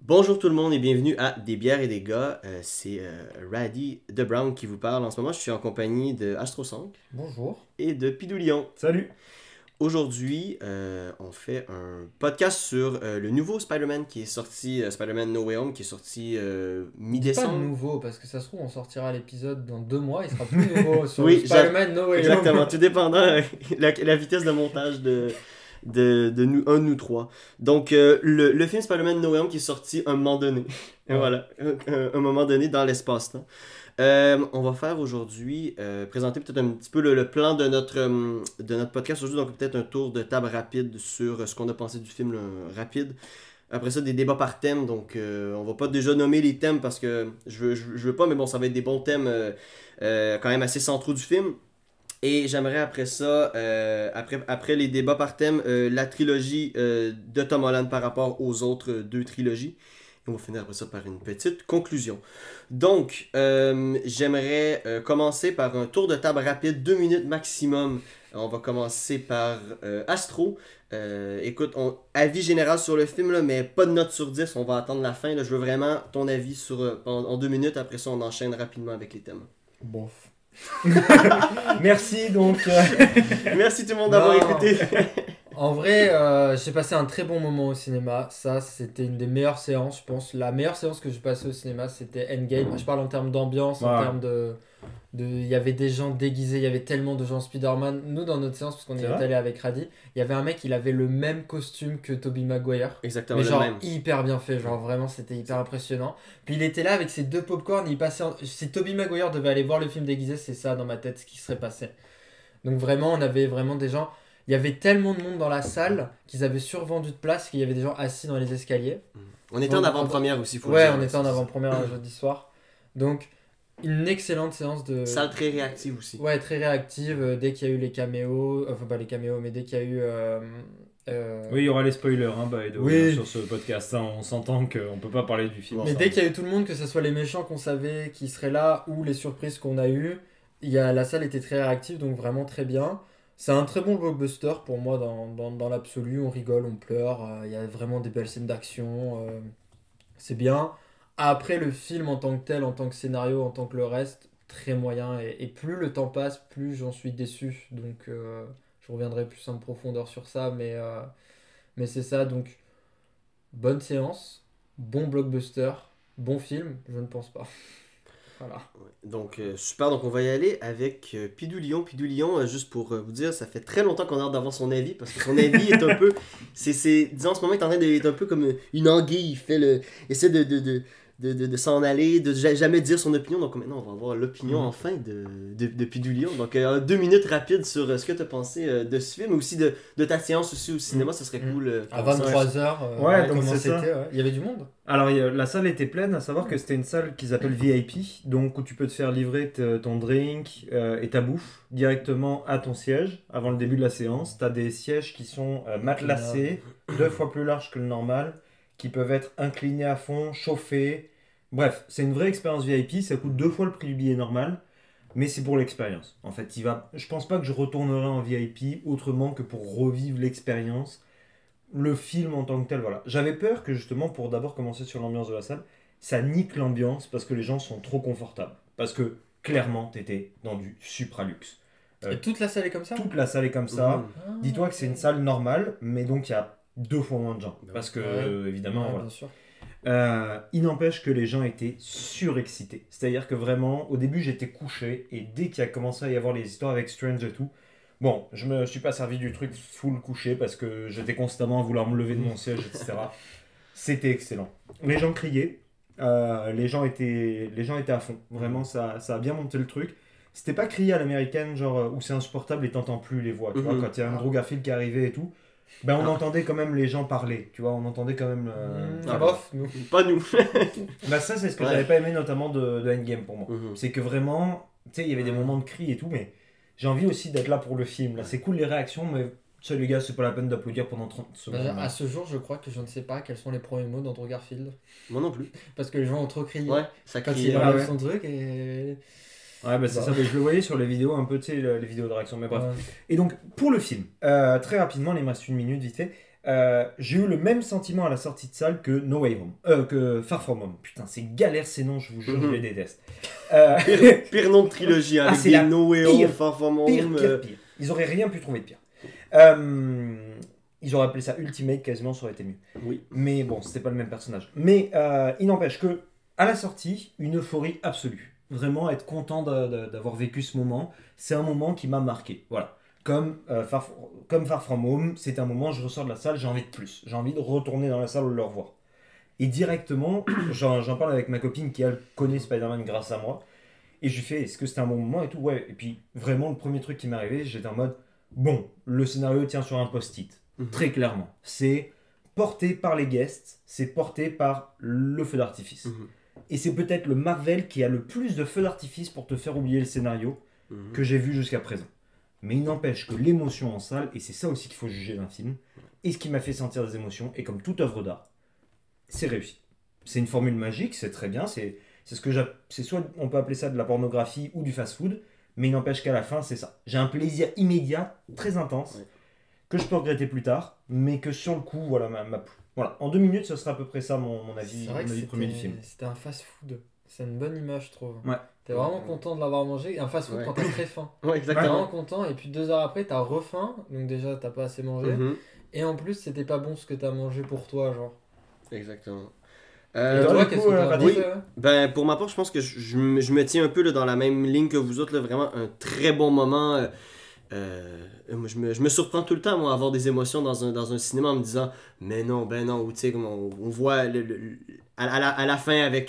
Bonjour tout le monde et bienvenue à Des bières et des gars. C'est Raddy de Brown qui vous parle. En ce moment, je suis en compagnie de Astro5 Bonjour. et de Pidoulion. Salut! Aujourd'hui, on fait un podcast sur le nouveau Spider-Man qui est sorti, Spider-Man No Way Home, qui est sorti Dis pas mi-décembre. nouveau, parce que ça se trouve, on sortira l'épisode dans 2 mois, il sera plus nouveau sur Oui, le Spider-Man No Way Home. Exactement, tout dépendant la vitesse de montage de nous, un de nous trois. Donc, le film Spider-Man No Way Home qui est sorti un moment donné. Et Ouais. voilà, un moment donné dans l'espace-temps. On va faire aujourd'hui, présenter peut-être un petit peu le plan de notre podcast aujourd'hui. Donc, peut-être un tour de table rapide sur ce qu'on a pensé du film rapide. Après ça, des débats par thème. Donc, on va pas déjà nommer les thèmes parce que je veux pas, mais bon, ça va être des bons thèmes quand même assez centraux du film. Et j'aimerais après ça, après les débats par thème, la trilogie de Tom Holland par rapport aux autres deux trilogies. Et on va finir après ça par une petite conclusion. Donc, j'aimerais commencer par un tour de table rapide, 2 minutes maximum. On va commencer par Astro. Écoute, avis général sur le film, là, mais pas de note sur 10. On va attendre la fin. Là. Je veux vraiment ton avis en 2 minutes. Après ça, on enchaîne rapidement avec les thèmes. Bof. Merci donc. Merci tout le monde d'avoir Non. écouté. En vrai, j'ai passé un très bon moment au cinéma. Ça, c'était une des meilleures séances, je pense. La meilleure séance que j'ai passée au cinéma, c'était Endgame. Je parle en termes d'ambiance, en Ouais. termes il y avait des gens déguisés, il y avait tellement de gens Spider-Man. Nous, dans notre séance, parce qu'on C'est est vrai allé avec Raddy, il y avait un mec, il avait le même costume que Tobey Maguire. Exactement Mais le genre même. hyper bien fait, genre vraiment c'était hyper impressionnant. Puis il était là avec ses deux popcorn, il passait si Tobey Maguire devait aller voir le film déguisé, c'est ça dans ma tête ce qui serait passé. Donc vraiment on avait vraiment des gens, il y avait tellement de monde dans la salle qu'ils avaient survendu de place qu'il y avait des gens assis dans les escaliers. On était en avant-première aussi, faut le Ouais, dire. on était en avant-première un jeudi soir. Donc une excellente séance de Salle très réactive aussi. ouais, très réactive dès qu'il y a eu les caméos, enfin pas les caméos mais dès qu'il y a eu Oui, il y aura les spoilers by the way, Oui. sur ce podcast. Hein. On s'entend qu'on peut pas parler du film. Mais Mais ensemble. dès qu'il y a eu tout le monde, que ce soit les méchants qu'on savait qui seraient là ou les surprises qu'on a eues, la salle était très réactive, donc vraiment très bien. C'est un très bon blockbuster pour moi dans l'absolu. On rigole, on pleure, il y a vraiment des belles scènes d'action, c'est bien. Après, le film en tant que tel, en tant que scénario, en tant que le reste, très moyen. Et plus le temps passe, plus j'en suis déçu. Donc je reviendrai plus en profondeur sur ça, mais c'est ça. Donc bonne séance, bon blockbuster, bon film, je ne pense pas. Voilà. Ouais. Donc, super. Donc, on va y aller avec Pidoulion. Pidoulion, juste pour vous dire, ça fait très longtemps qu'on a hâte d'avoir son avis parce que son avis est un peu. Disons, en ce moment, il est en train d'être un peu comme une anguille. Essaie de s'en aller, de jamais dire son opinion. Donc, maintenant, on va avoir l'opinion enfin de Pidoulion. Donc, 2 minutes rapides sur ce que tu as pensé de ce film, mais aussi de ta séance aussi au cinéma. Ça serait cool. À qu'on sache. 23h, Ouais, donc comment c'est c'était ça. ouais. Il y avait du monde. Alors, la salle était pleine, à savoir que c'était une salle qu'ils appellent VIP, donc où tu peux te faire livrer ton drink et ta bouffe directement à ton siège avant le début de la séance. T'as des sièges qui sont matelassés, 2 fois plus larges que le normal, qui peuvent être inclinés à fond, chauffés. Bref, c'est une vraie expérience VIP, ça coûte 2 fois le prix du billet normal, mais c'est pour l'expérience. En fait, je pense pas que je retournerai en VIP autrement que pour revivre l'expérience. Le film en tant que tel, voilà. J'avais peur que justement, pour d'abord commencer sur l'ambiance de la salle, ça nique l'ambiance parce que les gens sont trop confortables. Parce que clairement, t'étais dans du supraluxe. Et toute la salle est comme ça. Toute la salle est comme ça. Mhm. Ah, Dis-toi que c'est une salle normale, mais donc il y a 2 fois moins de gens. Ben Parce que, ouais. évidemment, Ouais, voilà. bien sûr. Il n'empêche que les gens étaient surexcités. C'est-à-dire que vraiment, au début, j'étais couché, et dès qu'il a commencé à y avoir les histoires avec Strange et tout, bon, je me suis pas servi du truc full couché parce que j'étais constamment à vouloir me lever de mon siège, etc. C'était excellent. Les gens criaient, les gens étaient à fond. Vraiment, ça a bien monté le truc. C'était pas crié à l'américaine, genre où c'est insupportable et t'entends plus les voix. Tu vois, Mhm. quand il y a Andrew Garfield qui arrivait et tout, ben on entendait quand même les gens parler. Tu vois, on entendait quand même. Ah, Bof, nous. Pas nous. Bah ça c'est ce que Ouais. j'avais pas aimé notamment de Endgame pour moi. Mhm. C'est que vraiment, tu sais, il y avait des moments de cris et tout, mais j'ai envie aussi d'être là pour le film. Là, c'est cool les réactions, mais tu sais les gars, c'est pas la peine d'applaudir pendant 30 secondes. Bah, à ce jour, je crois que je ne sais pas quels sont les premiers mots d'Andrew Garfield. Moi non plus. Parce que les gens ont trop crié Ouais, ça quand crie. il Ah enlève ouais. son truc et. Ouais, bah c'est Bah. ça, mais je le voyais sur les vidéos un peu, tu sais, les vidéos de réaction, mais bref. Ouais. Et donc, pour le film, très rapidement, il me reste 1 minute vite fait. J'ai eu le même sentiment à la sortie de salle que No Way Home, que Far From Home. Putain, c'est galère ces noms, je vous jure, je les déteste. Pire nom de trilogie, hein, avec c'est des la No Way pire, Home, Far From Home. Pire. Ils auraient rien pu trouver de pire. Ils auraient appelé ça Ultimate, quasiment, ça aurait été mieux. Oui. Mais bon, c'était pas le même personnage. Mais il n'empêche que, à la sortie, une euphorie absolue. Vraiment être content d'avoir vécu ce moment. C'est un moment qui m'a marqué. Voilà. Comme Far From Home, c'est un moment, je ressors de la salle, j'ai envie de plus. J'ai envie de retourner dans la salle ou de le revoir. Et directement, j'en parle avec ma copine qui, elle, connaît Spider-Man grâce à moi. Et je lui fais, est-ce que c'était un bon moment et tout? Ouais. Et puis, vraiment, le premier truc qui m'est arrivé, j'étais en mode, bon, le scénario tient sur un post-it. Très clairement. C'est porté par les guests, c'est porté par le feu d'artifice. Et c'est peut-être le Marvel qui a le plus de feux d'artifice pour te faire oublier le scénario que j'ai vu jusqu'à présent. Mais il n'empêche que l'émotion en salle, et c'est ça aussi qu'il faut juger d'un film, et ce qui m'a fait sentir des émotions, et comme toute œuvre d'art, c'est réussi. C'est une formule magique, c'est très bien, c'est soit on peut appeler ça de la pornographie ou du fast-food, mais il n'empêche qu'à la fin, c'est ça. J'ai un plaisir immédiat, très intense, que je peux regretter plus tard, mais que sur le coup, voilà, m'a plu. Voilà, en 2 minutes, ce sera à peu près ça mon avis, premier du film. C'était un fast-food. C'est une bonne image, je trouve. Ouais. T'es vraiment content de l'avoir mangé. Un fast-food quand t'as très faim. Ouais, T'es exactement. vraiment content, et puis 2 heures après, t'as refaim. Donc déjà, t'as pas assez mangé. Et en plus, c'était pas bon ce que t'as mangé pour toi, genre. Exactement. Et toi, qu'est-ce que t'as Radif, pensé? Ben, pour ma part, je pense que je me tiens un peu là, dans la même ligne que vous autres. Là, vraiment un très bon moment. Moi, je me surprends tout le temps, moi, à avoir des émotions dans un cinéma en me disant mais non, ben non. Ou tu sais, comme on voit à la fin avec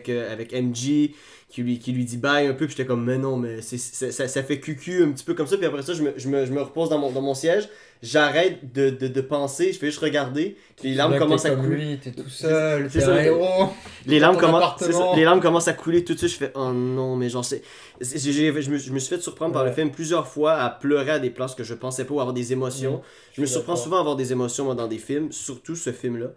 MJ qui lui dit bye un peu. Puis j'étais comme mais non, mais ça fait cucu un petit peu comme ça. Puis après ça, je me repose dans mon siège. J'arrête de penser, je fais juste regarder. Puis les larmes commencent à couler. Lui, t'es tout seul, C'est t'es ça. un héros. Les larmes, Dans ton appartement. les larmes commencent à couler tout de suite. Je fais oh non, mais genre, je me suis fait surprendre par le film plusieurs fois à pleurer à des places que je pensais pas ou avoir des émotions. Je me surprends souvent à avoir des émotions moi, dans des films, surtout ce film-là.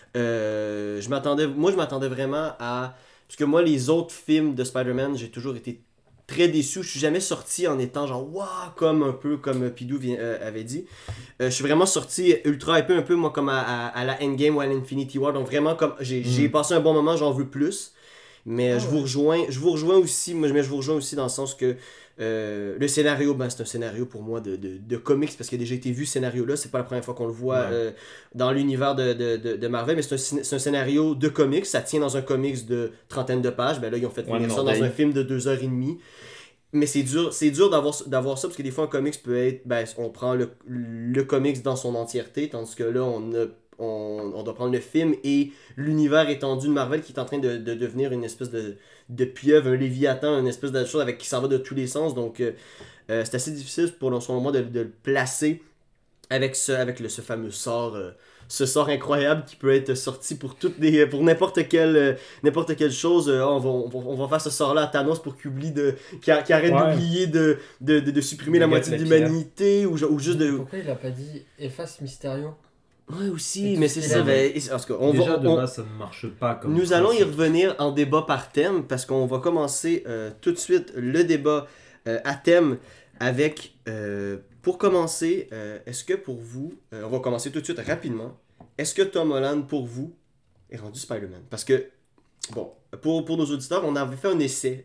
Je m'attendais vraiment à. Parce que moi, les autres films de Spider-Man, j'ai toujours été très déçu. Je suis jamais sorti en étant genre waouh, comme un peu comme Pidou avait dit. Je suis vraiment sorti ultra un peu moi comme à la Endgame ou à l'Infinity War. Donc vraiment comme j'ai passé un bon moment, j'en veux plus. Mais je vous rejoins aussi, mais je vous rejoins aussi dans le sens que le scénario, ben, c'est un scénario pour moi de comics parce qu'il a déjà été vu ce scénario-là. C'est pas la première fois qu'on le voit dans l'univers de Marvel, mais c'est un scénario de comics. Ça tient dans un comics de trentaine de pages. Ben là, ils ont fait finir ça dans un film de 2h30. Mais c'est dur d'avoir ça parce que des fois un comics peut être, ben, on prend le comics dans son entièreté, tandis que là on doit prendre le film et l'univers étendu de Marvel qui est en train de devenir une espèce de pieuvre, un léviathan, une espèce de chose avec qui s'en va de tous les sens. Donc c'est assez difficile pour son moment de le placer avec ce fameux sort. Ce sort incroyable qui peut être sorti pour n'importe quelle chose. On va faire ce sort-là à Thanos pour qu'il oublie qu'il arrête d'oublier de supprimer la moitié de l'humanité ou juste de. Pourquoi il a pas dit efface Mysterio? Ouais aussi, mais c'est ça. En tout cas, déjà de base ça ne marche pas comme nous allons y revenir en débat par thème parce qu'on va commencer tout de suite le débat à thème avec. Pour commencer, est-ce que pour vous, on va commencer tout de suite rapidement, est-ce que Tom Holland pour vous est rendu Spider-Man? Parce que, bon, pour nos auditeurs, on avait fait un essai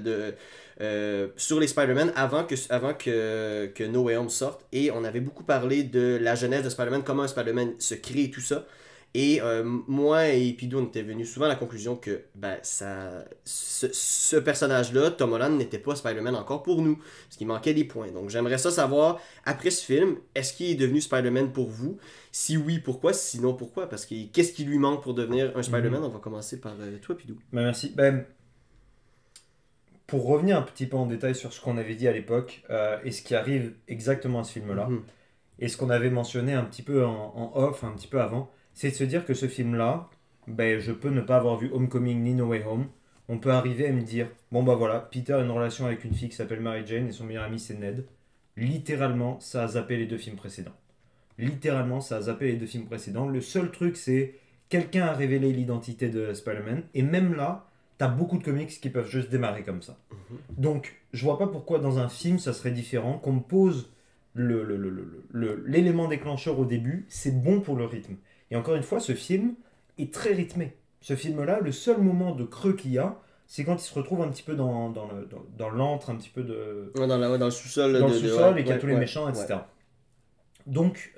sur les Spider-Man avant que No Way Home sorte et on avait beaucoup parlé de la genèse de Spider-Man, comment un Spider-Man se crée et tout ça. Et moi et Pidou, on était venus souvent à la conclusion que ce personnage-là, Tom Holland, n'était pas Spider-Man encore pour nous, parce qu'il manquait des points. Donc j'aimerais savoir, après ce film, est-ce qu'il est devenu Spider-Man pour vous? Si oui, pourquoi? Sinon, pourquoi? Parce que qu'est-ce qui lui manque pour devenir un Spider-Man? On va commencer par toi, Pidou. Merci. Pour revenir un petit peu en détail sur ce qu'on avait dit à l'époque, et ce qui arrive exactement à ce film-là, et ce qu'on avait mentionné un petit peu en off, un petit peu avant, c'est de se dire que ce film-là, je peux ne pas avoir vu Homecoming ni No Way Home. On peut arriver à me dire, bon bah voilà, Peter a une relation avec une fille qui s'appelle Mary Jane et son meilleur ami c'est Ned. Littéralement, ça a zappé les 2 films précédents. Le seul truc c'est, quelqu'un a révélé l'identité de Spider-Man, et même là, t'as beaucoup de comics qui peuvent juste démarrer comme ça. Donc, je vois pas pourquoi dans un film ça serait différent, qu'on me pose l'élément déclencheur au début, c'est bon pour le rythme. Et encore une fois, ce film est très rythmé. Ce film-là, le seul moment de creux qu'il y a, c'est quand il se retrouve un petit peu dans l'antre, un petit peu de... Ouais, dans le sous-sol. Dans le sous-sol et qu'il y a tous les ouais, méchants, etc. ouais. Donc,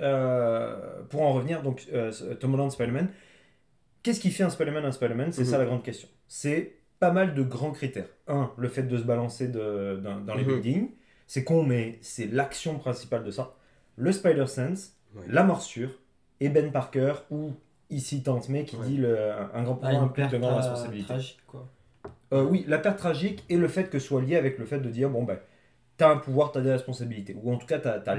pour en revenir, donc, Tom Holland Spider-Man, qu'est-ce qui fait un Spider-Man? C'est ça la grande question. C'est pas mal de grands critères. Un, le fait de se balancer dans les buildings. C'est con, mais c'est l'action principale de ça. Le Spider-Sense, la morsure, et Ben Parker, ou ici Tante May qui dit un grand pouvoir implique de grandes responsabilités. Tragique, quoi. Oui, la perte tragique et le fait que ce soit lié avec le fait de dire bon ben t'as un pouvoir, t'as des responsabilités, ou en tout cas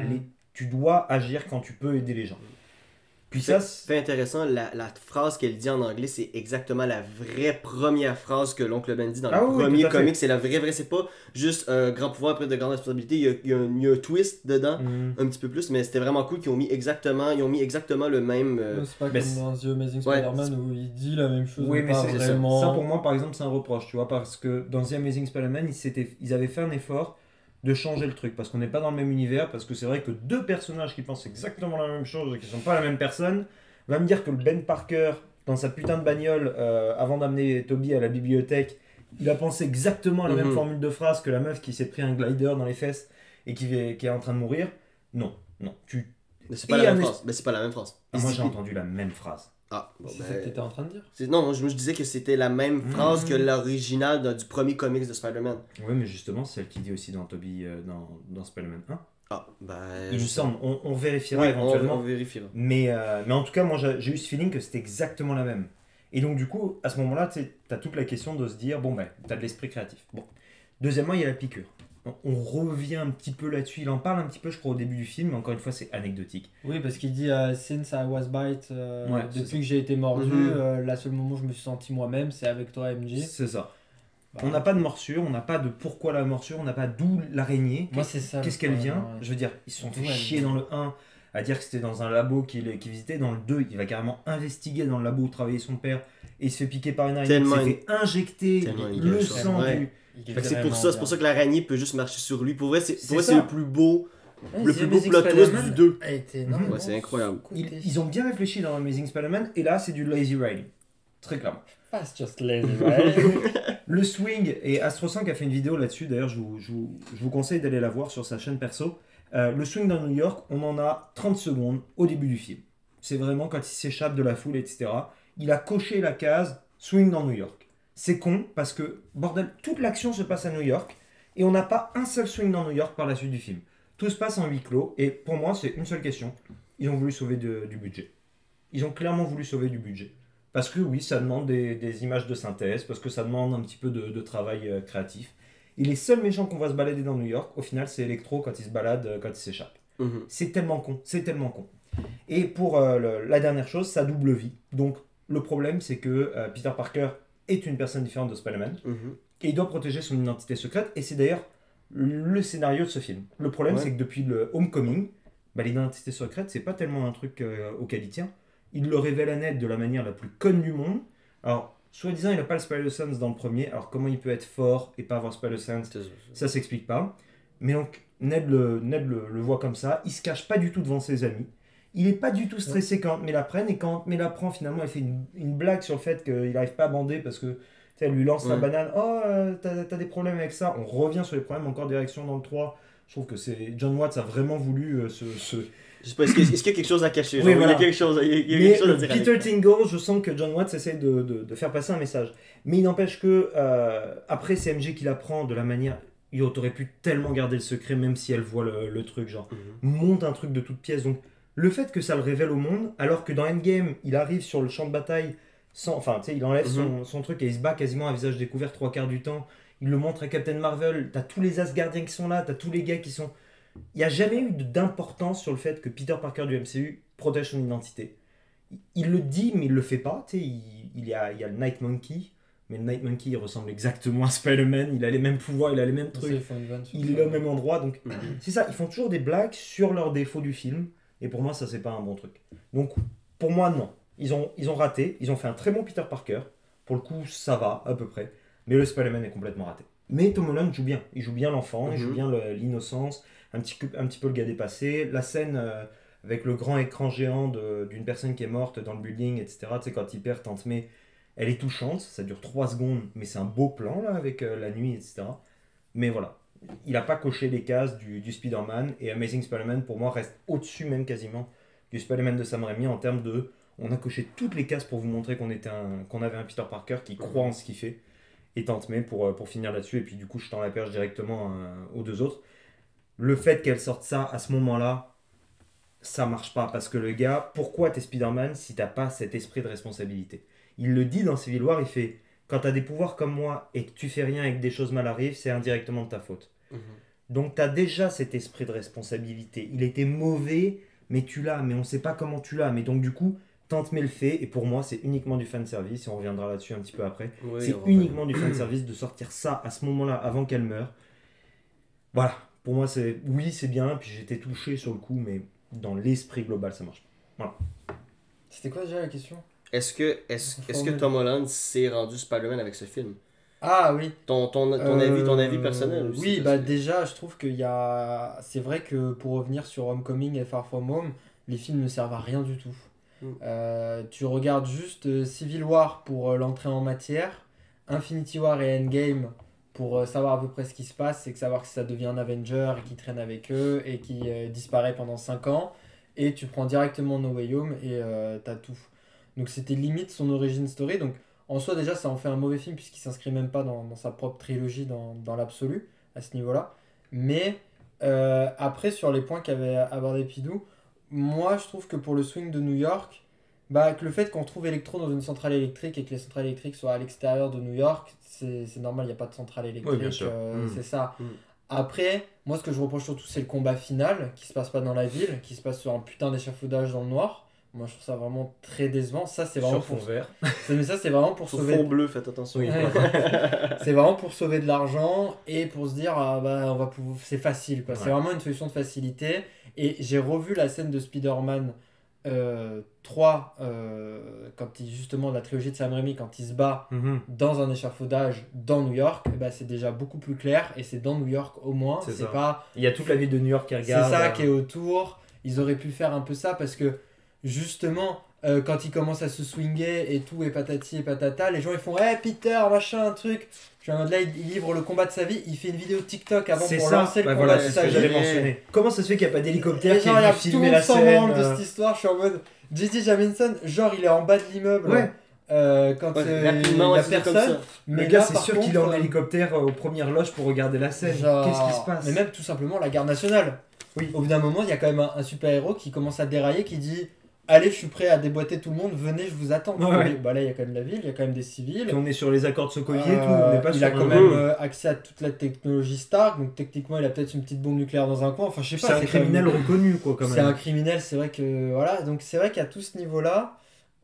tu dois agir quand tu peux aider les gens. Puis ça, c'est intéressant, la phrase qu'elle dit en anglais, c'est exactement la vraie première phrase que l'oncle Ben dit dans le premier comic. C'est la vraie, c'est pas juste grand pouvoir après de grandes responsabilités. Il y a un twist dedans, un petit peu plus, mais c'était vraiment cool qu'ils ont mis exactement le même. C'est pas comme dans The Amazing Spider-Man où il dit la même chose. Oui, mais c'est vraiment... ça pour moi, par exemple, c'est un reproche, tu vois, parce que dans The Amazing Spider-Man, ils avaient fait un effort de changer le truc, parce qu'on n'est pas dans le même univers, parce que c'est vrai que deux personnages qui pensent exactement la même chose et qui sont pas la même personne, va me dire que le Ben Parker, dans sa putain de bagnole, avant d'amener Toby à la bibliothèque, il a pensé exactement à la même formule de phrase que la meuf qui s'est pris un glider dans les fesses et qui est en train de mourir. Non. Mais c'est pas la même phrase. Mais c'est pas la même phrase. Moi j'ai entendu la même phrase. Ah, bon, c'est ça que t'étais en train de dire? Non, je disais que c'était la même phrase que l'original du premier comics de Spider-Man. Oui, mais justement, c'est elle qui dit aussi dans Toby, dans Spider-Man 1. Ah, ben... Il me semble, on vérifiera éventuellement. On vérifiera. Mais en tout cas, moi j'ai eu ce feeling que c'était exactement la même. Et donc du coup, à ce moment-là, tu as toute la question de se dire, bon ben, tu as de l'esprit créatif. Bon. Deuxièmement, il y a la piqûre. On revient un petit peu là-dessus, il en parle un petit peu je crois au début du film, mais encore une fois c'est anecdotique. Oui, parce qu'il dit since I was bite, depuis que j'ai été mordu, la seule moment où je me suis senti moi-même c'est avec toi MJ. C'est ça. On n'a pas de morsure, on n'a pas de pourquoi la morsure, on n'a pas d'où l'araignée. Moi c'est ça. Qu'est-ce qu'elle vient? Je veux dire, ils se sont fait chier dans le 1 à dire que c'était dans un labo qu'il visitait, dans le 2 il va carrément investiguer dans le labo où travaillait son père et il se fait piquer par une araignée, il s'est fait injecter le sang du... C'est pour ça que l'araignée peut juste marcher sur lui. Pour vrai, c'est le plus beau plot twist du 2. Ouais, c'est incroyable. Ils ont bien réfléchi dans Amazing Spider-Man et là c'est du lazy writing. Très clairement. Fast just lazy writing. Le swing, et Astro5 a fait une vidéo là-dessus, d'ailleurs je vous conseille d'aller la voir sur sa chaîne perso. Le swing dans New York, on en a 30 secondes au début du film. C'est vraiment quand il s'échappe de la foule, etc. Il a coché la case swing dans New York. C'est con parce que, bordel, toute l'action se passe à New York et on n'a pas un seul swing dans New York par la suite du film. Tout se passe en huis clos et pour moi, c'est une seule question. Ils ont voulu sauver du budget. Ils ont clairement voulu sauver du budget. Parce que oui, ça demande des images de synthèse, parce que ça demande un petit peu de travail créatif. Et les seuls méchants qu'on va se balader dans New York, au final, c'est Electro quand il se balade, quand il s'échappe. C'est tellement con, Et pour la dernière chose, sa double vie. Donc le problème, c'est que Peter Parker est une personne différente de Spider-Man et il doit protéger son identité secrète et c'est d'ailleurs le scénario de ce film. Le problème c'est que depuis le Homecoming, l'identité secrète c'est pas tellement un truc auquel il tient. Il le révèle à Ned de la manière la plus conne du monde. Alors soi-disant il n'a pas le Spider-Sense dans le premier, alors comment il peut être fort et pas avoir Spider-Sense, ça s'explique pas. Mais donc Ned le voit comme ça, il se cache pas du tout devant ses amis. Il est pas du tout stressé quand Aunt May la prenne et quand Aunt May la prend finalement elle fait une blague sur le fait qu'il n'arrive pas à bander parce que elle lui lance la banane. Oh t'as des problèmes avec ça. On revient sur les problèmes, encore des réactions dans le 3. Je trouve que John Watts a vraiment voulu Je sais pas, est-ce qu'il y a quelque chose à cacher? Oui, voilà. Il y a quelque chose à dire. Peter Tingle, je sens que John Watts essaie de faire passer un message. Mais il n'empêche que après c'est MJ qui la prend de la manière... Il aurait pu tellement garder le secret même si elle voit le truc, genre monte un truc de toute pièce. Donc le fait que ça le révèle au monde, alors que dans Endgame, il arrive sur le champ de bataille, il enlève son truc et il se bat quasiment à visage découvert 3/4 du temps. Il le montre à Captain Marvel, t'as tous les Asgardiens qui sont là, t'as tous les gars qui sont... Il n'y a jamais eu d'importance sur le fait que Peter Parker du MCU protège son identité. Il le dit, mais il le fait pas. Il y a le Night Monkey, mais le Night Monkey il ressemble exactement à Spider-Man, il a les mêmes pouvoirs, il a les mêmes trucs, il est au même endroit. Donc c'est ça, ils font toujours des blagues sur leurs défauts du film. Et pour moi, ça, c'est pas un bon truc. Donc, pour moi, non. Ils ont raté. Ils ont fait un très bon Peter Parker. Pour le coup, ça va, à peu près. Mais le Spider-Man est complètement raté. Mais Tom Holland joue bien. Il joue bien l'enfant, il joue bien l'innocence. un petit peu le gars dépassé. La scène avec le grand écran géant d'une personne qui est morte dans le building, etc. Tu sais, quand il perd Tante May, elle est touchante, ça dure 3 secondes, mais c'est un beau plan là, avec la nuit, etc. Mais voilà, il n'a pas coché les cases du Spider-Man, et Amazing Spider-Man pour moi reste au-dessus même quasiment du Spider-Man de Sam Raimi en termes de... On a coché toutes les cases pour vous montrer qu'on avait un Peter Parker qui croit en ce qu'il fait, et Tante May pour finir là-dessus, et puis du coup je tends la perche directement aux deux autres. Le fait qu'elle sorte ça à ce moment-là, ça marche pas, parce que le gars, pourquoi t'es Spider-Man si t'as pas cet esprit de responsabilité? Il le dit dans Civil War, il fait, quand t'as des pouvoirs comme moi et que tu fais rien et que des choses mal arrivent, c'est indirectement de ta faute. Donc t'as déjà cet esprit de responsabilité. Il était mauvais, mais tu l'as, mais on sait pas comment tu l'as. Mais donc du coup, Tante May le fait, et pour moi c'est uniquement du fanservice, et on reviendra là-dessus un petit peu après. Oui, c'est uniquement du fanservice de sortir ça à ce moment-là, avant qu'elle meure. Voilà, pour moi c'est... Oui, c'est bien, puis j'étais touché sur le coup, mais dans l'esprit global, ça marche pas. Voilà. C'était quoi déjà la question? Est-ce que Tom Holland s'est rendu Spider-Man avec ce film? Ah oui. Ton avis personnel aussi, Oui, parce bah que- déjà, je trouve qu'il y a... C'est vrai que pour revenir sur Homecoming et Far From Home, les films ne servent à rien du tout. Tu regardes juste Civil War pour l'entrée en matière, Infinity War et Endgame pour savoir à peu près ce qui se passe, c'est que savoir que ça devient un Avenger et qui traîne avec eux et qui disparaît pendant 5 ans, et tu prends directement No Way Home et t'as tout. Donc c'était limite son origin story, donc en soi déjà ça en fait un mauvais film puisqu'il s'inscrit même pas dans sa propre trilogie dans l'absolu, à ce niveau-là. Mais après sur les points qu'avait abordé Pidou, moi je trouve que pour le swing de New York, bah, que le fait qu'on trouve Electro dans une centrale électrique et que les centrales électriques soient à l'extérieur de New York, c'est normal, il n'y a pas de centrale électrique, Oui, bien sûr. c'est ça. Mm. Après, moi ce que je reproche surtout c'est le combat final, qui se passe pas dans la ville, qui se passe sur un putain d'échafaudage dans le noir. Moi je trouve ça vraiment très décevant, ça c'est vraiment Sur fond vert. mais ça c'est vraiment pour Sur sauver... fond bleu, faites attention. Oui. Ouais. C'est vraiment pour sauver de l'argent et pour se dire ah bah on va pouvoir... c'est facile quoi. Ouais. C'est vraiment une solution de facilité. Et j'ai revu la scène de Spider-Man 3 quand il, justement la trilogie de Sam Raimi, quand il se bat dans un échafaudage dans New York, bah, c'est déjà beaucoup plus clair et c'est dans New York au moins. C'est C'est ça. pas... Il y a toute la ville de New York qui C'est regarde. ça qui est autour. Ils auraient pu faire un peu ça parce que justement quand il commence à se swinger et tout et patati et patata, les gens ils font hey Peter machin un truc. Je suis en mode là il livre le combat de sa vie, il fait une vidéo TikTok avant C'est pour ça, lancer le bah combat voilà, de c'est ce sa que vie. j'allais mentionner. Comment ça se fait qu'il n'y a pas d'hélicoptère Et qui genre, il y est a venu tout le filmer monde la s'en scène branle de cette histoire. Je suis en mode J.J. Jameson, genre il est en bas de l'immeuble Ouais. quand Ouais, il rapidement, y ouais, a c'est comme personne. ça. Mais Le gars, là, c'est par sûr qu'il est en contre, hélicoptère aux premières loges pour regarder la scène. genre- Qu'est-ce qui se passe? Mais même tout simplement la garde nationale. Oui. Au bout d'un moment, il y a quand même un super-héros qui commence à dérailler, qui dit allez, je suis prêt à déboîter tout le monde, venez, je vous attends. Ouais. Bah là, il y a quand même la ville, il y a quand même des civils. Puis on est sur les accords de Sokovie et tout, on n'est pas il sur a quand un- même accès à toute la technologie Stark, donc techniquement il a peut-être une petite bombe nucléaire dans un coin, enfin je sais C'est pas. un quand criminel même... reconnu, quoi, quand C'est un même. criminel, c'est vrai que voilà, donc c'est vrai qu'à tout ce niveau-là,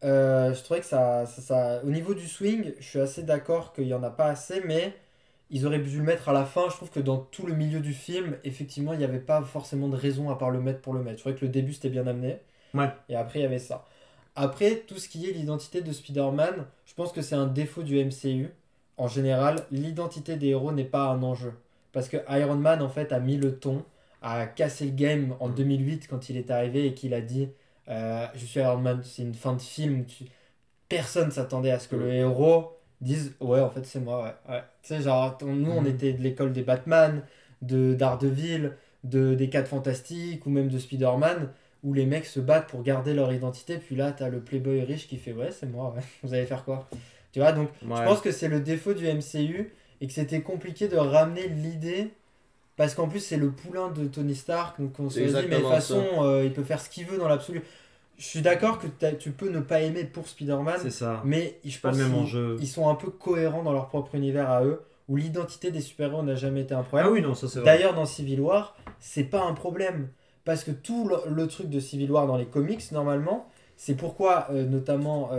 je trouvais que ça, au niveau du swing, je suis assez d'accord qu'il y en a pas assez, mais ils auraient dû le mettre à la fin. Je trouve que dans tout le milieu du film, effectivement, il n'y avait pas forcément de raison à part le mettre pour le mettre. Je trouvais que le début c'était bien amené, Ouais. et après il y avait ça. Après, tout ce qui est l'identité de Spider-Man, je pense que c'est un défaut du MCU. En général, l'identité des héros n'est pas un enjeu. Parce que Iron Man, en fait, a mis le ton, a cassé le game en 2008 quand il est arrivé et qu'il a dit je suis Iron Man, c'est une fin de film. Personne s'attendait à ce que le héros dise ouais, en fait, c'est moi. Ouais. Tu sais, genre, nous, on était de l'école des Batman, de Daredevil, des 4 Fantastiques ou même de Spider-Man, où les mecs se battent pour garder leur identité. Puis là, t'as le playboy riche qui fait ouais, c'est moi, ouais. Vous allez faire quoi? Tu vois, donc je pense que c'est le défaut du MCU et que c'était compliqué de ramener l'idée parce qu'en plus c'est le poulain de Tony Stark, donc on se C'est dit mais de toute exactement façon il peut faire ce qu'il veut dans l'absolu. Je suis d'accord que tu peux ne pas aimer pour Spider-Man, C'est ça. mais je Pas pense le même qu'ils enjeu. ils sont un peu cohérents dans leur propre univers à eux, où l'identité des super-héros n'a jamais été un problème. Ah oui, non, ça c'est vrai. D'ailleurs, dans Civil War, c'est pas un problème. Parce que tout le truc de Civil War dans les comics, normalement, c'est pourquoi notamment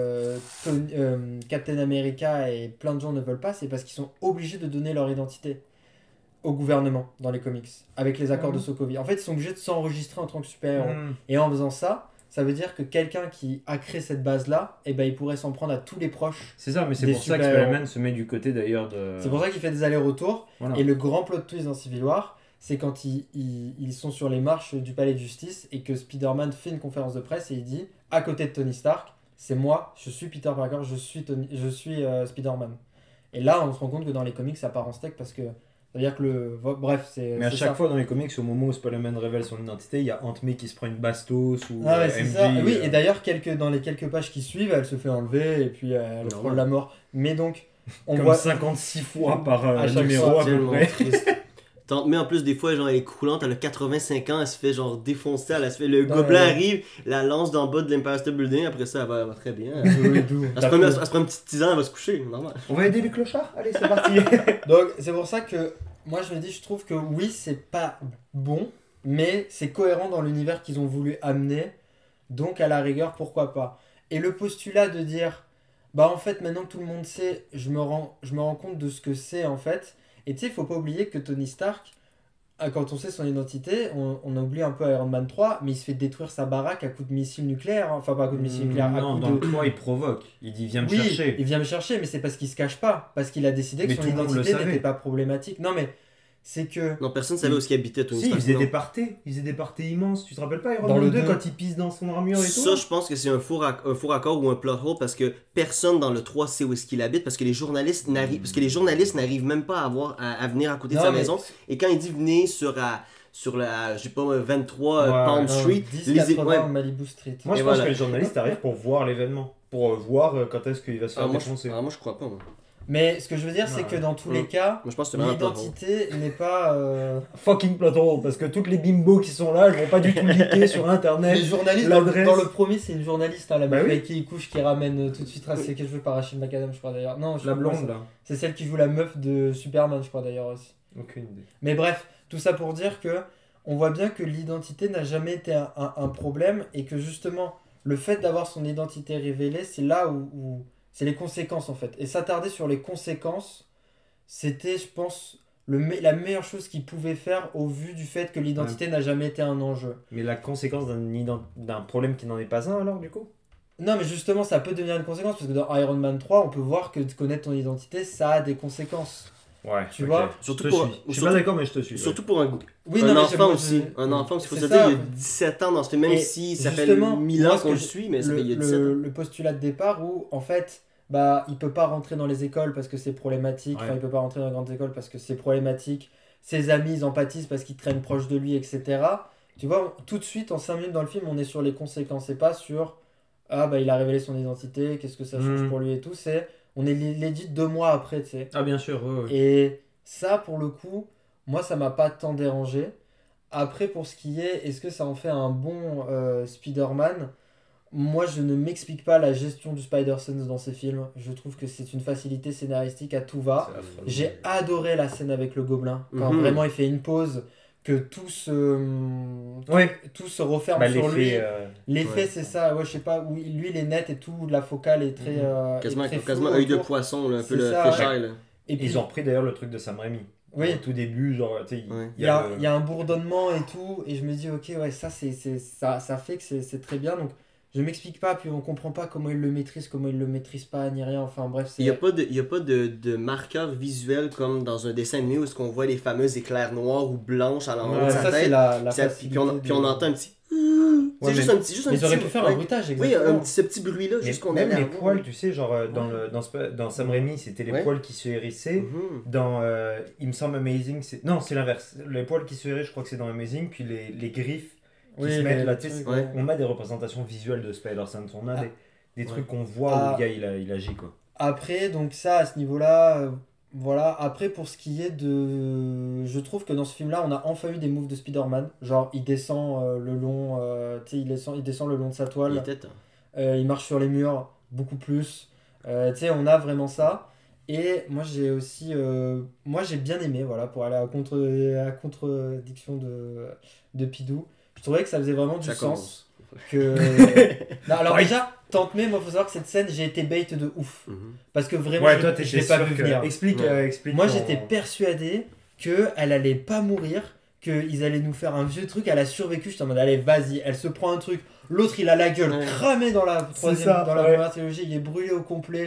Captain America et plein de gens ne veulent pas, c'est parce qu'ils sont obligés de donner leur identité au gouvernement dans les comics, avec les accords de Sokovie. En fait, ils sont obligés de s'enregistrer en tant que super-héros. Et en faisant ça, ça veut dire que quelqu'un qui a créé cette base-là, eh ben, il pourrait s'en prendre à tous les proches. C'est ça, mais c'est Des pour ça que super-héros. Spider-Man se met du côté d'ailleurs de. C'est pour ça qu'il fait des allers-retours. Voilà. Et le grand plot twist dans Civil War, c'est quand ils sont sur les marches du palais de justice et que Spider-Man fait une conférence de presse et il dit, à côté de Tony Stark, c'est moi, je suis Peter Parker, je suis Spider-Man. Et là, on se rend compte que dans les comics, ça part en steak parce que c'est-à-dire que bref, c'est. Mais à c'est chaque ça. fois dans les comics, au moment où Spider-Man révèle son identité, il y a Aunt May qui se prend une bastos ou Ah ouais, c'est MJ. ça. Oui, et d'ailleurs, dans les quelques pages qui suivent, elle se fait enlever et puis elle Non, frôle ouais. la mort. Mais donc, on comme voit. 56 fois par À chaque numéro fois, à peu Tellement près. triste. Mais en plus, des fois, genre, elle est croulante, elle a 85 ans, elle se fait genre défoncer, elle se fait, le Non, gobelin ouais. arrive, la lance d'en bas de l'Empire State Building, après ça, elle va très bien. D'où- Elle se prend un petit tisane, elle va se coucher, normal. On va aider les clochards. Allez, c'est parti. Donc, c'est pour ça que moi, je me dis, je trouve que oui, c'est pas bon, mais c'est cohérent dans l'univers qu'ils ont voulu amener. Donc, à la rigueur, pourquoi pas. Et le postulat de dire, bah en fait, maintenant que tout le monde sait, je me rends compte de ce que c'est en fait. Et tu sais, il faut pas oublier que Tony Stark, quand on sait son identité, on a oublié un peu Iron Man 3, mais il se fait détruire sa baraque à coups de missiles nucléaires. Enfin, pas à coups de missiles nucléaires, à Non, coups dans de. le 3, il provoque. Il dit viens me Oui, chercher. il vient me chercher, mais c'est parce qu'il se cache pas. Parce qu'il a décidé que Mais son tout le monde le identité savait. n'était pas problématique. Non, mais c'est que. Non, personne savait où est-ce qu'il habitait, Tony Si, il Stark. faisait non. des parties. Il faisait des parties immenses. Tu te rappelles pas Iron Dans Man le 2 deux. quand il pisse dans son armure et tout Ça, je pense que c'est un faux raccord ou un plot hole parce que personne dans le 3 sait où est-ce qu'il habite parce que les journalistes n'arrivent même pas à venir à côté de Non, sa mais- maison. Et quand il dit venez sur la, je sais pas, 23 Palm Ouais, Street, 1080 ouais. Malibu Street. Moi, je Et pense voilà. que les journalistes arrivent pour voir l'événement. Pour voir quand est-ce qu'il va se faire moi, défoncer. moi, je crois pas. Moi, Mais ce que je veux dire, c'est Ouais. que dans tous les cas, Moi, je pense que c'est vraiment un plot hole. l'identité n'est pas. Fucking plot hole, parce que toutes les bimbos qui sont là, elles vont pas du tout liker sur internet. Les journalistes, l'adresse. dans le premier, c'est une journaliste, hein, la Bah meuf oui. avec qui il couche, qui ramène tout de suite. C'est que je veux par Rachel McAdams, je crois d'ailleurs. Non, je La sais pas, blonde là. c'est celle qui joue la meuf de Superman, je crois d'ailleurs aussi. Aucune idée. Mais bref, tout ça pour dire que on voit bien que l'identité n'a jamais été un problème et que justement le fait d'avoir son identité révélée, c'est là où c'est les conséquences en fait. Et s'attarder sur les conséquences, c'était, je pense, la meilleure chose qu'il pouvait faire au vu du fait que l'identité n'a jamais été un enjeu. Mais la conséquence d'un problème qui n'en est pas un alors du coup. Non, mais justement, ça peut devenir une conséquence parce que dans Iron Man 3, on peut voir que de connaître ton identité, ça a des conséquences. Ouais, Tu vois, surtout je te pour- suis. Je suis surtout- pas d'accord, mais je te suis. Surtout pour un Oui, un non, mais enfant moi, aussi. Un enfant, il faut c'est se dire, ça. il y a 17 ans dans ce film, même Et si ça fait justement, 1000 moi, ans ce qu'on que le je- suit, mais ça fait il y a 17 ans. le postulat de départ où, en fait, bah, il peut pas rentrer dans les écoles parce que c'est problématique, Ouais. enfin, il peut pas rentrer dans les grandes écoles parce que c'est problématique, ses amis, ils empathisent parce qu'ils traînent proche de lui, etc. Tu vois, tout de suite, en 5 minutes dans le film, on est sur les conséquences et pas sur « Ah, bah, il a révélé son identité, qu'est-ce que ça change pour lui et tout », on est legit 2 mois après, tu sais. Ah bien sûr, ouais. Et ça, pour le coup, moi, ça m'a pas tant dérangé. Après, pour ce qui est-ce que ça en fait un bon Spider-Man? Moi, je ne m'explique pas la gestion du Spider-Sense dans ces films. Je trouve que c'est une facilité scénaristique à tout va. C'est affreux. J'ai adoré la scène avec le gobelin. Quand Mhm. vraiment il fait une pause, que tout Ouais. se referme Bah, sur lui. l'effet. L'effet, Ouais. c'est ça. Ouais, je sais pas, où lui, il est net et tout. La focale est très. Quasiment, est très quasiment floue œil de autour. poisson, là, un peu C'est le ça, fisheye, là. Et puis, Ils ont repris d'ailleurs le truc de Sam Raimi. oui. Au tout début, genre, tu sais, Ouais. Il y a un bourdonnement et tout, et je me dis, ok, ouais, ça fait que c'est très bien. Donc, je m'explique pas, puis on comprend pas comment il le maîtrise, comment il le maîtrise pas, ni rien. Enfin, bref, Il n'y a pas de marqueur visuel comme dans un dessin animé où est-ce qu'on voit les fameuses éclairs noirs ou blanches à l'endroit Ouais, de sa ça, c'est tête. la Ça- facilité puis on entend un petit... Ouais, c'est juste mais- un petit... Mais ils auraient petit- pu faire ouais. un bruitage, Oui, exactement. ce petit bruit-là, Mais juste qu'on même a les poils, tu sais, genre dans Sam Raimi, c'était les Ouais. poils qui se hérissaient. Mhm. Dans Il me semble Amazing, non, c'est l'inverse. Les poils qui se hérissent, je crois que c'est dans Amazing, puis les griffes qui Oui, se mettent mais là. le tu sais, truc, ouais. On a des représentations visuelles de Spider-Sense, on a Ah. des trucs Ouais. qu'on voit où Ah. le gars il agit quoi. Après, donc ça, à ce niveau-là, voilà. Après, pour ce qui est de... Je trouve que dans ce film-là, on a enfin eu des moves de Spider-Man. Genre, il descend le long... tu sais, il descend le long de sa Il toile. était temps. Il marche sur les murs, beaucoup plus. Tu sais, on a vraiment ça. Et moi, j'ai aussi... moi, j'ai bien aimé, voilà, pour aller à contre-diction de Pidou. Je trouvais que ça faisait vraiment du Ça sens. commence. Que... Non, alors Ouais. déjà, Tante May, moi, faut savoir que cette scène, j'ai été bait de ouf. Mhm. Parce que vraiment, je l'ai pas vu venir. Explique, Ouais. explique. Moi, ton- j'étais persuadé qu'elle allait pas mourir, qu'ils allaient nous faire un vieux truc. Elle a survécu. J'étais en mode, allez, vas-y, elle se prend un truc. L'autre, il a la gueule Ouais. cramée dans la ça, dans la ouais. première trilogie. Il est brûlé au complet.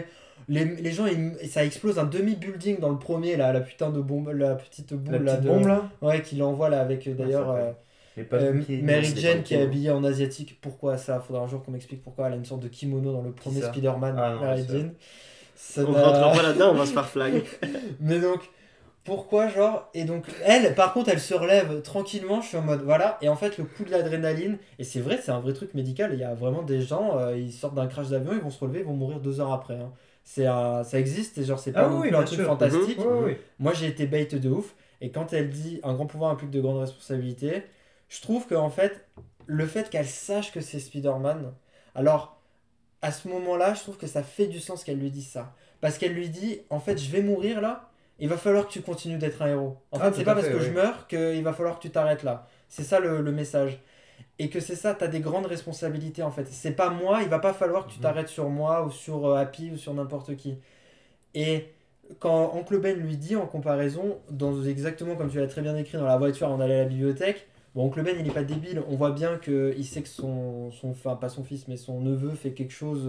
Les gens, ça explose un demi-building dans le premier, là, la putain de bombe, la petite boule La là, petite bombe là. Ouais, qu'il envoie là avec d'ailleurs Mais pas Mickey, Mary non, c'est Jane pas qui est Mickey. habillée en asiatique. Pourquoi ça? Faudra un jour qu'on m'explique pourquoi elle a une sorte de kimono dans le premier ça Spider-Man, Ah non, Mary ça. Jane. Ça On n'a- rentrera pas là-dedans, on va se faire flag. Mais donc, pourquoi genre. Et donc, elle, par contre, elle se relève tranquillement. Je suis en mode voilà. Et en fait, le coup de l'adrénaline, et c'est vrai, c'est un vrai truc médical. Il y a vraiment des gens, ils sortent d'un crash d'avion, ils vont se relever, ils vont mourir 2 heures après. Hein. Ça existe, et genre, c'est pas Ah non oui, plus un bien truc sûr. fantastique. Ouais, ouais. Moi, j'ai été bait de ouf. Et quand elle dit un grand pouvoir implique de grandes responsabilités, je trouve que en fait, le fait qu'elle sache que c'est Spider-Man, alors à ce moment-là, je trouve que ça fait du sens qu'elle lui dise ça. Parce qu'elle lui dit, en fait, je vais mourir là, il va falloir que tu continues d'être un héros. En Ah, fait, c'est tout à pas parce fait, que oui. je meurs qu'il va falloir que tu t'arrêtes là. C'est ça le message. Et que c'est ça, t'as des grandes responsabilités en fait. C'est pas moi, il va pas falloir que tu t'arrêtes sur moi ou sur Happy ou sur n'importe qui. Et quand Oncle Ben lui dit en comparaison, exactement comme tu l'as très bien écrit dans la voiture, on allait à la bibliothèque. Bon, Oncle Ben, il est pas débile. On voit bien qu'il sait que enfin, pas son fils, mais son neveu fait quelque chose,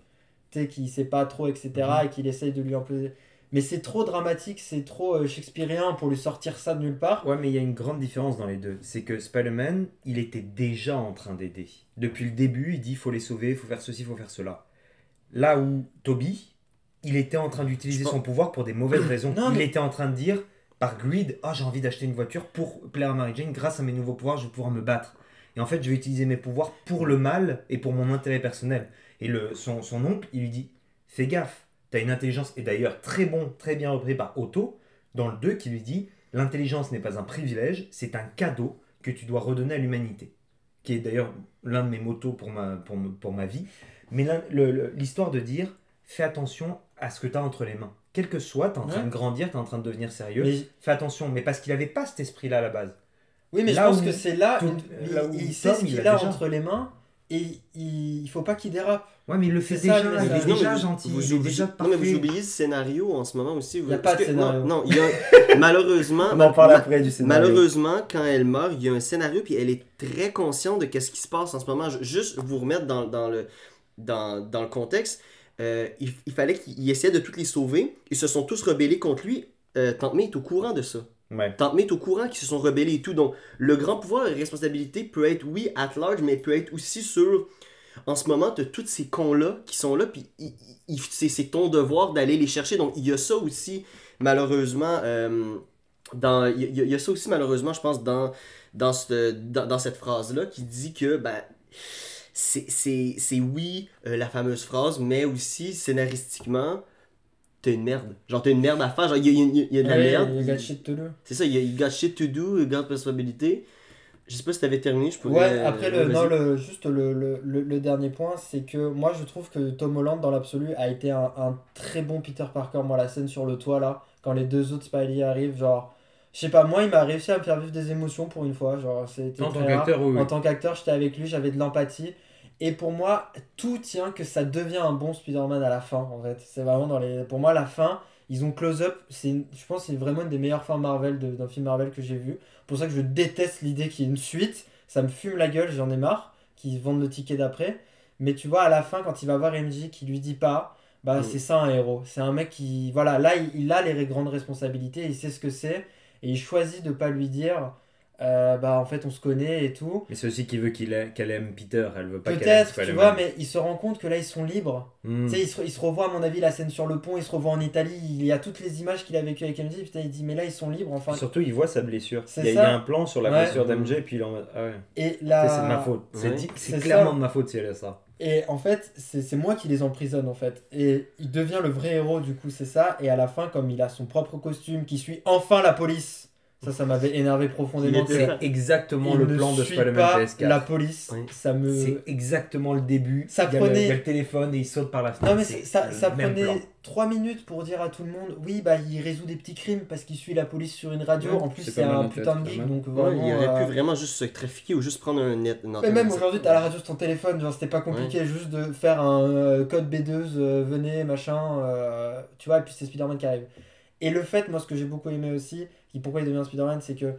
tu sais, qu'il sait pas trop, etc. Et qu'il essaye de lui imposer. Mais c'est trop dramatique, c'est trop shakespearien pour lui sortir ça de nulle part. Ouais, mais il y a une grande différence dans les deux. C'est que Spider-Man, il était déjà en train d'aider. Depuis le début, il dit il faut les sauver, il faut faire ceci, il faut faire cela. Là où Toby, il était en train d'utiliser Je pense- son pouvoir pour des mauvaises raisons. Non, Il mais- était en train de dire, par greed, j'ai envie d'acheter une voiture pour plaire à Mary Jane, grâce à mes nouveaux pouvoirs, je vais pouvoir me battre. Et en fait, je vais utiliser mes pouvoirs pour le mal et pour mon intérêt personnel. Et son oncle, il lui dit, fais gaffe, t'as une intelligence, et d'ailleurs très bien repris par Otto, dans le 2, qui lui dit, l'intelligence n'est pas un privilège, c'est un cadeau que tu dois redonner à l'humanité. Qui est d'ailleurs l'un de mes motos pour ma vie. Mais l'histoire de dire, fais attention à ce que tu as entre les mains. Quel que soit, tu es en train Ouais. de grandir, tu es en train de devenir sérieux. Mais- Fais attention. Mais parce qu'il n'avait pas cet esprit-là à la base. Oui, mais Là je pense où que c'est là, tout- là où il sait Tom, ce il qu'il l'a a déjà. entre les mains et il faut pas qu'il dérape. Ouais, mais il le fait C'est ça, déjà. le Il message. est Non, déjà mais gentil. vous il est déjà non, mais vous parfait. oubliez ce scénario en ce moment aussi. Y a Parce pas de que- scénario. Non, il y a malheureusement. On en parle ma- après du scénario. Malheureusement, quand elle meurt, il y a un scénario, puis elle est très consciente de ce qui se passe en ce moment. Juste vous remettre dans le contexte, il fallait qu'il essaie de toutes les sauver. Ils se sont tous rebellés contre lui. Tante May est au courant de ça. Ouais. Tante May est au courant qu'ils se sont rebellés et tout. Donc, le grand pouvoir et responsabilité peut être, oui, at large, mais peut être aussi sur... En ce moment, tu as tous ces cons-là qui sont là, puis c'est ton devoir d'aller les chercher. Donc, il y a ça aussi, malheureusement, il y a ça aussi, malheureusement, je pense, dans cette phrase-là, qui dit que, ben, c'est oui, la fameuse phrase, mais aussi, scénaristiquement, t'as une merde. Genre, t'as une merde à faire. Genre, il y a de la Ouais, merde. il got shit to do. C'est ça, il got shit to do, il got responsabilité. Je sais pas si t'avais terminé, je pourrais... Ouais, après, vas-y. juste le dernier point, c'est que moi je trouve que Tom Holland, dans l'absolu, a été un très bon Peter Parker. Moi, la scène sur le toit là, quand les deux autres Spidey arrivent, genre, je sais pas, moi il m'a réussi à me faire vivre des émotions pour une fois. Genre, c'était En très tant rare. qu'acteur, oui, oui. En tant qu'acteur, j'étais avec lui, j'avais de l'empathie. Et pour moi, tout tient que ça devient un bon Spider-Man à la fin, en fait. C'est vraiment Pour moi, la fin, ils ont close-up. Je pense que c'est vraiment une des meilleures fins Marvel d'un film Marvel que j'ai vu. Pour ça que je déteste l'idée qu'il y ait une suite. Ça me fume la gueule, j'en ai marre. Qu'ils vendent le ticket d'après. Mais tu vois, à la fin, quand il va voir MJ, qui lui dit pas, bah c'est ça un héros. C'est un mec qui. Voilà, là, il a les grandes responsabilités, il sait ce que c'est. Et il choisit de pas lui dire. Bah en fait on se connaît et tout. Mais c'est aussi qu'il veut qu'elle aime Peter. Elle veut pas qu'elle aime Peut-être, tu Spider-Man. vois, mais il se rend compte que là ils sont libres. Hmm. Tu sais, il se revoit à mon avis la scène sur le pont, il se revoit en Italie, il y a toutes les images qu'il a vécues avec MJ, putain il dit mais là ils sont libres enfin. Surtout, il voit sa blessure. C'est Il y a ça. un plan sur la Ouais. blessure d'MJ, puis il est en mode, ah ouais. Et Tu sais, là, c'est de ma faute. Ouais. C'est C'est clairement ça. de ma faute si elle a ça. Et en fait, c'est moi qui les emprisonne en fait. Et il devient le vrai héros du coup, c'est ça. Et à la fin, comme il a son propre costume qui suit enfin la police, ça m'avait énervé profondément. Il était que C'est exactement il le ne plan de suit Spider-Man pas PS4. la police, Oui. ça me. C'est exactement le début. Ça il y a prenait- il y a le téléphone et il saute par la fenêtre. Non mais C'est ça le même plan. prenait 3 minutes pour dire à tout le monde, oui bah il résout des petits crimes parce qu'il suit la police sur une radio, Ouais, en plus c'est c'est pas mal un en fait, putain de pas geek mal. donc Ouais, vraiment... il aurait pu vraiment juste se trafiquer ou juste prendre une Et antenne. même aujourd'hui t'as la radio sur ton téléphone, genre c'était pas compliqué juste de faire un code B2, venez machin, tu vois, et puis c'est Spider-Man qui arrive. Et le fait, moi ce que j'ai beaucoup aimé aussi, pourquoi il devient Spider-Man, c'est que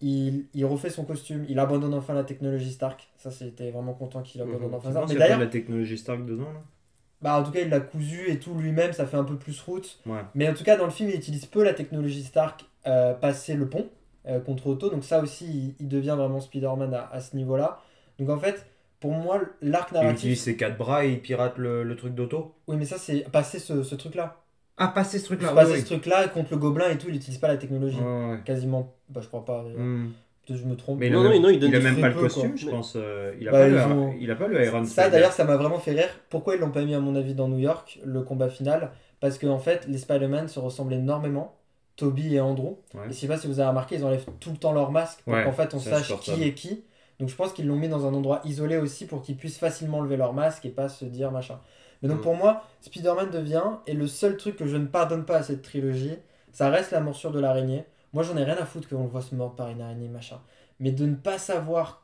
il refait son costume, il abandonne enfin la technologie Stark, ça c'était vraiment content qu'il abandonne enfin Tu ça. penses Mais qu'il y a pas d'ailleurs, de la technologie Stark dedans là Bah, en tout cas, il l'a cousu et tout lui-même, ça fait un peu plus route. Ouais. Mais en tout cas, dans le film, il utilise peu la technologie Stark passer le pont contre Otto. Donc, ça aussi, il devient vraiment Spider-Man à ce niveau-là. Donc, en fait, pour moi, l'arc Il narratif. utilise ses 4 bras et il pirate le truc d'auto. Oui, mais ça, c'est passer ce truc-là. Ah, passer ce truc-là. Passer oui, ce truc-là contre le gobelin et tout, il n'utilise pas la technologie. Ouais. Quasiment. Bah, je crois pas. D'ailleurs. Hmm. Peut-être que je me trompe. Mais Non, il donne il a des même très pas le peu, costume, quoi. je pense. Il a Bah, pas ils le, ont- il a pas le Iron Ça, Spider. d'ailleurs, ça m'a vraiment fait rire. Pourquoi ils l'ont pas mis, à mon avis, dans New York, le combat final? Parce que, en fait, les Spider-Man se ressemblent énormément, Toby et Andrew. Ouais. Et je sais pas si vous avez remarqué, ils enlèvent tout le temps leur masque pour Ouais, qu'en fait, on c'est sache insupportable. qui est qui. Donc, je pense qu'ils l'ont mis dans un endroit isolé aussi pour qu'ils puissent facilement lever leur masque et pas se dire machin. Mais donc, Mm. pour moi, Spider-Man devient, et le seul truc que je ne pardonne pas à cette trilogie, ça reste la morsure de l'araignée. Moi, j'en ai rien à foutre qu'on le voit se mordre par une araignée, machin. Mais de ne pas savoir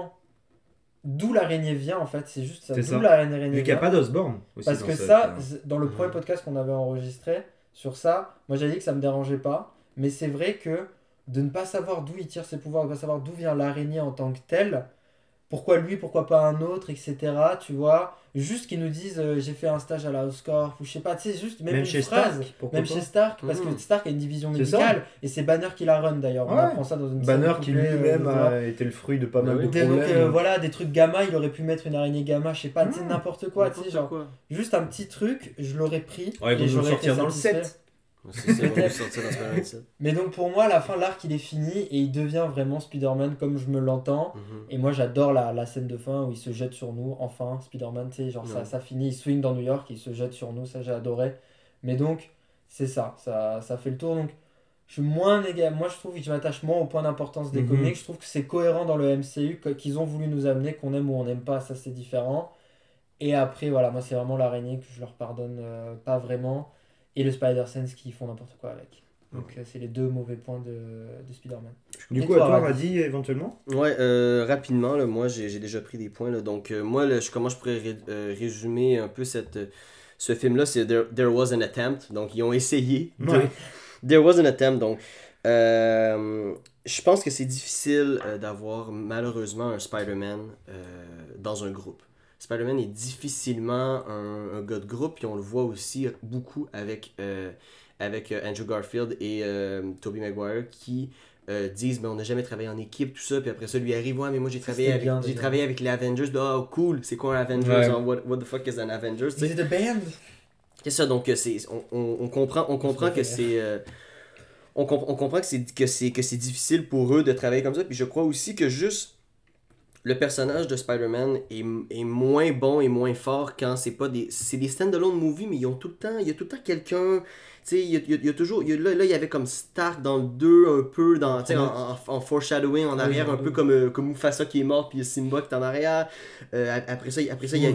d'où l'araignée vient, en fait, c'est juste ça. C'est D'où ça. l'araignée Vu qu'il n'y a vient. pas d'Osborn aussi. Parce dans que cette, ça, euh, dans le premier podcast qu'on avait enregistré sur ça, moi j'avais dit que ça me dérangeait pas. Mais c'est vrai que de ne pas savoir d'où il tire ses pouvoirs, de ne pas savoir d'où vient l'araignée en tant que telle, pourquoi lui, pourquoi pas un autre, etc. Tu vois, juste qu'ils nous disent j'ai fait un stage à la Oscorp, ou je sais pas, tu sais, juste même une Même chez phrase. Stark, pourquoi Même pas. chez Stark, parce Mhm. que Stark a une division C'est ça. médicale, et c'est Banner qui la run d'ailleurs. On Ouais. apprend ça dans une Banner scène qui couplée, lui-même voilà. a été le fruit de pas Bah mal oui. de Donc problèmes. voilà, des trucs gamma, il aurait pu mettre une araignée gamma, je sais pas, tu sais, n'importe quoi, tu sais, genre, quoi. juste un petit truc, je l'aurais pris, Ouais, ils et vont nous j'aurais été sortir dans le satisfait. 7. C'est ça, on va Peut-être. sortir dans Spider-Man 7. Mais donc pour moi, à la fin, l'arc il est fini et il devient vraiment Spider-Man comme je me l'entends. Mhm. Et moi j'adore la scène de fin où il se jette sur nous, enfin, Spider-Man, tu sais, genre Ouais. ça finit, il swing dans New York, il se jette sur nous, ça j'ai adoré. Mais donc, c'est ça fait le tour. Donc, je suis moins négatif. Moi je trouve que je m'attache moins au point d'importance des Mhm. comics. Je trouve que c'est cohérent dans le MCU, qu'ils ont voulu nous amener, qu'on aime ou on n'aime pas, ça c'est différent. Et après, voilà, moi c'est vraiment l'araignée que je leur pardonne pas vraiment. Et le Spider-Sense qui font n'importe quoi avec. Donc c'est les deux mauvais points de Spider-Man. Du Et coup, toi, à toi, Radis Radis, éventuellement. Ouais, rapidement, là, moi j'ai déjà pris des points. Là, donc, moi, là, comment je pourrais résumer un peu ce film-là, c'est There Was an Attempt. Donc, ils ont essayé. Ouais. There Was an Attempt. Donc, je pense que c'est difficile d'avoir malheureusement un Spider-Man dans un groupe. Spider-Man est difficilement un gars de groupe, puis on le voit aussi beaucoup avec Andrew Garfield et Tobey Maguire qui disent on n'a jamais travaillé en équipe, tout ça, puis après ça lui arrive mais moi j'ai travaillé c'était bien, j'ai déjà. travaillé avec les Avengers, oh cool, c'est quoi un Avengers, Ouais. what the fuck is an Avengers, tu sais. Is it a band? C'est ça, donc on comprend que c'est on comprend que c'est difficile pour eux de travailler comme ça, puis je crois aussi que juste le personnage de Spider-Man est moins bon et moins fort quand c'est des stand-alone movies, mais il y a tout le temps quelqu'un, tu sais, il y a toujours, là il y avait comme Stark dans le 2 un peu, tu sais, en foreshadowing en arrière, un peu comme Mufasa qui est mort, puis il y a Simba qui est en arrière, après ça il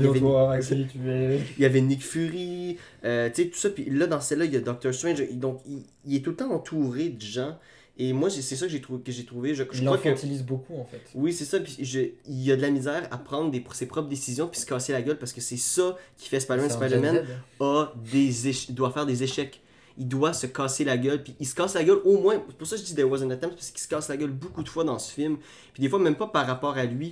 y avait Nick Fury, tu sais, tout ça, puis là dans celle-là il y a Doctor Strange, donc il est tout le temps entouré de gens. Et moi, c'est ça que j'ai trouvé. Je Il crois que. l'enfantilise beaucoup en fait. Oui, c'est ça. Puis il y a de la misère à prendre ses propres décisions puis se casser la gueule parce que c'est ça qui fait Spider-Man. C'est un Spider-Man Gen Z. doit faire des échecs. Il doit se casser la gueule. Puis il se casse la gueule au moins. C'est pour ça que je dis There Was an Attempt, parce qu'il se casse la gueule beaucoup de fois dans ce film. Puis des fois, même pas par rapport à lui.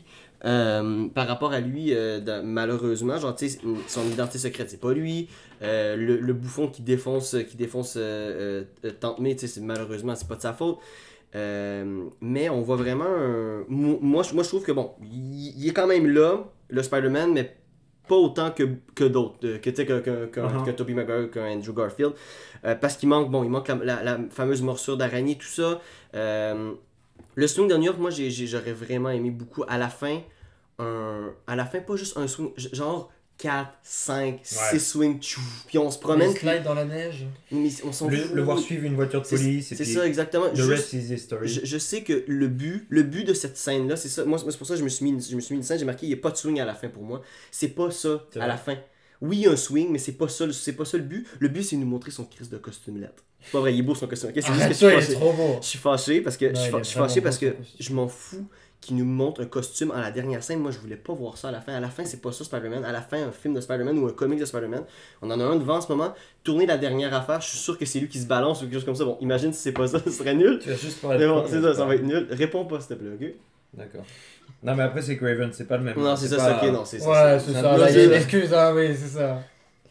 Malheureusement, genre, tu sais, son identité secrète, c'est pas lui. Le bouffon qui défonce Tante May, tu sais, malheureusement, c'est pas de sa faute. Mais on voit vraiment moi je trouve que bon, il est quand même là, le Spider-Man, mais pas autant que d'autres, que Tobey Maguire, qu'un Andrew Garfield, parce qu'il manque la fameuse morsure d'araignée, tout ça. Le swing de New York, moi j'aurais vraiment aimé beaucoup à la fin, pas juste un swing, genre 4, 5, 6 swings, puis on se promène. Il slide dans la neige. Mais on s'en fout. Le voir suivre une voiture de police. C'est ça, exactement. The rest is history. Je sais que le but de cette scène-là, c'est ça. Moi, c'est pour ça que je me suis mis une scène, j'ai marqué, il n'y a pas de swing à la fin pour moi. C'est pas ça C'est à vrai. la fin. Oui, il y a un swing, mais c'est pas ça le but. Le but, c'est de nous montrer son crise de costumette. C'est pas vrai, il est beau son costume. Okay, c'est juste que Toi, il je est suis trop beau. fâché. Je suis fâché parce que Non, il est je suis fâché vraiment parce beau, que son costume. je m'en fous qu'il nous montre un costume à la dernière scène. Moi, je voulais pas voir ça à la fin. À la fin, c'est pas ça Spider-Man. À la fin, un film de Spider-Man ou un comic de Spider-Man, on en a un devant en ce moment. Tourner la dernière affaire, je suis sûr que c'est lui qui se balance ou quelque chose comme ça. Bon, imagine si c'est pas ça, ce serait nul. Tu vas juste pour Mais être bon, con, c'est ça va être nul. Réponds pas, s'il te plaît, ok? D'accord. Non, mais après, c'est Craven, c'est pas le même. Non, c'est ça, pas- c'est ok, non, c'est Ouais, c'est c'est ça. un Là, peu il y a une ça. excuse, hein, oui, c'est ça.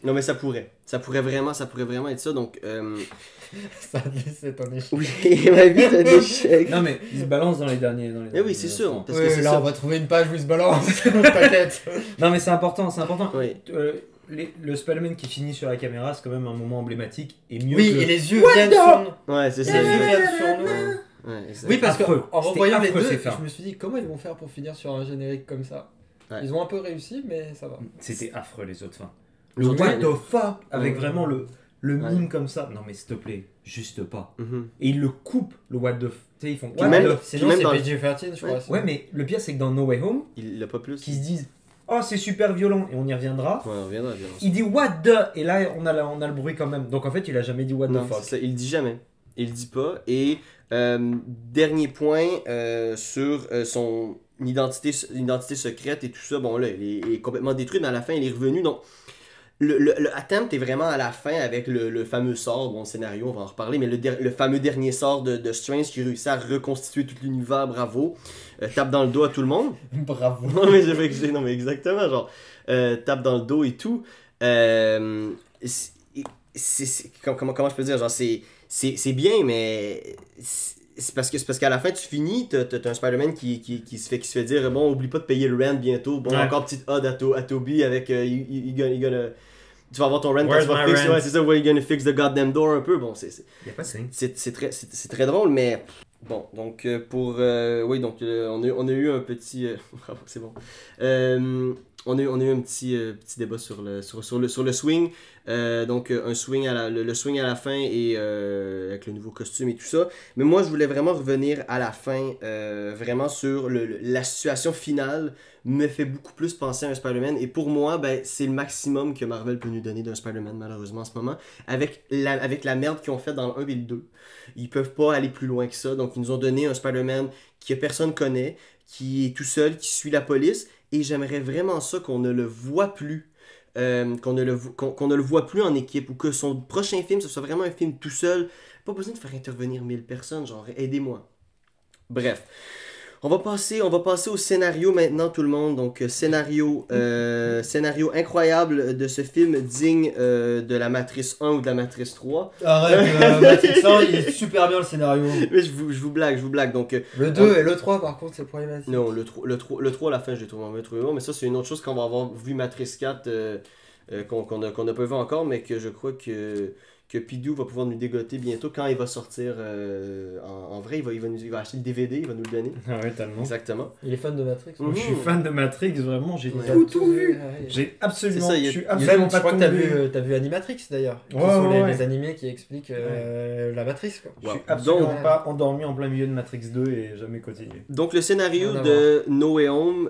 Non, mais ça pourrait vraiment être ça, donc... Ça c'est un échec. Oui, ma vie c'est un échec. Non, mais il se balance dans les derniers. Eh oui, c'est sûr, parce que Ouais, c'est là ça. on va trouver une page où il se balance. T'inquiète. Non, mais c'est important. Oui. Le Spider-Man qui finit sur la caméra, c'est quand même un moment emblématique et mieux Oui, que... et les yeux viennent sur nous. Ouais, c'est Les ça. yeux viennent sur nous. Ouais, exact. Oui, parce Affreux. qu'en revoyant les C'était affreux, deux, ces fins. je me suis dit comment ils vont faire pour finir sur un générique comme ça. Ouais. Ils ont un peu réussi, mais ça va. C'était affreux les autres fins. Le What ouais. the fuck avec Ouais. vraiment le Ouais. mime comme ça. Non mais s'il te plaît, juste pas. Mhm. Et ils le coupent, le what the... Tu sais, ils font Puis what même- the... Sinon, même c'est dans le- PG-13, je crois. Ouais, mais le pire c'est que dans No Way Home, Il l'a pas plus. qu'ils se disent « Oh, c'est super violent » et on y reviendra. Ouais, on reviendra bien. Il dit « What the » et là on a le bruit quand même. Donc en fait, il a jamais dit « What Non, the fuck c'est ça, il le dit jamais. Il le dit pas. Et dernier point sur son identité secrète et tout ça, bon là, il est complètement détruit, mais à la fin, il est revenu. Donc, le attempt est vraiment à la fin avec le fameux sort, bon, le scénario, on va en reparler, mais le fameux dernier sort de Strange qui réussit à reconstituer tout l'univers, bravo. Tape dans le dos à tout le monde. Bravo. Non, mais exactement, genre, tape dans le dos et tout. Comment je peux dire, genre, c'est bien, mais c'est parce qu'à la fin, tu finis, t'as un Spider-Man qui se fait dire, bon, oublie pas de payer le rent bientôt. Bon, Ouais. encore petite ode à Toby avec, tu vas avoir ton rent quand Where's tu vas my fixer, rent? ouais, c'est ça, where you gonna fix the goddamn door un peu. Bon, Il y a pas de signe. c'est très drôle, mais bon, donc oui, donc on a eu un petit, bravo, c'est bon. On a eu un petit débat sur le swing. Donc un swing le swing à la fin et avec le nouveau costume et tout ça. Mais moi, je voulais vraiment revenir à la fin, vraiment sur la situation finale me fait beaucoup plus penser à un Spider-Man. Et pour moi, ben, c'est le maximum que Marvel peut nous donner d'un Spider-Man, malheureusement, en ce moment. Avec la merde qu'ils ont fait dans le 1 et le 2. Ils peuvent pas aller plus loin que ça. Donc, ils nous ont donné un Spider-Man que personne connaît, qui est tout seul, qui suit la police. Et j'aimerais vraiment ça qu'on ne le voit plus. Qu'on ne le voit plus en équipe. Ou que son prochain film, ce soit vraiment un film tout seul. Pas besoin de faire intervenir 1000 personnes. Genre, aidez-moi. Bref. On va passer au scénario maintenant, tout le monde. Donc, scénario incroyable de ce film, digne de la Matrice 1 ou de la Matrice 3. Arrête, Matrix 1, il est super bien le scénario. Mais je vous blague. Donc, Le 2 et le 3, par contre, c'est problématique. non, le 3 à la fin, je l'ai trouvé bon. Mais ça, c'est une autre chose quand on va avoir vu Matrice 4 qu'on n'a pas vu encore, mais que je crois que Pidou va pouvoir nous dégoter bientôt quand il va sortir en vrai. Il va acheter le DVD, il va nous le donner. Ah ouais, tellement. Exactement. Il est fan de Matrix. Mhm. Je suis fan de Matrix, vraiment, j'ai Ouais. tout vu. Ouais. J'ai absolument, C'est ça, il y a- je suis Même, absolument je pas crois que tombé. t'as vu Animatrix d'ailleurs. Qui Ouais, sont ouais. les animés qui expliquent la matrice, quoi. Je suis Wow. absolument Donc- pas endormi en plein milieu de Matrix 2 et jamais continué. Donc le scénario Rien à de No Way Home,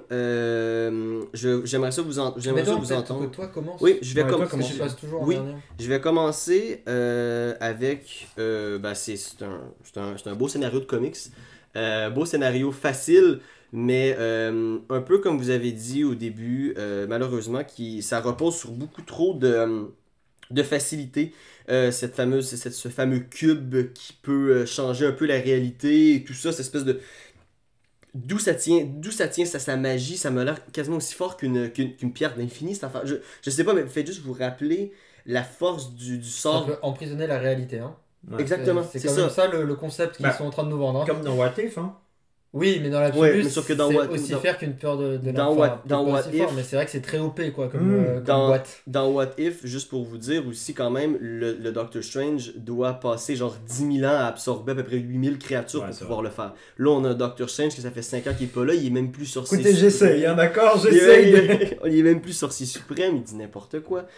j'aimerais ça vous Mais donc, vous peut-être entendre. que toi commence. Oui, je vais Ouais, toi, commencer. comment Je passe toujours en Oui. dernier. Je vais commencer avec c'est un beau scénario de comics, beau scénario facile, mais un peu comme vous avez dit au début, malheureusement, ça repose sur beaucoup trop de facilité. Ce fameux cube qui peut changer un peu la réalité et tout ça, cette espèce de... D'où ça tient sa magie, ça m'a l'air quasiment aussi fort qu'une pierre d'infini, cette affaire. Je sais pas, mais faites juste vous rappeler la force du Ça sort. peut emprisonner la réalité, hein. Ouais. Exactement, C'est c'est quand ça. même ça le concept qu'ils Bah, sont en train de nous vendre. Hein. Comme dans What If, hein. Oui, mais dans Ouais, l'absolu, mais sauf que dans c'est What- aussi dans- faire qu'une peur de dans l'enfant. What- Peut-être dans pas What aussi fort, If- mais c'est vrai que c'est très OP quoi, comme Dans- boîte. Dans What If, juste pour vous dire aussi quand même, le Doctor Strange doit passer genre 10 000 ans à absorber à peu près 8000 créatures Ouais, pour c'est pouvoir le faire. Là, on a un Doctor Strange que ça fait 5 ans qu'il est pas là, il est même plus sorcier Écoutez, j'essaye, suprême. hein, d'accord, j'essaye. Il est même plus sorcier suprême, il dit n'importe quoi.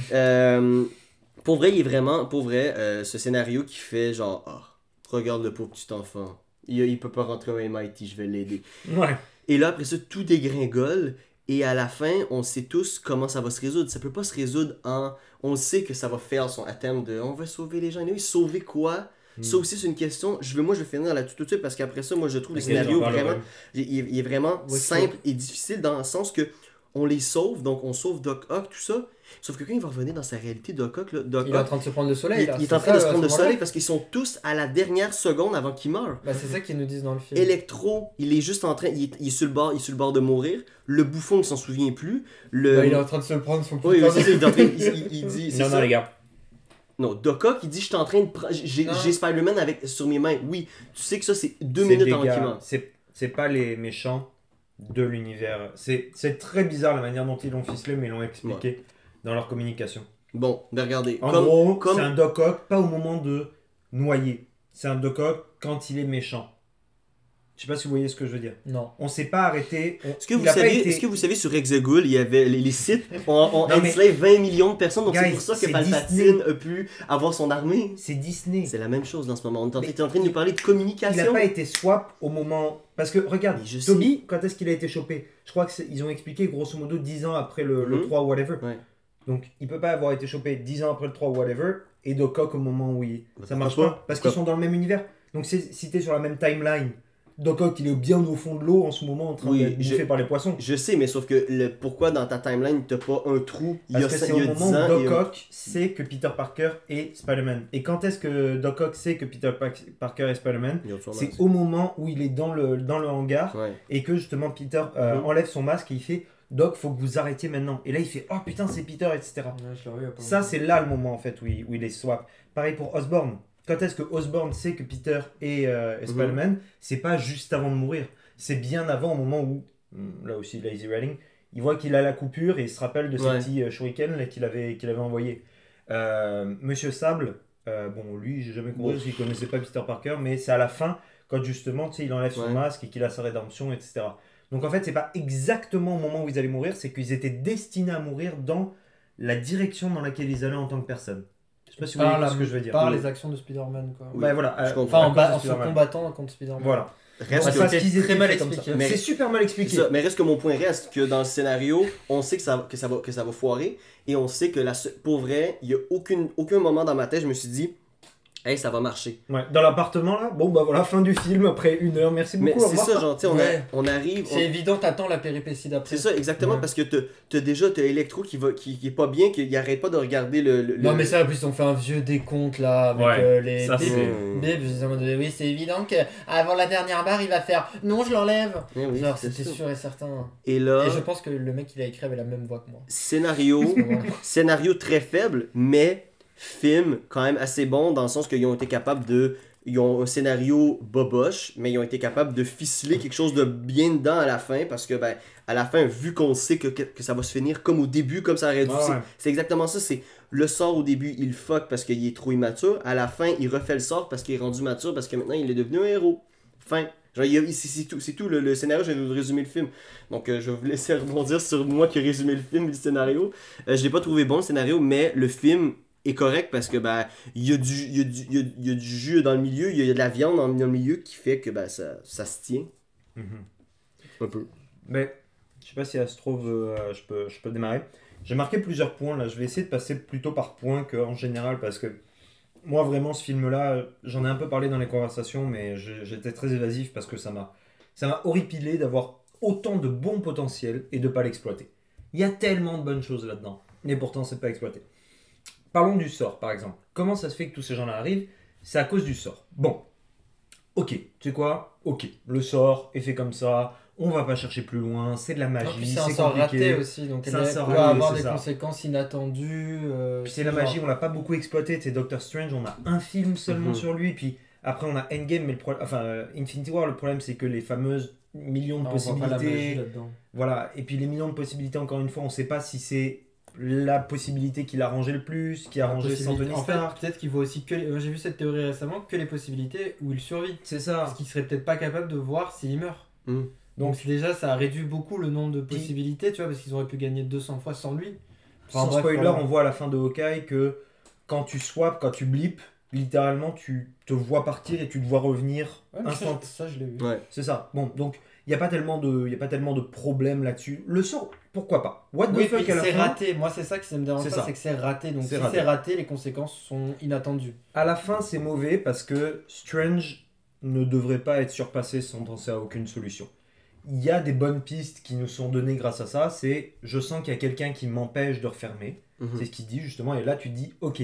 Pour vrai, ce scénario qui fait genre, regarde le pauvre petit enfant, il peut pas rentrer au MIT, je vais l'aider. Ouais. Et là, après ça, tout dégringole. Et à la fin, on sait tous comment ça va se résoudre. Ça peut pas se résoudre en... On sait que ça va faire son atteinte de... On va sauver les gens. Et oui, sauver quoi? Ça aussi, c'est une question... Je vais finir là tout de suite parce qu'après ça, moi, je trouve le Ok, scénario j'en parlerai. vraiment... Il est vraiment Ouais, simple et difficile dans le sens que on les sauve, donc on sauve Doc Ock, tout ça. Sauf que quand il va revenir dans sa réalité, Doc Ock, là, Il est en train de se prendre le soleil. Là. il est C'est en train ça, de se à prendre le ce moment-là. soleil parce qu'ils sont tous à la dernière seconde avant qu'il meure. Bah, c'est ça qu'ils nous disent dans le film. Electro, il est juste en train, il est sur le bord de mourir. Le bouffon, il s'en souvient plus. Le... Bah, il est en train de se prendre son Oui, putain c'est de- ça, il est en train, il dit, c'est Non, ça. non, les gars. Non, Doc Ock, il dit, je suis en train de prendre, j'ai Non. Spider-Man sur mes mains. Oui, tu sais que ça, c'est 2 C'est minutes des avant qu'il gars, meure. c'est pas les méchants de l'univers. C'est très bizarre la manière dont ils l'ont ficelé, mais ils l'ont expliqué dans leur communication. Bon, ben regardez. En comme, gros, comme- c'est un Doc Ock, pas au moment de noyer. C'est un Doc Ock quand il est méchant. Je sais pas si vous voyez ce que je veux dire. Non. On s'est pas arrêté. Est-ce que, vous savez sur Exegol, il y avait les sites ont Non, mais- enslaved 20 millions de personnes, donc c'est Guys, pour ça que c'est Palpatine Disney. a pu avoir son armée. C'est Disney. C'est la même chose dans ce moment. On est Mais en train de nous parler de Il n'a communication. pas été swap au moment. Parce que regarde, Mais je sais. Toby, quand est-ce qu'il a été chopé? Je crois qu'ils ont expliqué grosso modo 10 ans après le Mhm. 3 ou whatever. Ouais. Donc il peut pas avoir été chopé 10 ans après le 3 ou whatever et Doc Ock au moment où il. Bah, Ça marche pourquoi pas. Parce Pourquoi qu'ils sont dans le même univers. Donc si t'es sur la même timeline, Doc Ock il est bien au fond de l'eau en ce moment en train Oui, d'être bouffé par les poissons. Je sais, mais sauf que pourquoi dans ta timeline, t'as pas un trou il y Parce a, que c'est il y au a 10 moment ans où et Doc Ock sait que Peter Parker est Spider-Man. Et quand est-ce que Doc Ock sait que Peter Parker est Spider-Man? il y a son C'est masque. au moment où il est dans le hangar Ouais. et que justement Peter Mhm. enlève son masque et il fait Doc, faut que vous arrêtiez maintenant. Et là il fait oh putain c'est Peter, etc. Ouais, je l'ai revu il y a pas Ça longtemps. c'est là le moment en fait où il est swap. Pareil pour Osborn. Quand est-ce que Osborn sait que Peter est Spider-Man? C'est pas juste avant de mourir. C'est bien avant au moment où, là aussi lazy writing, il voit qu'il a la coupure et il se rappelle de ces Ouais. petits shurikens là, qu'il avait envoyés. Monsieur Sable, bon lui j'ai jamais compris Bon. parce qu'il connaissait pas Peter Parker, mais c'est à la fin quand justement tu sais, il enlève son Ouais. masque et qu'il a sa rédemption, etc. Donc en fait c'est pas exactement au moment où ils allaient mourir, c'est qu'ils étaient destinés à mourir dans la direction dans laquelle ils allaient en tant que personne. Je sais pas si vous voyez ce que je veux dire. Par Oui. les actions de Spider-Man, quoi. Oui. Bah voilà, Je comprends. Enfin, à cause de en se Spider-Man. combattant contre Spider-Man. Voilà. Reste Ouais, que- Parce c'était qu'ils très étaient mal faits comme ça. expliqué. Mais- C'est super mal expliqué. C'est ça, mais reste que mon point reste que dans le scénario, on sait que ça va foirer et on sait que pour vrai, il y a aucun moment dans ma tête je me suis dit hey, ça va marcher. Ouais, dans l'appartement là, bon bah voilà, fin du film après 1 heure, merci Mais beaucoup. au c'est revoir. ça, genre, tu sais, Ouais. on arrive. C'est évident, t'attends la péripétie d'après. C'est ça, exactement, Ouais. parce que t'as Electro qui est pas bien, qui arrête pas de regarder le. Non, mais ça, en plus, on fait un vieux décompte là avec Ouais, les ça, bips. c'est- Bips, ils ont dit, oui, c'est évident qu'avant la dernière barre, il va faire non, je l'enlève. Eh oui, Genre, c'est c'était sûr. sûr et certain. Et là, Et je pense que le mec qui l'a écrit avait la même voix que moi. scénario, scénario très faible, mais film quand même assez bon dans le sens qu'ils ont été capables de. Ils ont un scénario boboche, mais ils ont été capables de ficeler quelque chose de bien dedans à la fin parce que, ben, à la fin, vu qu'on sait que ça va se finir comme au début, comme ça aurait dû. Ouais, ouais. C'est exactement ça. C'est le sort au début, il fuck parce qu'il est trop immature. À la fin, il refait le sort parce qu'il est rendu mature, parce que maintenant, il est devenu un héros. Fin. Genre, c'est tout le scénario, je vais vous résumer le film. Donc, je vais vous laisser rebondir sur moi qui ai résumé le film et le scénario. Je l'ai pas trouvé bon, le scénario, mais le film est correct parce que ben il y a du jus dans le milieu, il y a de la viande dans le milieu qui fait que ben ça se tient Mhm. un peu. Mais je sais pas si Astro veut, je peux démarrer. J'ai marqué plusieurs points là, je vais essayer de passer plutôt par points qu'en général parce que moi vraiment ce film là, j'en ai un peu parlé dans les conversations mais j'étais très évasif parce que ça m'a horripilé d'avoir autant de bons potentiels et de pas l'exploiter. Il y a tellement de bonnes choses là-dedans, mais pourtant c'est pas exploité. Parlons du sort par exemple. Comment ça se fait que tous ces gens-là arrivent? C'est à cause du sort. Bon, ok, tu sais quoi? Ok, le sort est fait comme ça, on va pas chercher plus loin, c'est de la Non, puis magie, c'est un c'est sort compliqué. raté aussi, donc C'est elle un peut sort raté, avoir c'est des ça. conséquences inattendues. Puis c'est la magie, on l'a pas beaucoup exploité. Tu sais, Doctor Strange, on a un film seulement Mhm. sur lui. Puis après, on a Endgame, mais Infinity War, le problème, c'est que les fameuses millions de Non, on voit pas la magie possibilités. là-dedans. Voilà. Et puis les millions de possibilités, encore une fois, on sait pas si c'est la possibilité qui l'a arrangé le plus, qui a La arrangé sans possibilité- Tony En fait, Stark. peut-être qu'il voit aussi que. J'ai vu cette théorie récemment, que les possibilités où il survit. C'est ça. Parce qu'il serait peut-être pas capable de voir s'il meurt. Mm. Donc déjà, ça a réduit beaucoup le nombre de possibilités, tu vois, parce qu'ils auraient pu gagner 200 fois sans lui. Enfin, Sans bref, spoiler, voilà. on voit à la fin de Hawkeye que quand tu swaps, quand tu blips, littéralement, tu te vois partir et tu te vois revenir Ouais, mais instant. ça, je l'ai vu. Ouais. C'est ça. Bon, donc il n'y a pas tellement de problèmes là-dessus. Le sort, pourquoi pas? What the Oui, fuck puis à la c'est fin? raté. Moi, c'est ça qui me dérange C'est pas, ça. c'est que c'est raté. Donc C'est si raté. c'est raté, les conséquences sont inattendues. À la fin, c'est mauvais parce que Strange ne devrait pas être surpassé sans penser à aucune solution. il y a des bonnes pistes qui nous sont données grâce à ça. C'est je sens qu'il y a quelqu'un qui m'empêche de refermer. C'est ce qu'il dit justement. Et là, tu te dis ok,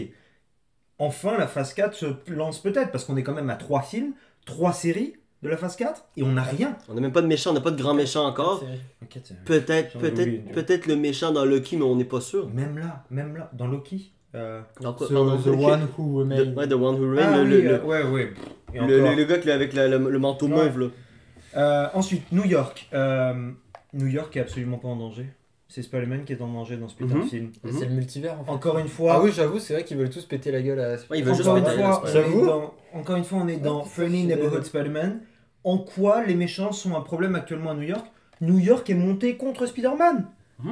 enfin la phase 4 se lance peut-être parce qu'on est quand même à 3 films, 3 séries de la phase 4 et on n'a rien. On n'a même pas de méchant, on n'a pas de grand méchant encore. Ok, Peut-être le méchant dans Loki, mais on n'est pas sûr. même là, dans Loki. Donc, The One Who Remains. Ouais, The One Who Remains, Ah, oui, le Et encore. gars qui est avec le manteau Ouais. mauve là. Ensuite, New York. New York est absolument pas en danger. C'est Spider-Man qui est en danger dans ce putain de film. Mais c'est le multivers en fait. Encore une fois. Ah oui, j'avoue, c'est vrai qu'ils veulent tous péter la gueule à Ouais, il veut juste Encore une péter la fois, gueule, J'avoue. encore une fois, on est dans Ouais, Friendly c'est Neighborhood des- Spider-Man. En quoi les méchants sont un problème actuellement à New York? New York est monté contre Spider-Man.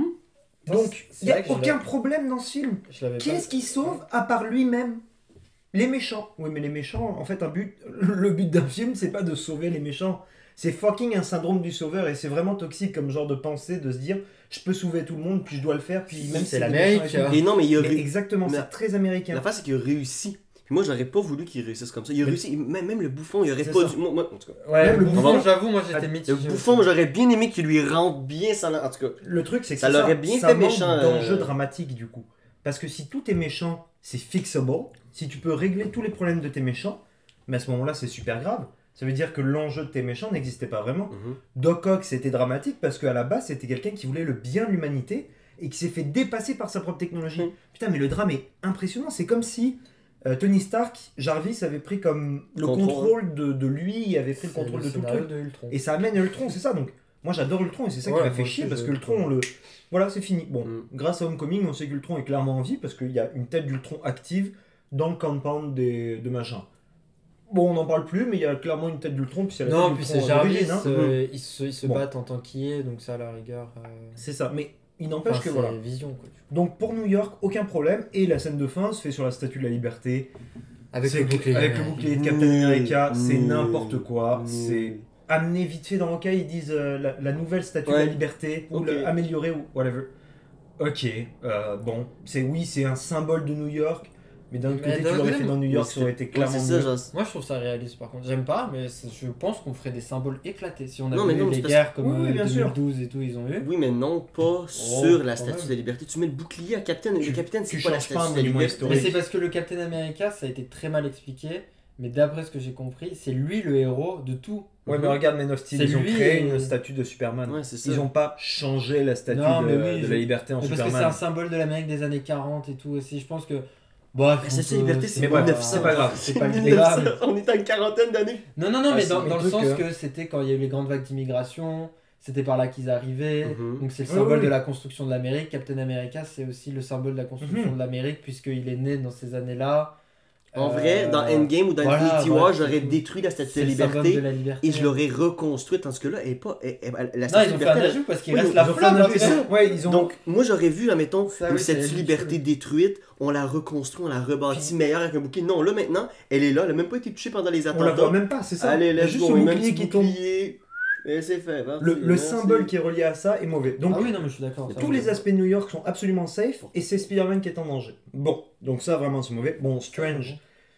Donc, c'est il n'y a vrai que je aucun l'ai- problème dans ce film. Je l'avais Qui pas. est-ce qui sauve à part lui-même? Les méchants. Oui, mais les méchants, en fait, le but d'un film, c'est pas de sauver les méchants. C'est fucking un syndrome du sauveur et c'est vraiment toxique comme genre de pensée de se dire je peux sauver tout le monde puis je dois le faire puis même si C'est des l'Amérique, méchants et tout. Et non, mais il a Mais réussi. exactement, Mais c'est très américain. L'affaire, c'est qu'il a réussi. Puis moi, j'aurais pas voulu qu'il réussisse comme ça. Il a Mais- réussi. Même le bouffon, il aurait C'est pas ça. dû. Moi, en tout cas. Ouais, Même le le bouffon, bouffon- j'avoue, moi j'étais Le mitigé. Le bouffon, moi, j'aurais bien aimé qu'il lui rentre bien ça. En tout cas. Le truc, c'est que Ça c'est l'aurait bien ça fait manque méchant, d'enjeu dramatique du coup. Parce que si tout est méchant, c'est fixable. Si tu peux régler tous les problèmes de tes méchants, mais à ce moment-là, c'est super grave. Ça veut dire que l'enjeu de tes méchants n'existait pas vraiment. Doc Ock, c'était dramatique parce qu'à la base, c'était quelqu'un qui voulait le bien de l'humanité et qui s'est fait dépasser par sa propre technologie. Mhm. Putain, mais le drame est impressionnant. C'est comme si Tony Stark, Jarvis avait pris comme le Contrôle. contrôle de lui, il avait pris le C'est contrôle de tout le scénario truc. de Ultron. Et ça amène à Ultron, c'est ça. Donc, moi j'adore Ultron et c'est ça qui Ouais, m'a moi fait aussi, chier parce j'ai- que Ultron, voilà, c'est fini. Bon, Mm. grâce à Homecoming, on sait qu'Ultron est clairement en vie parce qu'il y a une tête d'Ultron active dans le compound de machin. Bon, on n'en parle plus, mais il y a clairement une tête d'Ultron. Puis c'est la Non, tête puis d'Ultron c'est Jarvis, d'origine, hein. ils se Bon. battent en tant qu'IA, donc ça à la rigueur. C'est ça, mais il n'empêche Enfin, que c'est voilà. Vision quoi. Donc pour New York, aucun problème. Et la scène de fin se fait sur la Statue de la Liberté. Avec C'est le bouclier. avec le bouclier de Captain Nul, America, c'est nul, n'importe quoi. nul. C'est amené vite fait dans le cas, ils disent la nouvelle Statue de Ouais. la Liberté, ou Ok. améliorer, ou whatever. Ok, bon, c'est un symbole de New York, mais d'un autre Mais côté, d'un tu l'aurais autre fait dans New York, ça aurait été Ouais, clairement c'est ça, mieux. genre. Moi je trouve ça réaliste par contre. J'aime pas, mais je pense qu'on ferait des symboles éclatés. Si on avait Non, mais eu non, les c'est parce- guerres comme Oui, oui, bien sûr. 2012 et tout, ils ont eu. Oui, mais non, pas sur la quand Statue même. de la Liberté. Tu mets le bouclier à Captain. Le Capitaine, c'est tu pas la changes pas un Statue de la monument Liberté. historique. Mais c'est parce que le Captain America, ça a été très mal expliqué. Mais d'après ce que j'ai compris, c'est lui le héros de tout. Ouais, mais regarde Man of Steel, C'est ils ont lui créé et- une statue de Superman. Ouais, c'est ça. Ils ont pas changé la statue Non, mais de, oui, de je- la liberté en Mais parce que c'est Superman. un symbole de l'Amérique des années 40 et tout aussi. Je pense que. Bref, La Statue de la Liberté, c'est Mais bref, 1900. c'est pas grave. C'est pas le 1900. grave. On est à une quarantaine d'années. Non, Ah, mais c'est dans le le truc, sens que c'était quand il y a eu les grandes vagues d'immigration, c'était par là qu'ils arrivaient. Mhm. Donc c'est le Oui, symbole oui. de la construction de l'Amérique. Captain America, c'est aussi le symbole de la construction Mhm. de l'Amérique, puisqu'il est né dans ces années-là. En vrai, dans Euh, Endgame ou dans voilà, Infinity ouais, War, c'est j'aurais tout. détruit la Statue C'est de le la symbole Liberté de la liberté. et je l'aurais reconstruite. Tandis que là, elle est pas. La Non, Statue de ils la ont fait un Liberté. ajout parce qu'il Oui, reste ils la ont fait flamme un ajout, après. ça. Ouais, ils ont. Donc, moi, j'aurais vu, admettons, Ça, une oui, c'est Statue de Liberté ridicule. détruite, on la reconstruit, on la rebâtit meilleure avec un bouclier. Non, là, maintenant, elle est là, elle a même pas été touchée pendant les on la attentats. voit même pas, c'est ça. Allez, Il y a let's juste go, ce et même bouclier petit qui tombe. bouclier. Et c'est fait. parti, Le merci. symbole qui est relié à ça est mauvais. Donc, Ah oui, non, mais je suis d'accord. ça, tous oui. les aspects de New York sont absolument safe et c'est Spider-Man qui est en danger. Bon, donc ça vraiment c'est mauvais. Bon, Strange,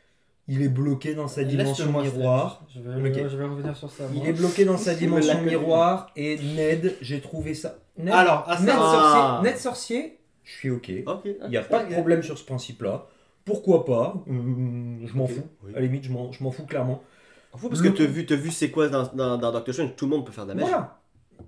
il est bloqué dans sa dimension Laisse-le-moi, miroir. Je vais, Ok. je vais revenir sur ça. Il moi. est bloqué dans sa me dimension l'a connu. miroir et Ned, j'ai trouvé ça. Ned, Alors, à Ned, ça. Ah. sorcier, je suis ok. Ok. Il n'y a pas de problème sur ce principe-là. Pourquoi pas Je m'en Ok, fous. oui. À la limite, je m'en fous clairement. Parce que t'as vu c'est quoi dans Doctor Strange, tout le monde peut faire de la magie. Voilà.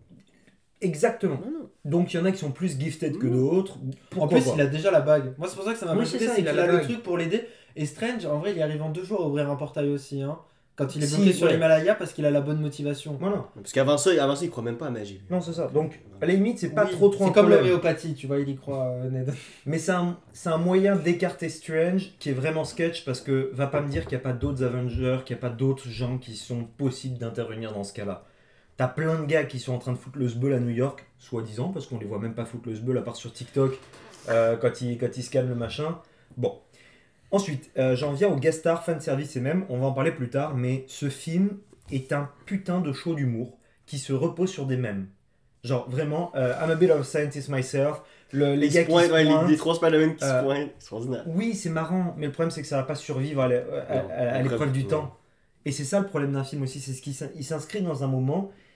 Exactement. Non, non. Donc il y en a qui sont plus gifted que d'autres. En Pourquoi plus, pas il a déjà la bague. Moi, c'est pour ça que ça m'a Oui, pas c'est choqué, ça, c'est il a qu'il la a le bague. truc pour l'aider. Et Strange, en vrai, il arrive en 2 jours à ouvrir un portail aussi. Hein, quand il est Si, bloqué sur ouais. l'Himalaya parce qu'il a la bonne motivation. Voilà. Parce qu'avant ça, il croit même pas à la magie. Non, c'est ça. Donc à la limite, c'est pas Oui, trop un C'est comme problème. l'homéopathie, tu vois, il y croit, Ned. Mais c'est un moyen d'écarter Strange qui est vraiment sketch parce que va pas me dire qu'il n'y a pas d'autres Avengers, qu'il n'y a pas d'autres gens qui sont possibles d'intervenir dans ce cas-là. T'as plein de gars qui sont en train de foutre le sbeul à New York, soi-disant, parce qu'on les voit même pas foutre le sbeul à part sur TikTok quand ils scannent le machin. Bon. Ensuite, j'en viens au guest star, fanservice et même, on va en parler plus tard, mais ce film est un putain de show d'humour qui se repose sur des mèmes. Genre vraiment, I'm a bit of a scientist myself, les gars qui se pointent. Les 3 Spider-Man qui se Euh, pointent, extraordinaire. Oui, c'est marrant, mais le problème c'est que ça va pas survivre à l'épreuve du ouais. temps. Et c'est ça le problème d'un film aussi, c'est qu'il s'inscrit dans un moment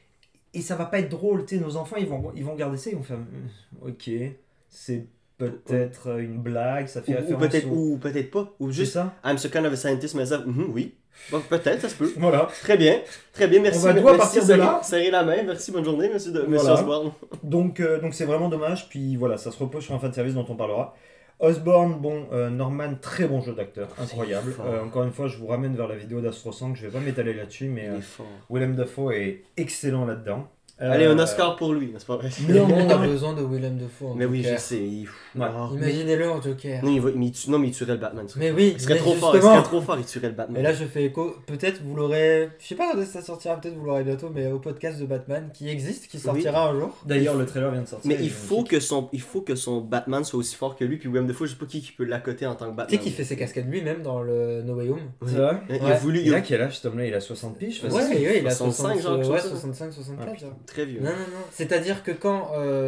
Et ça va pas être drôle, tu sais, nos enfants, ils vont regarder ça, ils vont faire ok, c'est peut-être une blague, ça fait référence Ou peut-être pas. Ou C'est juste, ça. I'm so kind of a scientist myself. Oui. Bon, peut-être, ça se peut. Voilà. Très bien, merci. On va devoir partir de là. Serrer la main, merci, bonne journée, monsieur Voilà. Osborne. Donc c'est vraiment dommage, puis voilà, ça se repose sur un fanservice dont on parlera. Osborne, bon, Norman, très bon jeu d'acteur, incroyable. fort. Encore une fois, je vous ramène vers la vidéo d'Astro 5, je vais pas m'étaler là-dessus, mais Il est fort. Willem Dafoe est excellent là-dedans. Allez, un Oscar pour lui, n'est-ce pas vrai? Tout le monde a Néanmoins, besoin de Willem Dafoe en Mais oui, Joker. je sais. Ouais. Imaginez-le en Joker. Non, mais il tuerait le Batman. Mais oui, Il serait mais trop fort, il tuerait le Batman. Et là, je fais écho. Peut-être vous l'aurez. Je sais pas quand ça sortira, peut-être vous l'aurez bientôt, mais au podcast de Batman qui existe, qui sortira un jour. D'ailleurs, le trailer vient de sortir. Mais est il faut magnifique. que son Batman soit aussi fort que lui, puis Willem Dafoe, je sais pas qui peut l'accoter en tant que Tu Batman. sais qu'il fait ses cascades lui-même dans le No Way Home. C'est vrai. Il a Ouais. voulu. Il a quel âge cet homme-là? Il a 60 piges, Ouais, facile. il a 65, genre, quelque ouais, chose, 65, 64. genre. Très vieux. Non. C'est-à-dire que quand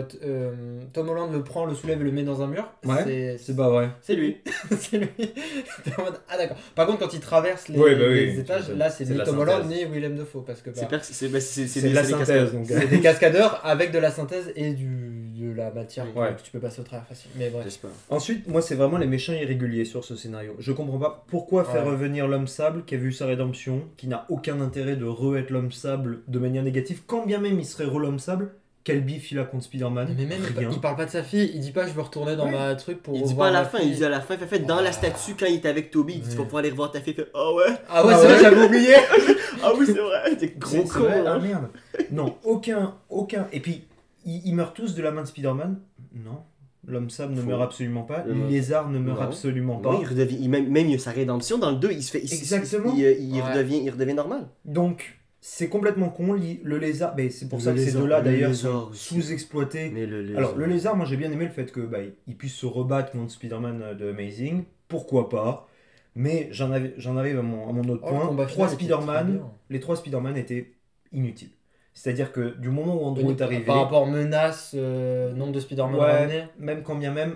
Tom Holland le prend, le soulève et le met dans un mur, Ouais. C'est pas vrai. C'est lui. c'est lui. T'es en mode, ah d'accord. Par contre, quand il traverse les, Ouais, bah oui, les étages, c'est- là c'est c'est ni la Tom Holland synthèse. ni Willem Dafoe. Parce que bah, C'est C'est de la synthèse, donc. c'est des cascadeurs avec de la synthèse et de la matière Ouais. que tu peux passer au travers facile. Mais bref. J'espère. Ensuite, moi, c'est vraiment les méchants irréguliers sur ce scénario. Je comprends pas pourquoi faire Ouais. revenir l'homme sable qui a vu sa rédemption, qui n'a aucun intérêt de re-être l'homme sable de manière négative, quand bien même il serait re-l'homme sable. Quel bif il a contre Spider-Man? Mais même Rien. il parle pas de sa fille, il dit pas je veux retourner dans Ouais. ma truc pour. Il dit revoir pas à la ma fin, fille. il dit à la fin, fait dans la statue quand il est avec Toby, il dit tu vas Ouais. pouvoir aller revoir ta fille, fait ah ouais, Ah ouais, Ah c'est vrai, ouais. j'avais oublié. ah oui c'est vrai, t'es gros C'est con vrai, ah hein. merde. Non, aucun. Et puis, ils meurent tous de la main de Spider-Man? Non. L'homme sable ne Faux. meurt absolument pas. Le- Le lézard ne meurt Non. absolument pas. Oui, il redevient, même il a sa rédemption dans le 2, il se fait Exactement. il Ouais. il redevient normal. Donc, c'est complètement con. Le lézard, ben, c'est pour Le ça que ces lézard, deux-là le d'ailleurs lézard sont aussi. sous-exploités. Mais le Alors, le lézard, moi j'ai bien aimé le fait que il puisse se rebattre contre Spider-Man de Amazing. Pourquoi pas? Mais j'en arrive à mon autre Oh, le point. combat final était très bien. Les 3 Spider-Man étaient inutiles. C'est-à-dire que du moment où Andrew est arrivé, Par rapport menace, nombre de Spider-Man ouais, ramenés. même quand bien même,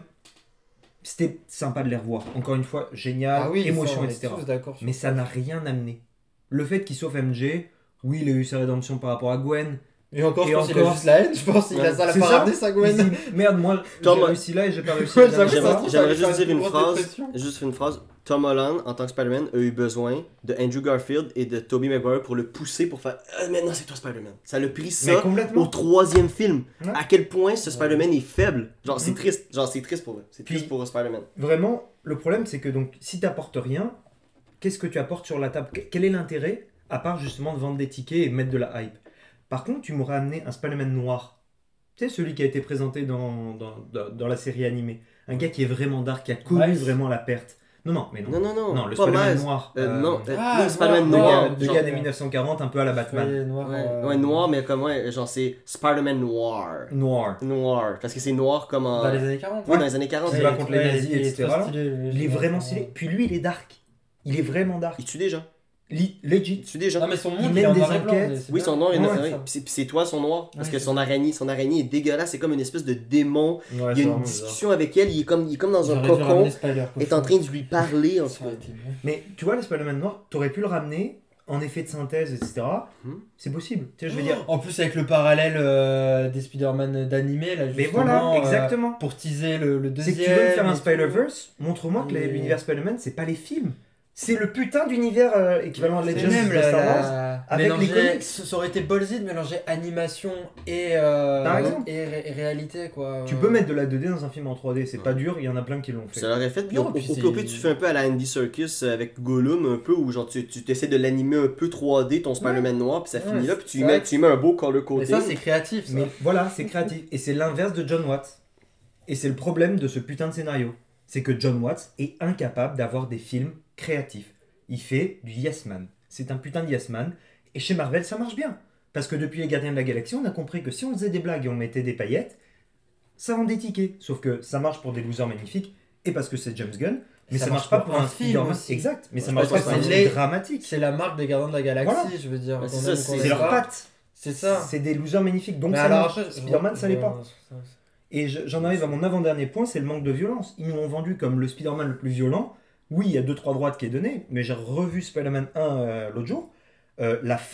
c'était sympa de les revoir. Encore une fois, génial, Ah oui, émotion, ça, on est etc. tous d'accord sur Mais ça n'a rien amené. Le fait qu'il sauve MJ, oui, il a eu sa rédemption par rapport à Gwen. Et encore, Et je pense qu'il a encore. juste la haine. Je pense qu'il a ça, la C'est pas ça. ramené sa Il Gwen. se dit, merde, moi Tom- j'ai réussi là et j'ai pas réussi Ouais, la dernière j'avoue, fois. ça, J'aimerais ça juste fait dire une grosse phrase. dépression. Juste une phrase. Tom Holland, en tant que Spider-Man, a eu besoin de Andrew Garfield et de Tobey Maguire pour le pousser pour faire maintenant c'est toi Spider-Man. Ça l'a pris Mais ça au complètement. 3e film. Ouais. À quel point ce Spider-Man est faible. Genre c'est Mhm. triste. Genre c'est triste pour eux. C'est triste Puis- pour Spider-Man. Vraiment, le problème c'est que donc si t'apportes rien, qu'est-ce que tu apportes sur la table? Quel est l'intérêt à part justement de vendre des tickets et mettre de la hype? Par contre, tu m'aurais amené un Spider-Man noir. Tu sais, celui qui a été présenté dans la série animée. Un gars qui est vraiment dark, qui a connu Miles. vraiment la perte. Non, mais non. Non, Non, le pas Spider-Man Miles. noir. Non, Ah, oui, Spider-Man noir, noir. noir. Le genre- gars des 1940, un peu à la Batman. Chevalier noir, Ouais, noir, mais comme ouais, genre c'est Spider-Man noir. Noir. Noir. Parce que c'est noir comme en. Dans les années 40. Oui, dans les années 40. Il Il va contre les nazis, il est etc. très stylé, le Il est général. vraiment stylé. Puis lui, il est dark. Il est vraiment dark. tue des gens. Legit. Il tue des gens. Non, mais son Il monde, mène est en des noir et blanc, enquêtes. mais c'est Oui, bien. son noir est Ouais, noir. c'est ça. C'est toi son noir. Parce Ouais, que c'est son araignée est dégueulasse. C'est comme une espèce de démon. Ouais, Il y a c'est une vraiment bizarre. discussion avec elle. Il est comme dans un J'aurais dû cocon. ramener Spider, Il est en train de lui parler. En Ça tout aurait cas. été bon. Mais tu vois, le Spider-Man noir, t'aurais pu le ramener en effet de synthèse, etc. Hmm. C'est possible. Tu sais, je veux dire. En plus, avec le parallèle des Spider-Man d'animé, là, Mais justement, voilà, exactement. pour teaser le C'est deuxième. que tu veux me faire un et tout. Spider-Verse, montre-moi que Mais- l'univers Spider-Man, c'est pas les films. C'est le putain d'univers équivalent à C'est Legends même de Star Wars. avec les comics. Ça aurait été ballsy de mélanger animation et, Par exemple. et réalité, quoi. Tu peux mettre de la 2D dans un film en 3D, c'est pas dur, il y en a plein qui l'ont fait. Ça l'aurait fait. Puis Non, au puis pire, c'est- tu fais un peu à la Andy Serkis avec Gollum, un peu, où genre tu t'essaies de l'animer un peu 3D, ton Spider-Man noir, puis ça Ouais, finit là, puis c'est vrai que- tu y mets un beau color Mais coding. ça, c'est créatif, ça. Mais voilà, c'est créatif. Et c'est l'inverse de John Watts. Et c'est le problème de ce putain de scénario. C'est que John Watts est incapable d'avoir des films créatifs. Il fait du yes man. C'est un putain de yes man. Et chez Marvel, ça marche bien. Parce que depuis les Gardiens de la Galaxie, on a compris que si on faisait des blagues et on mettait des paillettes, ça vend des tickets. Sauf que ça marche pour des losers magnifiques et parce que c'est James Gunn. Mais ça marche pas pour un film Spider-Man. aussi. Exact. Mais ça Je marche pense pas que pour un c'est film les- dramatique. C'est la marque des Gardiens de la Galaxie, Voilà. je veux dire. Ouais, qu'on c'est aime ça, ou qu'on c'est C'est aime leurs pas. pattes. C'est ça. C'est des losers magnifiques. Donc Mais ça alors marche. après, Spider-Man, ça l'est pas. ça- Et j'en arrive à mon avant-dernier point, c'est le manque de violence. Ils nous ont vendu comme le Spider-Man le plus violent. Oui, il y a 2-3 droites qui est donné, mais j'ai revu Spider-Man 1 l'autre jour. La fin,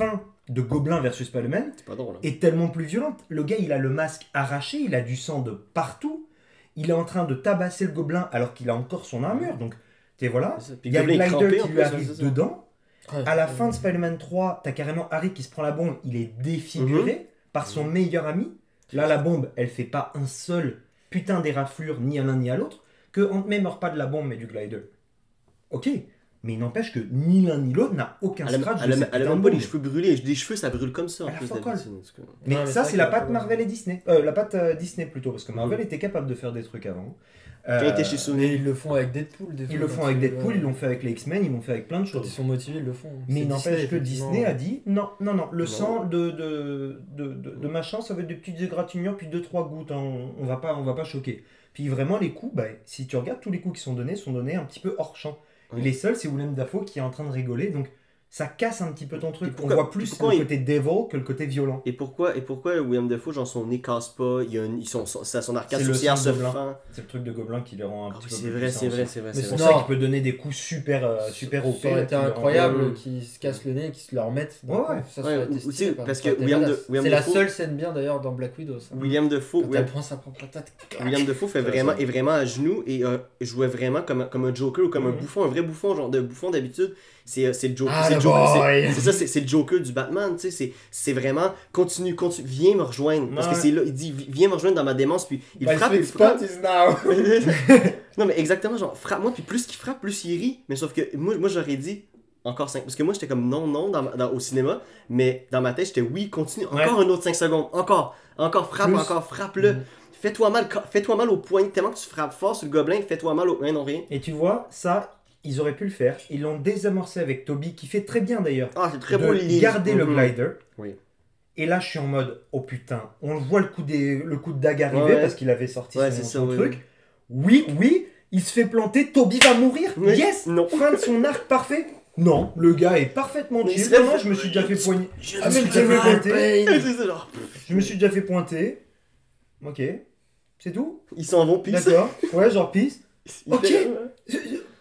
de Gobelin versus Spider-Man C'est pas drôle. Hein. est tellement plus violente. Le gars, il a le masque arraché, il a du sang de partout. Il est en train de tabasser le gobelin alors qu'il a encore son armure. Donc, tu sais, voilà. C'est ça. Puis Il y a le Goblin est glider crampé, en qui lui plus, ouais, arrive c'est ça. dedans. Ouais. À la fin de Spider-Man 3, t'as carrément Harry qui se prend la bombe. Il est défiguré par son meilleur ami. Là, la bombe, elle fait pas un seul putain d'éraflure ni à l'un ni à l'autre. Que Aunt May meurt pas de la bombe mais du glider. Ok. Mais il n'empêche que ni l'un ni l'autre n'a aucun Elle scratch a de cette elle a putain même de pas les bombe. cheveux brûlés. Les cheveux, ça brûle comme ça en Elle a plus fuck all. d'habitude. En tout cas. Mais Ouais, mais ça, c'est c'est vrai la qu'il y a patte pas Marvel et Disney. La patte Disney plutôt, parce que Marvel était capable de faire des trucs avant. Quand il était chez Mais Sony. ils le font avec Deadpool. Des Ils fois, le quand font avec ils- Deadpool, ils l'ont fait avec les X-Men, ils l'ont fait avec plein de Quand ils choses. sont motivés, ils le font. Mais C'est n'empêche que effectivement. Disney a dit non, non, non, le Non. sang de machin, ça va être des petites égratignures, puis 2-3 gouttes, hein, on va pas choquer. Puis vraiment, les coups, bah, si tu regardes tous les coups qui sont donnés un petit peu hors champ. Oui. Et les seuls, c'est Willem Dafoe qui est en train de rigoler, donc ça casse un petit peu ton truc. Et pourquoi- On voit plus pourquoi le il- côté devil que le côté violent. Et pourquoi William Dafoe, genre son nez casse pas, son arcade C'est le sourcilière sang se de Gobelin. fend. C'est le truc de Gobelin qui les rend un Ah petit oui, peu c'est plus vrai, puissants c'est vrai, aussi. c'est vrai, Mais c'est C'est vrai. pour ça Non. qu'il peut donner des coups super OP. Ça aurait là, été qui le rendent- incroyable qu'ils se cassent le nez et qu'ils se le remettent. d'un Ouais, coup. ouais. Ça Ouais, aurait été ou- stylé, tu sais, quoi. parce Ça que aurait été William badass. William C'est la Dafoe- seule scène bien d'ailleurs dans Black Widow. Ça. William Dafoe, Quand elle prend sa propre tête. William Dafoe fait Ça, vraiment, ça. est vraiment à genoux et jouait vraiment comme un Joker ou comme un Mhm. bouffon, un vrai bouffon, genre de bouffon d'habitude. C'est le Joker. Ah, c'est le Joker, boy! c'est ça, c'est le Joker du Batman, tu sais. C'est vraiment continue, viens me rejoindre. Parce que Ouais. c'est là, il dit viens me rejoindre dans ma démence, puis il My frappe, sweet il frappe. spot is now. Non, mais exactement, genre frappe-moi, puis plus qu'il frappe, plus il rit. Mais sauf que moi j'aurais dit encore 5. Parce que moi j'étais comme non au cinéma, mais dans ma tête j'étais oui, continue, encore un autre 5 secondes, encore, Plus. frappe-le. Fais-toi mal au poignet, tellement que tu frappes fort sur le gobelin, fais-toi mal au. Ouais, non, rien. Et tu vois, ça, ils auraient pu le faire. Ils l'ont désamorcé avec Toby, qui fait très bien d'ailleurs. Ah, c'est très de beau l'idée. garder le Mhm. glider. Oui. Et là, je suis en mode, oh putain, on voit le coup de dague arriver Ouais. parce qu'il avait sorti Ouais, son, c'est ça, son oui, truc. Oui, il se fait planter, Toby va mourir. Oui. Yes. Non. Fin de son arc parfait. Non, le gars est parfaitement Mais il chill. se lève- Non, je me suis déjà fait poigner. Je Ah, me mais suis le Devil déjà Pain. fait- C'est ça, genre, Je me suis déjà fait pointer. Ok. C'est tout. ils s'en vont, pis D'accord. Ouais, genre pisse. Ok. Ouais,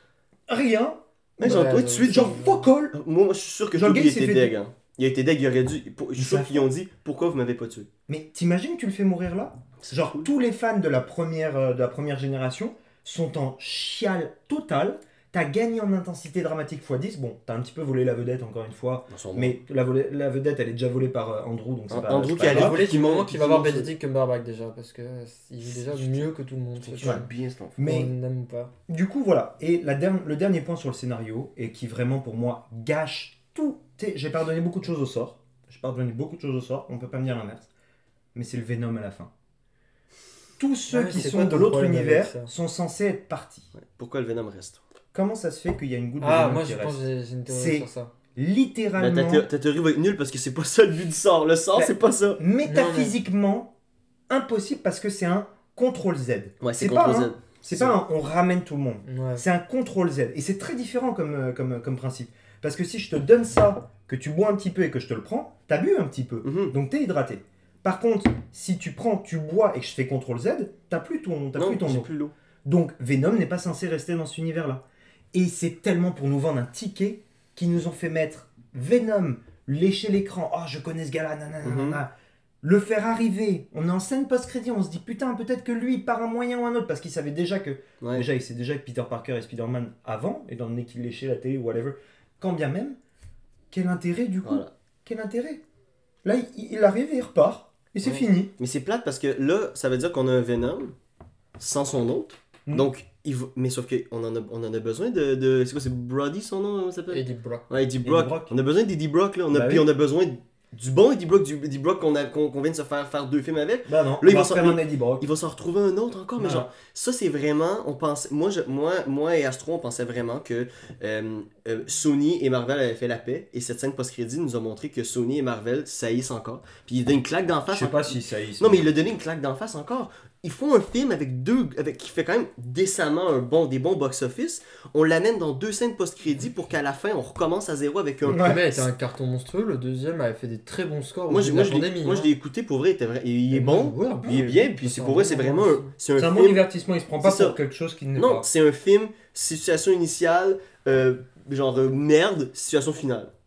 Rien. genre, Ouais, toi, tout de suite, Genre fuck all. Moi, je suis sûr que Genre, le Toby gars, il s'est était fait deg. Hein. Il a été deg, il aurait dû. Je suis sûr Ça- qu'ils ont dit pourquoi vous m'avez pas tué. Mais t'imagines, tu le fais mourir là. Genre, tous les fans de la première génération sont en chiale totale. T'as gagné en intensité dramatique x10. Bon, t'as un petit peu volé la vedette encore une fois. Mais la vedette, elle est déjà volée par Andrew, donc c'est pas Andrew c'est qui pas arrive. grave. volé du moment qu'il va voir Qui monte- Benedict Cumberbatch déjà parce que il joue déjà mieux que tout le monde. Il ce joue film. bien cet enfant. Mais On n'aime pas. du coup, voilà. Et le dernier point sur le scénario, et qui vraiment pour moi gâche tout. Tu sais, j'ai pardonné beaucoup de choses au sort. On peut pas me dire l'inverse. Mais c'est le Venom à la fin. Tous ceux Ouais, qui c'est sont quoi de ton l'autre problème avec univers ça sont censés être partis. Ouais. Pourquoi le Venom reste? Comment ça se fait qu'il y a une goutte de Ah, Venom moi qui je pense reste que j'ai une théorie C'est- sur ça. Littéralement, Ta théorie va être nulle parce que c'est pas ça le but du sort. Le sort, Bah, c'est pas ça. métaphysiquement impossible parce que c'est un CTRL Z. Ouais, c'est pas CTRL Z. un- C'est pas un on ramène tout le monde. Ouais. C'est un CTRL Z. Et c'est très différent comme principe. Parce que si je te donne ça, que tu bois un petit peu et que je te le prends, t'as bu un petit peu. Mhm. Donc t'es hydraté. Par contre, si tu prends, tu bois et que je fais CTRL Z, t'as plus ton Non, j'ai eau. plus l'eau. Donc Venom n'est pas censé rester dans cet univers-là. Et c'est tellement pour nous vendre un ticket qu'ils nous ont fait mettre Venom, lécher l'écran. Oh, je connais ce gars-là, nanana. Le faire arriver. On est en scène post-crédit. On se dit putain, peut-être que lui, par un moyen ou un autre, parce qu'il savait déjà que. Ouais. Déjà, il sait déjà que Peter Parker est Spider-Man avant, étant donné qu'il léchait la télé ou whatever. Quand bien même, quel intérêt du coup? Voilà. Quel intérêt? Là, il arrive et il repart. Et c'est Ouais. fini. Mais c'est plate parce que là, ça veut dire qu'on a un Venom sans son autre. Mm. Donc, mais sauf qu'on en a besoin de. C'est quoi, c'est Brody son nom, comment ça s'appelle? Eddie Brock. Ouais, Eddie Brock. Brock. On a besoin d'Eddie Brock, là. Bah Puis oui. on a besoin du bon Eddie Brock, du Eddie Brock qu'on vient de se faire 2 films avec. Bah non, Là, il on va va faire un Eddie Brock. Il va s'en retrouver un autre encore, mais Voilà. genre, ça c'est vraiment, on pense, moi et Astro, on pensait vraiment que Sony et Marvel avaient fait la paix, et cette scène post-crédit nous a montré que Sony et Marvel saillissent encore, puis il donne une claque d'en Je face. sais pas si ça y est. Non, mais il a donné une claque d'en face encore. Ils font un film qui fait quand même décemment des bons box-office. On l'amène dans 2 scènes post-crédit pour qu'à la fin, on recommence à zéro avec un... Ouais. Le premier était un carton monstrueux, le deuxième avait fait des très bons scores. Moi, au début de la pandémie, je l'ai écouté, pour vrai, il est Et bon, ouais, il est bien, puis c'est pour vrai, c'est vraiment c'est C'est un un bon film... divertissement, il se prend pas C'est pour ça. quelque chose qui n'est Non, pas. c'est un film, situation initiale, merde, situation finale.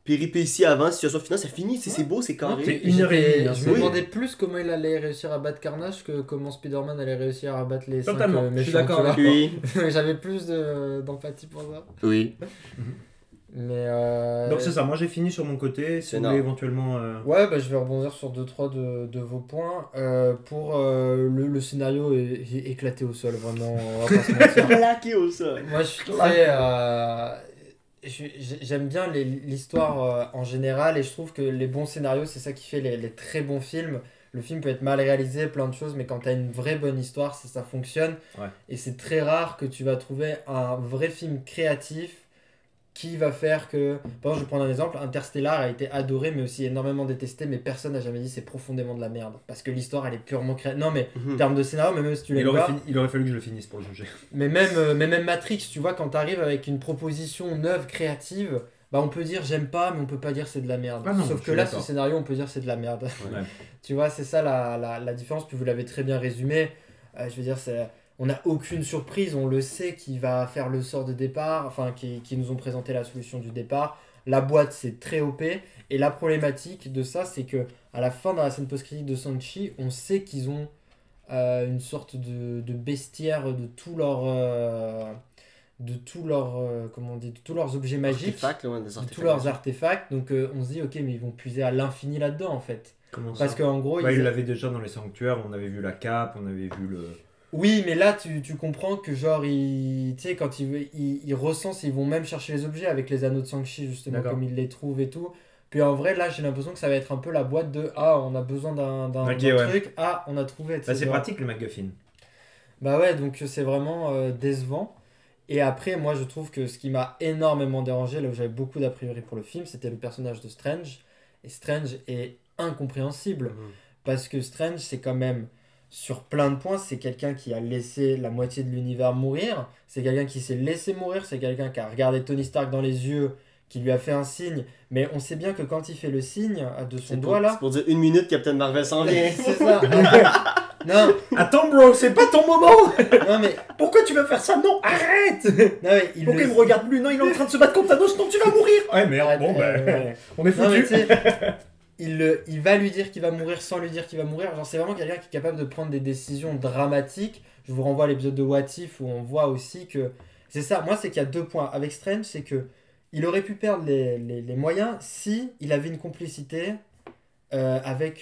péripéties avant, situation finale, ça finit, c'est beau, c'est carré. C'est 1h30. Je me demandais plus comment il allait réussir à battre Carnage que comment Spider-Man allait réussir à battre les 5 Totalement, méchants. je suis d'accord tu vois. avec Oui, J'avais plus d'empathie pour ça. oui. Mais Donc c'est ça, moi j'ai fini sur mon côté, si C'est vous voulez énorme. éventuellement... ouais, bah, je vais rebondir sur 2-3 de vos points. Pour le scénario est éclaté au sol, vraiment, on va pas se mentir. Plaqué au sol. Moi, je suis très. J'aime bien l'histoire en général et je trouve que les bons scénarios, c'est ça qui fait les très bons films. Le film peut être mal réalisé, plein de choses, mais quand tu as une vraie bonne histoire, ça fonctionne. Ouais. Et c'est très rare que tu vas trouver un vrai film créatif qui va faire que... Par exemple, je vais prendre un exemple, Interstellar a été adoré, mais aussi énormément détesté, mais personne n'a jamais dit c'est profondément de la merde. Parce que l'histoire, elle est purement créative. Non, mais en termes de scénario, mais même si tu l'aimes pas... Il aurait fallu que je le finisse pour le juger. Mais même Matrix, tu vois, quand tu arrives avec une proposition neuve, créative, bah on peut dire j'aime pas, mais on peut pas dire c'est de la merde. Ah non, Sauf je que suis là, d'accord. ce scénario, on peut dire c'est de la merde. Ouais. Tu vois, c'est ça la différence, puis vous l'avez très bien résumé. Je veux dire, on n'a aucune surprise, on le sait qui va faire le sort de départ, enfin, qui nous ont présenté la solution du départ. La boîte, c'est très OP. Et la problématique de ça, c'est que à la fin, dans la scène post-critique de Shang-Chi, on sait qu'ils ont une sorte de bestiaire de tous leurs comment on dit, de tous leurs objets magiques, Artefacts, là, ouais, des de tous artefacts leurs magiques. artefacts. Donc on se dit ok, mais ils vont puiser à l'infini là-dedans en fait. Comment ça? Parce qu'en gros, Bah, ils- il l'avait déjà dans les sanctuaires, on avait vu la cape, on avait vu le... oui, mais là tu comprends que genre tu sais, quand ils recensent, ils vont même chercher les objets avec les anneaux de Shang-Chi justement, D'accord. comme ils les trouvent et tout. Puis en vrai, là j'ai l'impression que ça va être un peu la boîte de ah, on a besoin d'un Ok, ouais. truc, ah, on a trouvé. tu Bah, sais, c'est genre. pratique le MacGuffin. Bah ouais, donc c'est vraiment décevant. Et après, moi je trouve que ce qui m'a énormément dérangé, là où j'avais beaucoup d'a priori pour le film, c'était le personnage de Strange. Et Strange est incompréhensible. Parce que Strange, c'est quand même, sur plein de points, c'est quelqu'un qui a laissé la moitié de l'univers mourir. C'est quelqu'un qui s'est laissé mourir. C'est quelqu'un qui a regardé Tony Stark dans les yeux, qui lui a fait un signe. Mais on sait bien que quand il fait le signe de son C'est doigt c'est là. pour dire 1 minute, Captain Marvel s'en vient. C'est ça. Non, Attends bro, c'est pas ton moment. non, mais, Pourquoi tu vas faire ça? Non, arrête. non, mais il Pourquoi le- il me regarde plus? Non, il est en train de se battre contre Thanos, non tu vas mourir. Ouais merde, Arrête, bon bah, ouais. on est Non, mais foutu. tu sais, il va lui dire qu'il va mourir sans lui dire qu'il va mourir. Genre, c'est vraiment quelqu'un qui est capable de prendre des décisions dramatiques. Je vous renvoie à l'épisode de What If où on voit aussi que. C'est ça, moi, c'est qu'il y a 2 points. Avec Strange, c'est que il aurait pu perdre les moyens si il avait une complicité avec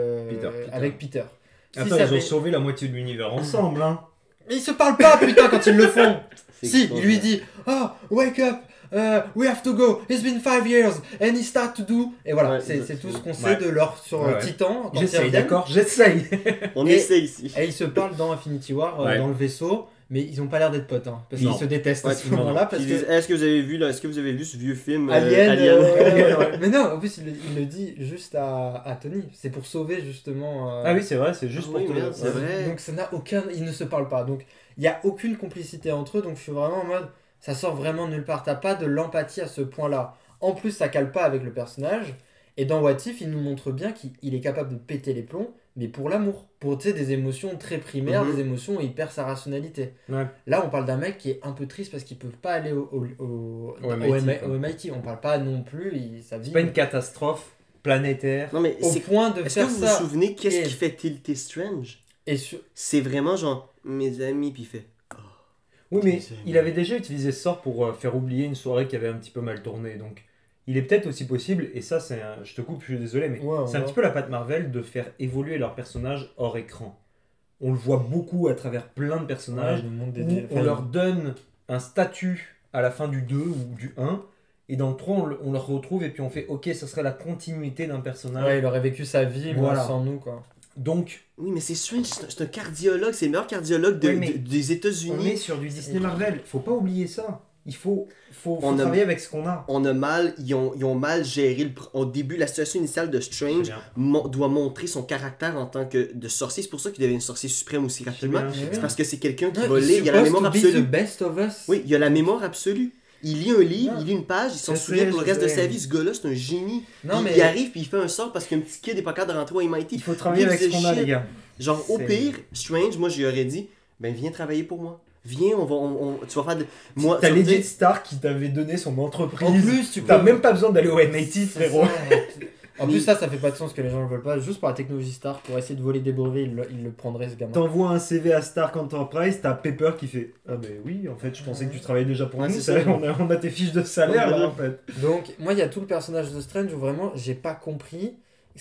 Peter. Si Attends, ça ils ont avait- sauvé la moitié de l'univers ensemble, hein. Mais ils se parlent pas, putain, quand ils le font. C'est Si, il extraordinaire. lui dit Oh, wake up, we have to go, it's been 5 years, and he start to do. Et voilà, Ouais, c'est exactement. tout ce qu'on sait Ouais. de leur sur Ouais, ouais. Titan. Quand ils J'essaye, reviennent. d'accord? J'essaye. On Et- essaie ici. Et ils se parlent dans Infinity War, Ouais. dans le vaisseau, mais ils ont pas l'air d'être potes, hein, parce Non. qu'ils se détestent à Ouais, ce non, moment-là. non. Parce Ils disent, que est-ce que vous avez vu là, est-ce que vous avez vu ce vieux film Alien, Alien? ouais. Mais non, en plus, il le dit juste à Tony. C'est pour sauver justement. Ah oui, c'est vrai, c'est juste Ah pour oui, te... merde, c'est vrai. Donc ça n'a aucun. Ils ne se parlent pas. Donc il n'y a aucune complicité entre eux. Donc je suis vraiment en mode. Ça sort vraiment de nulle part. T'as pas de l'empathie à ce point-là. En plus, ça cale pas avec le personnage. Et dans What If, il nous montre bien qu'il est capable de péter les plombs, mais pour l'amour. Pour tu sais, des émotions très primaires, Mhm. des émotions où il perd sa rationalité. Ouais. Là, on parle d'un mec qui est un peu triste parce qu'il peut pas aller au MIT, quoi. MIT. On parle pas non plus. Sa vie. C'est pas une catastrophe planétaire. Non mais Au c'est point de est-ce que faire vous vous ça. souvenez qu'est-ce et- qui fait tilter Strange? Et sur... C'est vraiment genre mes amis puis il fait Oui, mais C'est- il avait déjà utilisé ce sort pour faire oublier une soirée qui avait un petit peu mal tourné. Donc, il est peut-être aussi possible, et ça, je te coupe, je suis désolé, mais Ouais, c'est un ouais. petit peu la patte Marvel de faire évoluer leur personnage hors écran. On le voit beaucoup à travers plein de personnages, Ouais, il nous montre où on leur donne un statut à la fin du 2 ou du 1, et dans le 3, on le retrouve, et puis on fait, ok, ça serait la continuité d'un personnage. Ouais, il aurait vécu sa vie, mais Voilà. sans nous, quoi. Donc, oui mais c'est Strange, c'est un cardiologue, c'est le meilleur cardiologue Oui, mais des on est États-Unis. sur du Disney Marvel, faut pas oublier ça. Il faut On a- travailler avec ce qu'on a. On a mal, ils ont mal géré au début la situation initiale de Strange. Bien. Doit montrer son caractère en tant que de sorcier. C'est pour ça qu'il devient sorcier suprême aussi rapidement. bien, C'est parce que c'est quelqu'un qui Ouais, va lire. Il a la supposed mémoire to be absolue. the best of us. Oui, il a la mémoire absolue. Il lit un livre, Ouais. il lit une page, il s'en Je souvient sais, pour le je reste de sais. sa vie. Ce gars-là, c'est un génie. Non, il, mais... il arrive puis il fait un sort parce qu'un petit kid n'est pas capable de rentrer au MIT. Il faut travailler Gives avec ce a qu'on a, shit. les gars. Genre, au C'est- pire, Strange, moi, je lui aurais dit, ben, viens travailler pour moi. Viens, tu vas faire de... Moi, T'as tu vas me legit dire- Stark qui t'avait donné son entreprise. En plus, tu T'as peux- même pas besoin d'aller au MIT, C'est frérot. ça. En plus, ça fait pas de sens que les gens le veulent pas. Juste pour la technologie Star, pour essayer de voler des brevets, ils le prendraient ce gamin. T'envoies un CV à Stark Enterprise, t'as Pepper qui fait ah ben oui, en fait, je pensais que tu travaillais déjà pour Ouais, nous, c'est ça, ça. on a tes fiches de salaire Ouais, là ouais. en fait. Donc, moi, il y a tout le personnage de Strange où vraiment, j'ai pas compris.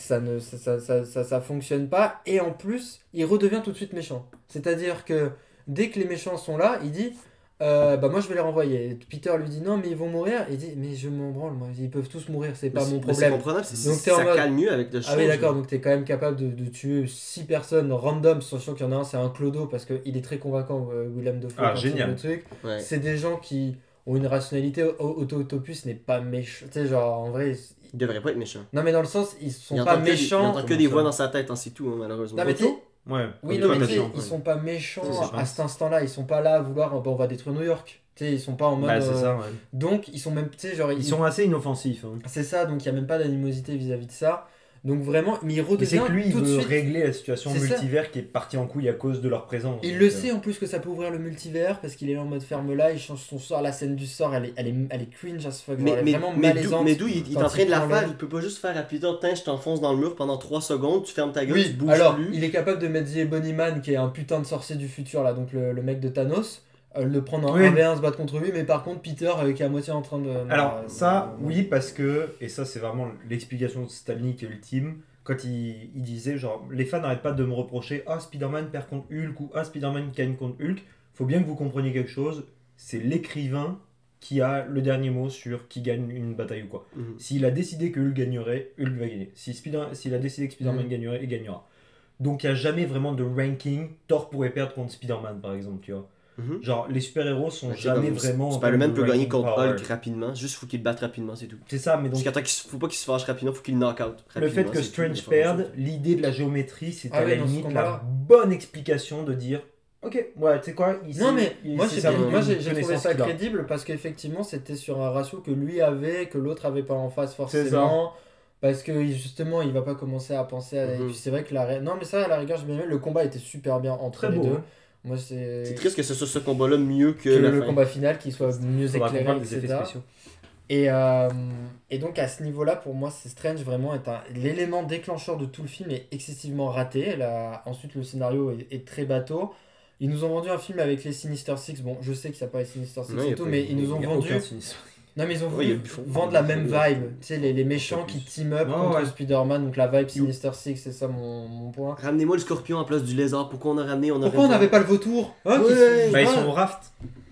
Ça fonctionne pas. Et en plus, il redevient tout de suite méchant. C'est-à-dire que dès que les méchants sont là, il dit bah moi je vais les renvoyer. Peter lui dit non, mais ils vont mourir. Il dit mais je m'en branle, moi. Ils peuvent tous mourir, c'est pas mon Mais c'est problème. comprenable, Donc, t'es en ça mode- calme mieux avec le Ah oui, d'accord, donc t'es quand même capable de tuer 6 personnes random, sachant qu'il y en a un, c'est un clodo, parce qu'il est très convaincant, Willem Dafoe. Ah, quand il génial. fait le truc. Ouais. C'est des gens qui ont une rationalité. Autotopus n'est pas méchant. Tu sais, genre, en vrai. Il devrait pas être méchant. Non, mais dans le sens, ils Il sont entend pas que des- il méchants. entend que Comment des ça voix dans sa tête, hein, c'est tout, hein, malheureusement. Non, mais tu sais, Ouais. oui, comme non, toi, mais t'as tu sais, dit. ils sont pas méchants C'est ça. à cet instant-là. Ils sont pas là à vouloir, on va détruire New York. Tu sais, ils sont pas en mode. Bah, c'est ça, ouais. Donc, ils sont même, tu sais, genre. Ils sont assez inoffensifs. Hein. C'est ça, donc il y a même pas d'animosité vis-à-vis de ça. Donc vraiment, mais il Mais c'est redevient que lui, il tout de veut suite. régler la situation C'est ça. multivers qui est partie en couille à cause de leur présence. Il Donc, le sait en plus que ça peut ouvrir le multivers parce qu'il est là en mode ferme là, il change son sort, la scène du sort, elle est cringe as fuck, genre, elle est vraiment malaisante. mais d'où il est quand en train de la prend faire, le- il peut pas juste faire à Peter, tiens, je t'enfonce dans le mur pendant 3 secondes, tu fermes ta gueule, tu Oui, bouges alors plus. il est capable de mettre The Bunnyman qui est un putain de sorcier du futur là, donc le mec de Thanos, le prendre en Oui. 1v1 se battre contre lui, mais par contre Peter qui est à moitié en train de. Alors ça, oui, parce que, et ça c'est vraiment l'explication de Stanley qui est ultime, quand il disait genre, les fans n'arrêtent pas de me reprocher, ah Spider-Man perd contre Hulk, ou ah Spider-Man gagne contre Hulk, faut bien que vous compreniez quelque chose, c'est l'écrivain qui a le dernier mot sur qui gagne une bataille ou quoi. Mhm. S'il a décidé que Hulk gagnerait, Hulk va gagner. S'il a décidé que Spider-Man gagnerait, il gagnera. Donc il n'y a jamais vraiment de ranking, Thor pourrait perdre contre Spider-Man par exemple, tu vois. Mhm. Genre, les super-héros sont Ouais, c'est jamais comme- vraiment... en Spider-Man termes de peut gagner ranking contre power. Hulk rapidement, juste faut qu'il le batte rapidement, c'est tout. C'est ça, mais donc Jusqu'à temps faut pas qu'il se fâche rapidement, faut qu'il le knock out. le fait que rapidement, c'est tout, Strange il faut perde, faire ça. l'idée de la géométrie, c'est Ah à oui, la dans ce limite combat-là. la bonne explication de dire ok, ouais, tu sais quoi, ici, Non mais moi c'est j'ai ça, bien- une moi, j'ai trouvé connaissance ça qu'il a. crédible parce qu'effectivement c'était sur un ratio que lui avait, que l'autre avait pas en face C'est forcément. Parce que justement il va pas commencer à penser à... Et Mhm. puis c'est vrai que non mais ça à la rigueur j'ai bien aimé, le combat était super bien entre Très les beau, deux. hein. Moi c'est... C'est triste que ce soit ce combat-là mieux que que la le fin. combat final qui soit mieux Faudra qu'on éclairé, parle des effets etc. spéciaux. Et donc à ce niveau-là, pour moi, c'est Strange vraiment est l'élément déclencheur de tout le film est excessivement raté. Ensuite, le scénario est très bateau. Ils nous ont vendu un film avec les Sinister Six. Bon, je sais que ça n'a pas les Sinister Six Non, y a et tout, pas- mais ils nous ont Il y a vendu. aucun sinistre. Non, mais ils ont Ouais, y a voulu le Buffon. vendre la même Ouais. vibe. Tu sais, les méchants Pas qui plus. team up Ouais, contre ouais. Spider-Man, donc la vibe Sinister Six, c'est ça mon point. Ramenez-moi le scorpion en place du lézard, pourquoi on a ramené Pourquoi on n'avait pas le vautour hein, qui Ouais. se- Bah, ils Ah. sont au raft.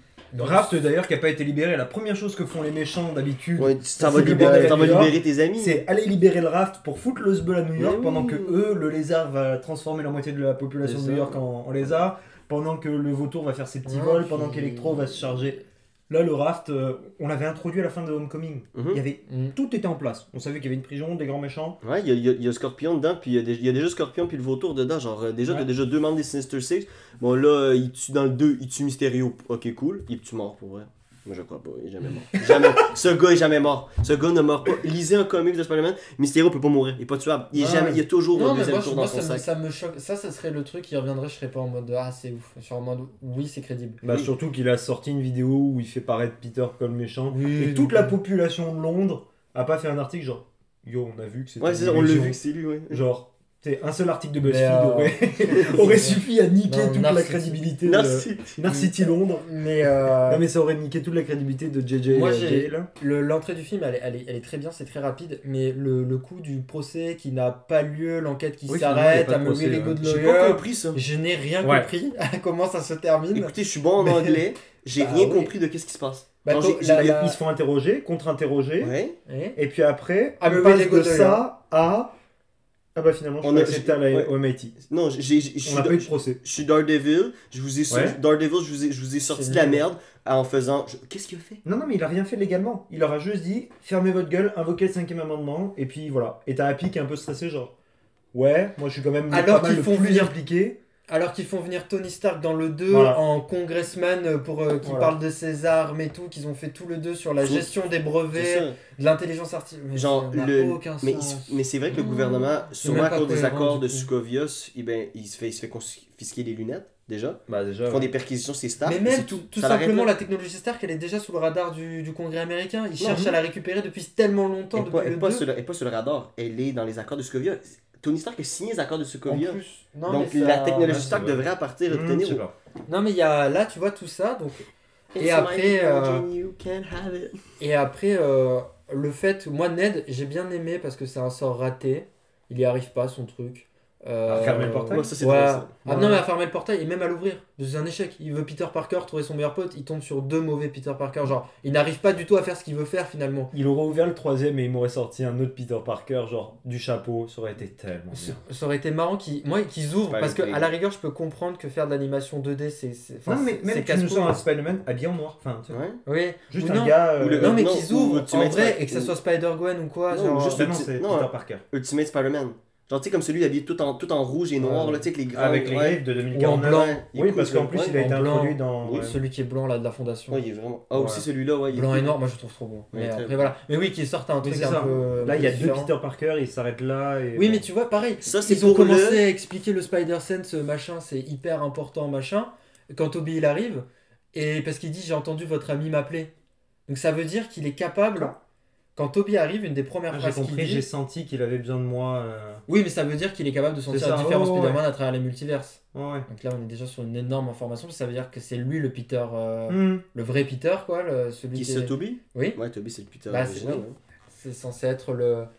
Raft d'ailleurs qui a pas été libéré. La première chose que font les méchants d'habitude, Ouais, ça va C'est le bordel libérer, à New York. libérer tes amis. c'est aller libérer le raft pour foutre le sbeul à New York Mais pendant oui. que eux, le lézard va transformer la moitié de la population de C'est New ça. York en lézard, pendant que le vautour va faire ses petits Ouais, vols, puis- pendant qu'Electro va se charger. Là, le raft, on l'avait introduit à la fin de Homecoming. Mhm. Il y avait Mm. tout était en place. On savait qu'il y avait une prison, des grands méchants. Ouais, il y a le scorpion dedans, puis il y a déjà le scorpion puis le vautour dedans. Genre, déjà, Ouais. t'as déjà 2 membres des Sinister Six. Bon, là, il tue dans le 2, il tue Mysterio. Ok, cool. Il est mort pour vrai. Moi, je crois pas, il est jamais mort. Jamais. Ce gars est jamais mort. Ce gars ne meurt pas. Lisez un comic de Spider-Man, Mysterio peut pas mourir. Il est pas tuable. Il est Ouais. jamais. Il y a toujours Non, un mais deuxième moi, tour moi, dans son sac. ça me choque. Ça serait le truc qui reviendrait, je serais pas en mode ah, c'est ouf. Je serais en mode oui, c'est crédible. Bah, Oui. surtout qu'il a sorti une vidéo où il fait paraître Peter comme méchant. Oui, Et donc- toute la population de Londres a pas fait un article genre yo, on a vu que c'était. Ouais, c'est ça, une on l'a illusion. vu que c'est lui, ouais. Genre, c'est un seul article de Mais, BuzzFeed aurait suffi à niquer Non, toute la Narcity. crédibilité Merci. de Narcity Londres. Mais, Non mais ça aurait niqué toute la crédibilité de JJ. Moi, là. l'entrée du film, elle est très bien, c'est très rapide, mais le coup du procès qui n'a pas lieu, l'enquête qui Oui, finalement, il s'arrête, y a pas à de me procès, les ouais. good J'ai pas lawyer, compris ça. je n'ai rien Ouais. compris à comment ça se termine. Écoutez, je suis bon en anglais, j'ai Bah rien oui. compris de qu'est-ce qui se passe. Bah, Non, quand- j'ai- la- j'ai- la- Ils se font interroger, contre-interroger. Ouais. Eh Et puis après, Ah, on mais passe les de good ça à... Ah bah finalement, je On suis a- accepté ouais. au MIT. Non, je On n'a pas eu de procès. suis Daredevil, je vous ai Ouais. Daredevil, je vous ai sorti C'est de la nul. merde en faisant. Qu'est-ce qu'il a fait? Non, mais il a rien fait légalement. Il leur a juste dit, fermez votre gueule, invoquez le 5e amendement, et puis voilà. Et t'as Happy qui est un peu stressé, genre... Ouais, moi je suis quand même Alors pas mal qu'ils le font plus venir- impliqué. Alors qu'ils font venir Tony Stark dans le 2 Voilà. en congressman pour qui Voilà. parle de ses armes et tout, qu'ils ont fait tout le 2 sur la Faut- gestion des C'est brevets, ça. de l'intelligence artificielle. Genre, ça n'a le, aucun mais, sens. mais c'est vrai que le Non, gouvernement, c'est sûrement même à pas cause des cohérent, accords du de coup. Sokovia, il se fait confisquer les lunettes. déjà. Bah déjà, Ils font ouais. des perquisitions sur Stark. Mais et même c'est tout Ça l'arrête simplement là. la technologie Stark, elle est déjà sous le radar du Congrès américain. Ils Non, cherchent oui. à la récupérer depuis tellement longtemps, Elle est pas, depuis elle est le pas 2. sur le, elle est pas sur le radar. Elle est dans les accords de Sokovia. Tony Stark a signé les accords de En Sokovia. plus. Non, Donc mais la ça... technologie Ouais, c'est Stark vrai. devrait appartenir à Je sais Tenero. pas. Non, mais il y a là, tu vois tout ça. Donc... It's Et après, my technology, you can't have it. Et après, le fait, moi Ned, j'ai bien aimé parce que c'est un sort raté. Il y arrive pas son truc. À fermer le portail Ouais, ça c'est Ouais. drôle ça. Ah non, mais à fermer le portail et même à l'ouvrir. C'est un échec. Il veut Peter Parker trouver son meilleur pote. Il tombe sur 2 mauvais Peter Parker. Genre, il n'arrive pas du tout à faire ce qu'il veut faire finalement. Il aurait ouvert le 3ème et il m'aurait sorti un autre Peter Parker, genre du chapeau, ça aurait été tellement bien. Ça aurait été marrant qu'ils ouvrent Pas parce que avec les- à la rigueur, je peux comprendre que faire de l'animation 2D, enfin, Non, mais c'est même tu nous casse-couille. sors un Spider-Man habillé en noir. Enfin, tu sais, Ouais. Oui. juste Ou un non. gars. Ou le- Non, mais non, qu'ils ou ouvrent Ultimate en vrai Spider- et que ça soit Spider-Gwen ou quoi. Non, genre... ou juste Ben non, Ulti- c'est non, Peter Parker. Ultimate Spider-Man. Genre, tu sais, comme celui habillé tout en rouge et noir, Ouais. là, tu sais, avec les grands. Avec les ouais. griffes de Ou en 2049. blanc. Ouais, il est Oui, cool, parce ça. qu'en plus, Ouais. il a été en blanc. introduit dans. Oui. ouais. Celui qui est blanc là de la fondation. Ouais, il est vraiment. Ah, aussi Ouais. celui-là, ouais. il est Blanc cool. et noir, moi je le trouve trop bon. Ouais, Mais très après bon. voilà. Mais oui, qu'ils sortent un Mais truc c'est un ça. peu. Là, il y a peu 2 différent. Peter Parker, ils s'arrêtent là. Et Oui, bon. mais tu vois, pareil. Ça, c'est Ils ont pour commencé le- à expliquer le Spider-Sense, machin, c'est hyper important, machin. Quand Toby il arrive, et parce qu'il dit j'ai entendu votre ami m'appeler. Donc ça veut dire qu'il est capable. Quoi Quand Toby arrive, une des premières Ah, j'ai phrases qu'il compris, dit. j'ai senti qu'il avait besoin de moi. Oui, mais ça veut dire qu'il est capable de sentir ça, différents ouais, ouais. Spider-Man à travers les multiverses. Ouais. Donc là, on est déjà sur une énorme information. Ça veut dire que c'est lui le Peter, Hmm. le vrai Peter, quoi. Celui Qui qui c'est est... Toby? Oui, Ouais, Toby, c'est le Peter Bah, original. c'est- Ouais, c'est censé être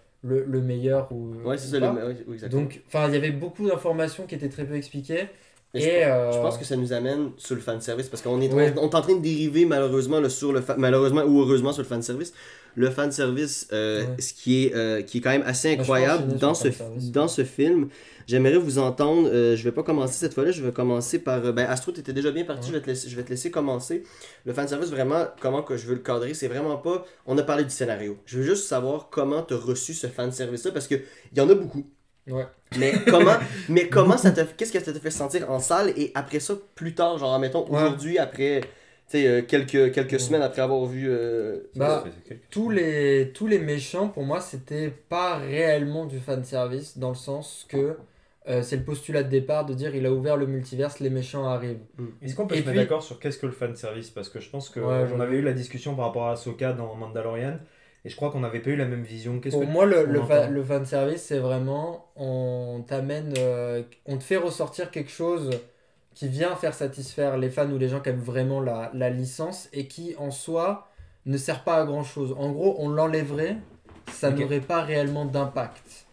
le meilleur ou. Ouais, c'est ou ça, pas. ouais, exactement. Donc, enfin, il y avait beaucoup d'informations qui étaient très peu expliquées. Mais Et je pense que ça nous amène sur le fanservice parce qu'on est, Ouais. on est en train de dériver malheureusement, malheureusement ou heureusement sur le fanservice. Le fanservice, Ouais. ce qui est quand même assez je pense incroyable finir dans sur ce, le fanservice. dans ce film. J'aimerais vous entendre. Je vais pas commencer cette fois-là, je vais commencer par. Astro, tu étais déjà bien parti, Ouais. je vais te laisser commencer. Le fanservice, vraiment, comment que je veux le cadrer, c'est vraiment pas. On a parlé du scénario. Je veux juste savoir comment tu as reçu ce fanservice-là parce qu'il y en a beaucoup. Ouais. Mais comment qu'est-ce que ça te fait sentir en salle et après ça, plus tard, genre, mettons, Ouais. aujourd'hui, après, tu sais, quelques Ouais. semaines après avoir vu. Bah, C'est- tous les méchants, pour moi, c'était pas réellement du fanservice, dans le sens que c'est le postulat de départ de dire il a ouvert le multiverse, les méchants arrivent. Est-ce qu'on peut Et se mettre puis- d'accord sur qu'est-ce que le fanservice? Parce que je pense qu'on Ouais, j'en ai- avait eu la discussion par rapport à Ahsoka dans Mandalorian et je crois qu'on n'avait pas eu la même vision. Qu'est-ce Pour que moi, on entend le fanservice, c'est vraiment on t'amène, on te fait ressortir quelque chose qui vient faire satisfaire les fans ou les gens qui aiment vraiment la licence et qui en soi ne sert pas à grand chose. En gros, on l'enlèverait, ça Ok. n'aurait pas réellement d'impact.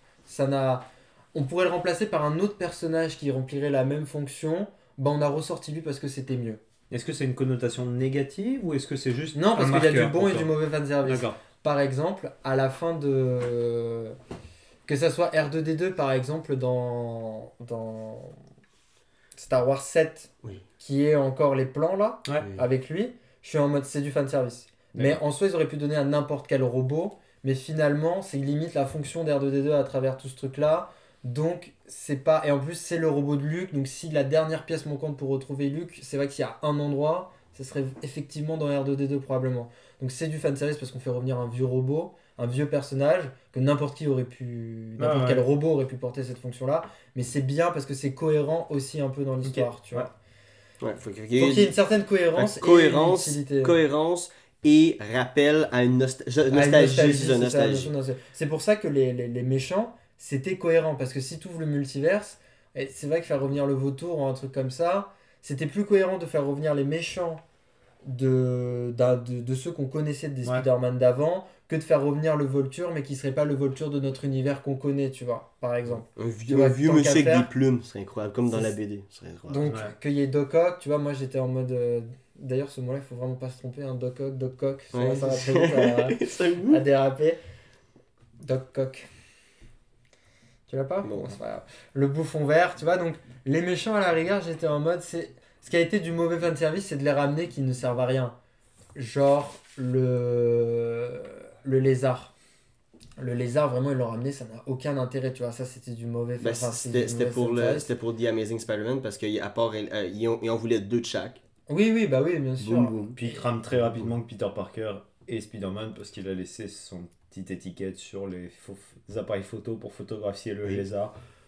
On pourrait le remplacer par un autre personnage qui remplirait la même fonction. Bah, on a ressorti lui parce que c'était mieux. Est-ce que c'est une connotation négative ou est-ce que c'est juste Non, parce un qu'il y a du marqueur bon pour et toi du mauvais fanservice. D'accord. Par exemple, à la fin de. Que ça soit R2D2 par exemple dans Star Wars 7, Oui. qui est encore les plans là, Ouais. avec lui, je suis en mode c'est du fanservice. Mais D'accord. en soi, ils auraient pu donner à n'importe quel robot, mais finalement, c'est limite la fonction d'R2D2 à travers tout ce truc là. Donc, c'est pas. Et en plus, c'est le robot de Luke, donc si la dernière pièce manquante pour retrouver Luke, c'est vrai qu'il y a un endroit, ce serait effectivement dans R2D2 probablement. Donc, c'est du fanservice parce qu'on fait revenir un vieux robot, un vieux personnage, que n'importe qui aurait pu. N'importe ouais. quel robot aurait pu porter cette fonction-là. Mais c'est bien parce que c'est cohérent aussi un peu dans l'histoire, tu vois. Ouais, faut qu'il Faut qu'il y ait une certaine cohérence, cohérence, et une utilité. cohérence et rappel à une Ah, une nostalgie. C'est ça, c'est ça, nostalgie. une notion. C'est pour ça que les méchants, c'était cohérent. Parce que si tu ouvres le multiverse, et c'est vrai que faire revenir le vautour ou un truc comme ça, c'était plus cohérent de faire revenir les méchants de ceux qu'on connaissait des Ouais. Spider-Man d'avant que de faire revenir le Vulture, mais qui serait pas le Vulture de notre univers qu'on connaît, tu vois, par exemple. Un Tu vieux, vois, un vieux tant monsieur qu'à avec faire. des plumes, c'est incroyable, comme dans C'est- la BD. Ce serait incroyable. Donc, Ouais. qu'il y ait Doc Ock, tu vois, moi j'étais en mode. D'ailleurs, ce mot-là, il faut vraiment pas se tromper, hein, Doc Ock, Ouais. ça va très vite C'est un à déraper. Doc Ock. Tu l'as pas? Non. Bon, c'est pas grave. Le bouffon vert, tu vois, donc les méchants à la rigueur, j'étais en mode. Ce qui a été du mauvais fanservice, c'est de les ramener qui ne servent à rien. Genre le lézard. Le lézard, vraiment, ils l'ont ramené, ça n'a aucun intérêt, tu vois. Ça, c'était du mauvais Ben, c'était du c'était mauvais pour fanservice. c'était pour The Amazing Spider-Man parce qu'à part, ils en voulaient 2 de chaque. Oui, bah oui, bien sûr. Boum, boum. Puis il crame très rapidement que Peter Parker est Spider-Man parce qu'il a laissé son petite étiquette sur les appareils photo pour photographier le Oui. lézard.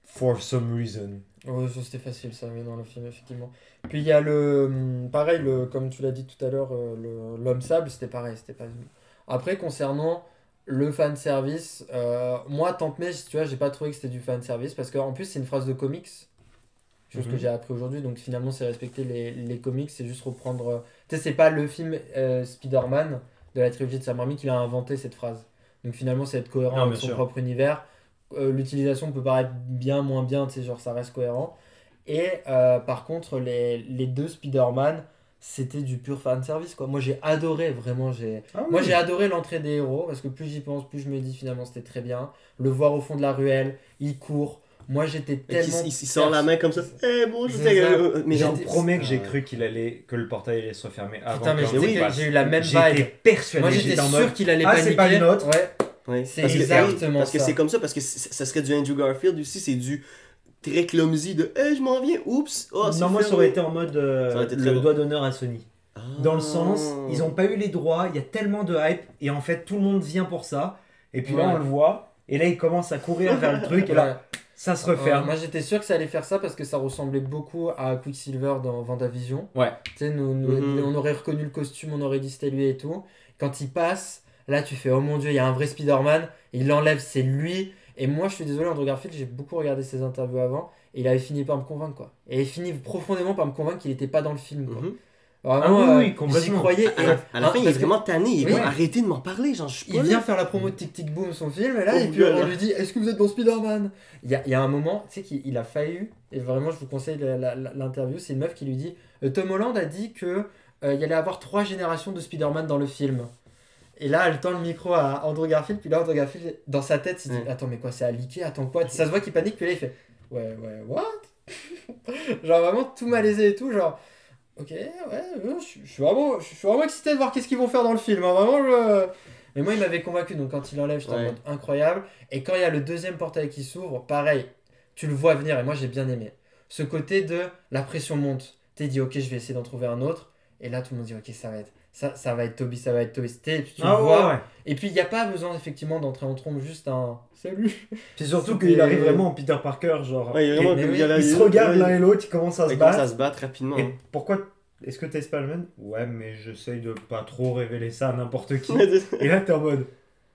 For some reason. Ouais, ça, c'était facile ça, mais dans le film, effectivement. Puis il y a pareil, comme tu l'as dit tout à l'heure, l'homme sable, c'était pareil, c'était pas. Après, concernant le fanservice, moi, tant que tu vois, j'ai pas trouvé que c'était du fanservice, parce qu'en plus, c'est une phrase de comics, chose que j'ai appris aujourd'hui, donc finalement, c'est respecter les comics, c'est juste reprendre. Tu sais, c'est pas le film Spider-Man de la trilogie de Sam Raimi qui a inventé cette phrase. Donc finalement, c'est être cohérent Non, avec bien son sûr. propre univers. L'utilisation peut paraître bien, moins bien, tu sais, genre ça reste cohérent. Et par contre, les deux Spider-Man, c'était du pur fanservice, quoi. Moi, j'ai adoré, vraiment, Ah moi, oui. j'ai adoré l'entrée des héros, parce que plus j'y pense, plus je me dis finalement c'était très bien. Le voir au fond de la ruelle, il court. Moi, j'étais tellement. Il sort la main comme ça. Eh bon, je C'est sais. ça. Mais J'en j'étais- promets que j'ai Ah. cru que le portail allait se refermer avant. Putain, mais que j'ai- l'entrée oui, passe. j'ai eu la même J'étais vibe. persuadé. Moi, j'étais en sûr mode, qu'il allait ah, c'est pas paniquer. une autre. Ouais, Ouais, c'est parce que- exactement parce que ça. c'est comme ça, parce que ça serait du Andrew Garfield aussi, c'est du très clumsy de hey, je m'en viens, oups, oh, c'est Non, moi ça fermé. aurait été en mode Ça aurait été très le bon. doigt d'honneur à Sony. Ah. Dans le sens, ils n'ont pas eu les droits, il y a tellement de hype, et en fait tout le monde vient pour ça. Et puis là Ouais. on le voit, et là il commence à courir vers le truc, et là Ouais. ça se Ouais, referme. moi j'étais sûr que ça allait faire ça parce que ça ressemblait beaucoup à Quicksilver dans WandaVision. Ouais. Tu sais, Mhm. on aurait reconnu le costume, on aurait dit c'était lui et tout. Quand il passe, là tu fais oh mon dieu, il y a un vrai Spider-Man, il l'enlève, c'est lui. Et moi je suis désolé, Andrew Garfield, j'ai beaucoup regardé ses interviews avant, et il avait fini par me convaincre quoi. Et il finit profondément par me convaincre qu'il n'était pas dans le film quoi. Mhm. Vraiment, Ah oui, j'y complètement. croyais. À la fin, il est parce que vraiment tanné, il est Oui. comme arrêtez de m'en parler, genre je suis pas il là. vient faire la promo de Tic Tic Boom, son film, et là, Pauvre et puis gueule, on hein. lui dit est-ce que vous êtes dans Spider-Man il y a un moment, tu sais qu'il a failli, et vraiment je vous conseille l'interview, c'est une meuf qui lui dit Tom Holland a dit que il y allait avoir 3 générations de Spider-Man dans le film. Et là, elle tend le micro à Andrew Garfield, puis là, Andrew Garfield, dans sa tête, il dit Ouais. attends, mais quoi, c'est à leaker, attends quoi. Ça se voit qu'il panique, puis là, il fait ouais, what genre vraiment tout malaisé et tout, genre ok, ouais, je suis vraiment excité de voir qu'est-ce qu'ils vont faire dans le film, hein, vraiment, mais moi, il m'avait convaincu, donc quand il enlève, j'étais en Ouais. mode incroyable. Et quand il y a le deuxième portail qui s'ouvre, pareil, tu le vois venir, et moi, j'ai bien aimé. Ce côté de la pression monte. Tu dis, ok, je vais essayer d'en trouver un autre, et là, tout le monde dit, ok, ça va être Toby, ça va être Toby. Et puis tu le Ah vois, ouais, ouais. et puis il n'y a pas besoin, effectivement, d'entrer en trombe, juste un salut. Puis surtout C'était- qu'il arrive vraiment en Peter Parker, genre. Ouais, il est vraiment Mais comme oui, il y a la- Ils se regardent l'un et l'autre, ils commencent à se Il commence à battre. se battre rapidement. Et hein. pourquoi est-ce que t'es Spider-Man? Ouais, mais j'essaye de pas trop révéler ça à n'importe qui. Exactement. Et là t'es en mode.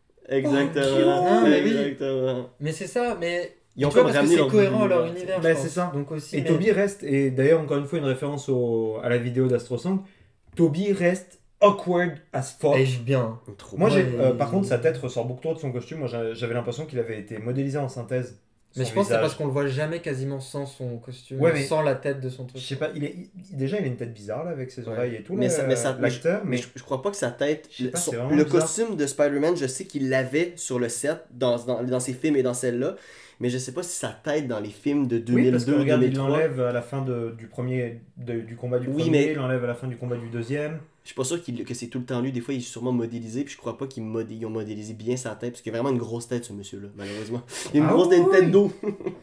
Non, mais oui. Exactement. Mais c'est ça, mais. Ils ont tu vois, comme parce que ramené c'est leur cohérent à univers, leur tu sais. univers. Bah, je pense. c'est ça. Donc aussi, Et mais- Toby reste, et d'ailleurs encore une fois une référence à la vidéo d'Astrosong, Toby reste awkward as fuck. Et bien. Trop Moi, bon. par contre, sa tête ressort beaucoup trop de son costume. Moi, j'avais l'impression qu'il avait été modélisé en synthèse. Mais son je pense que c'est visage. parce qu'on le voit jamais quasiment sans son costume, Ouais, mais- sans la tête de son truc. Je sais pas, déjà, il a une tête bizarre là, avec ses Ouais. oreilles et tout. Mais là, mais l'acteur, mais je crois pas que sa tête. Je sais pas, son- c'est vraiment le bizarre. costume de Spider-Man, je sais qu'il l'avait sur le set, dans ses films et dans celle-là. Mais je sais pas si sa tête dans les films de oui, parce que 2002, regarde, il 2003. l'enlève à la fin du premier, du combat du Oui, premier, mais- il l'enlève à la fin du combat du deuxième. Je suis pas sûr que c'est tout le temps lui. Des fois, il est sûrement modélisé. Puis je crois pas qu'ils ont modélisé bien sa tête. Parce qu'il a vraiment une grosse tête, ce monsieur-là, malheureusement. Il a une Ah grosse oui. tête d'eau.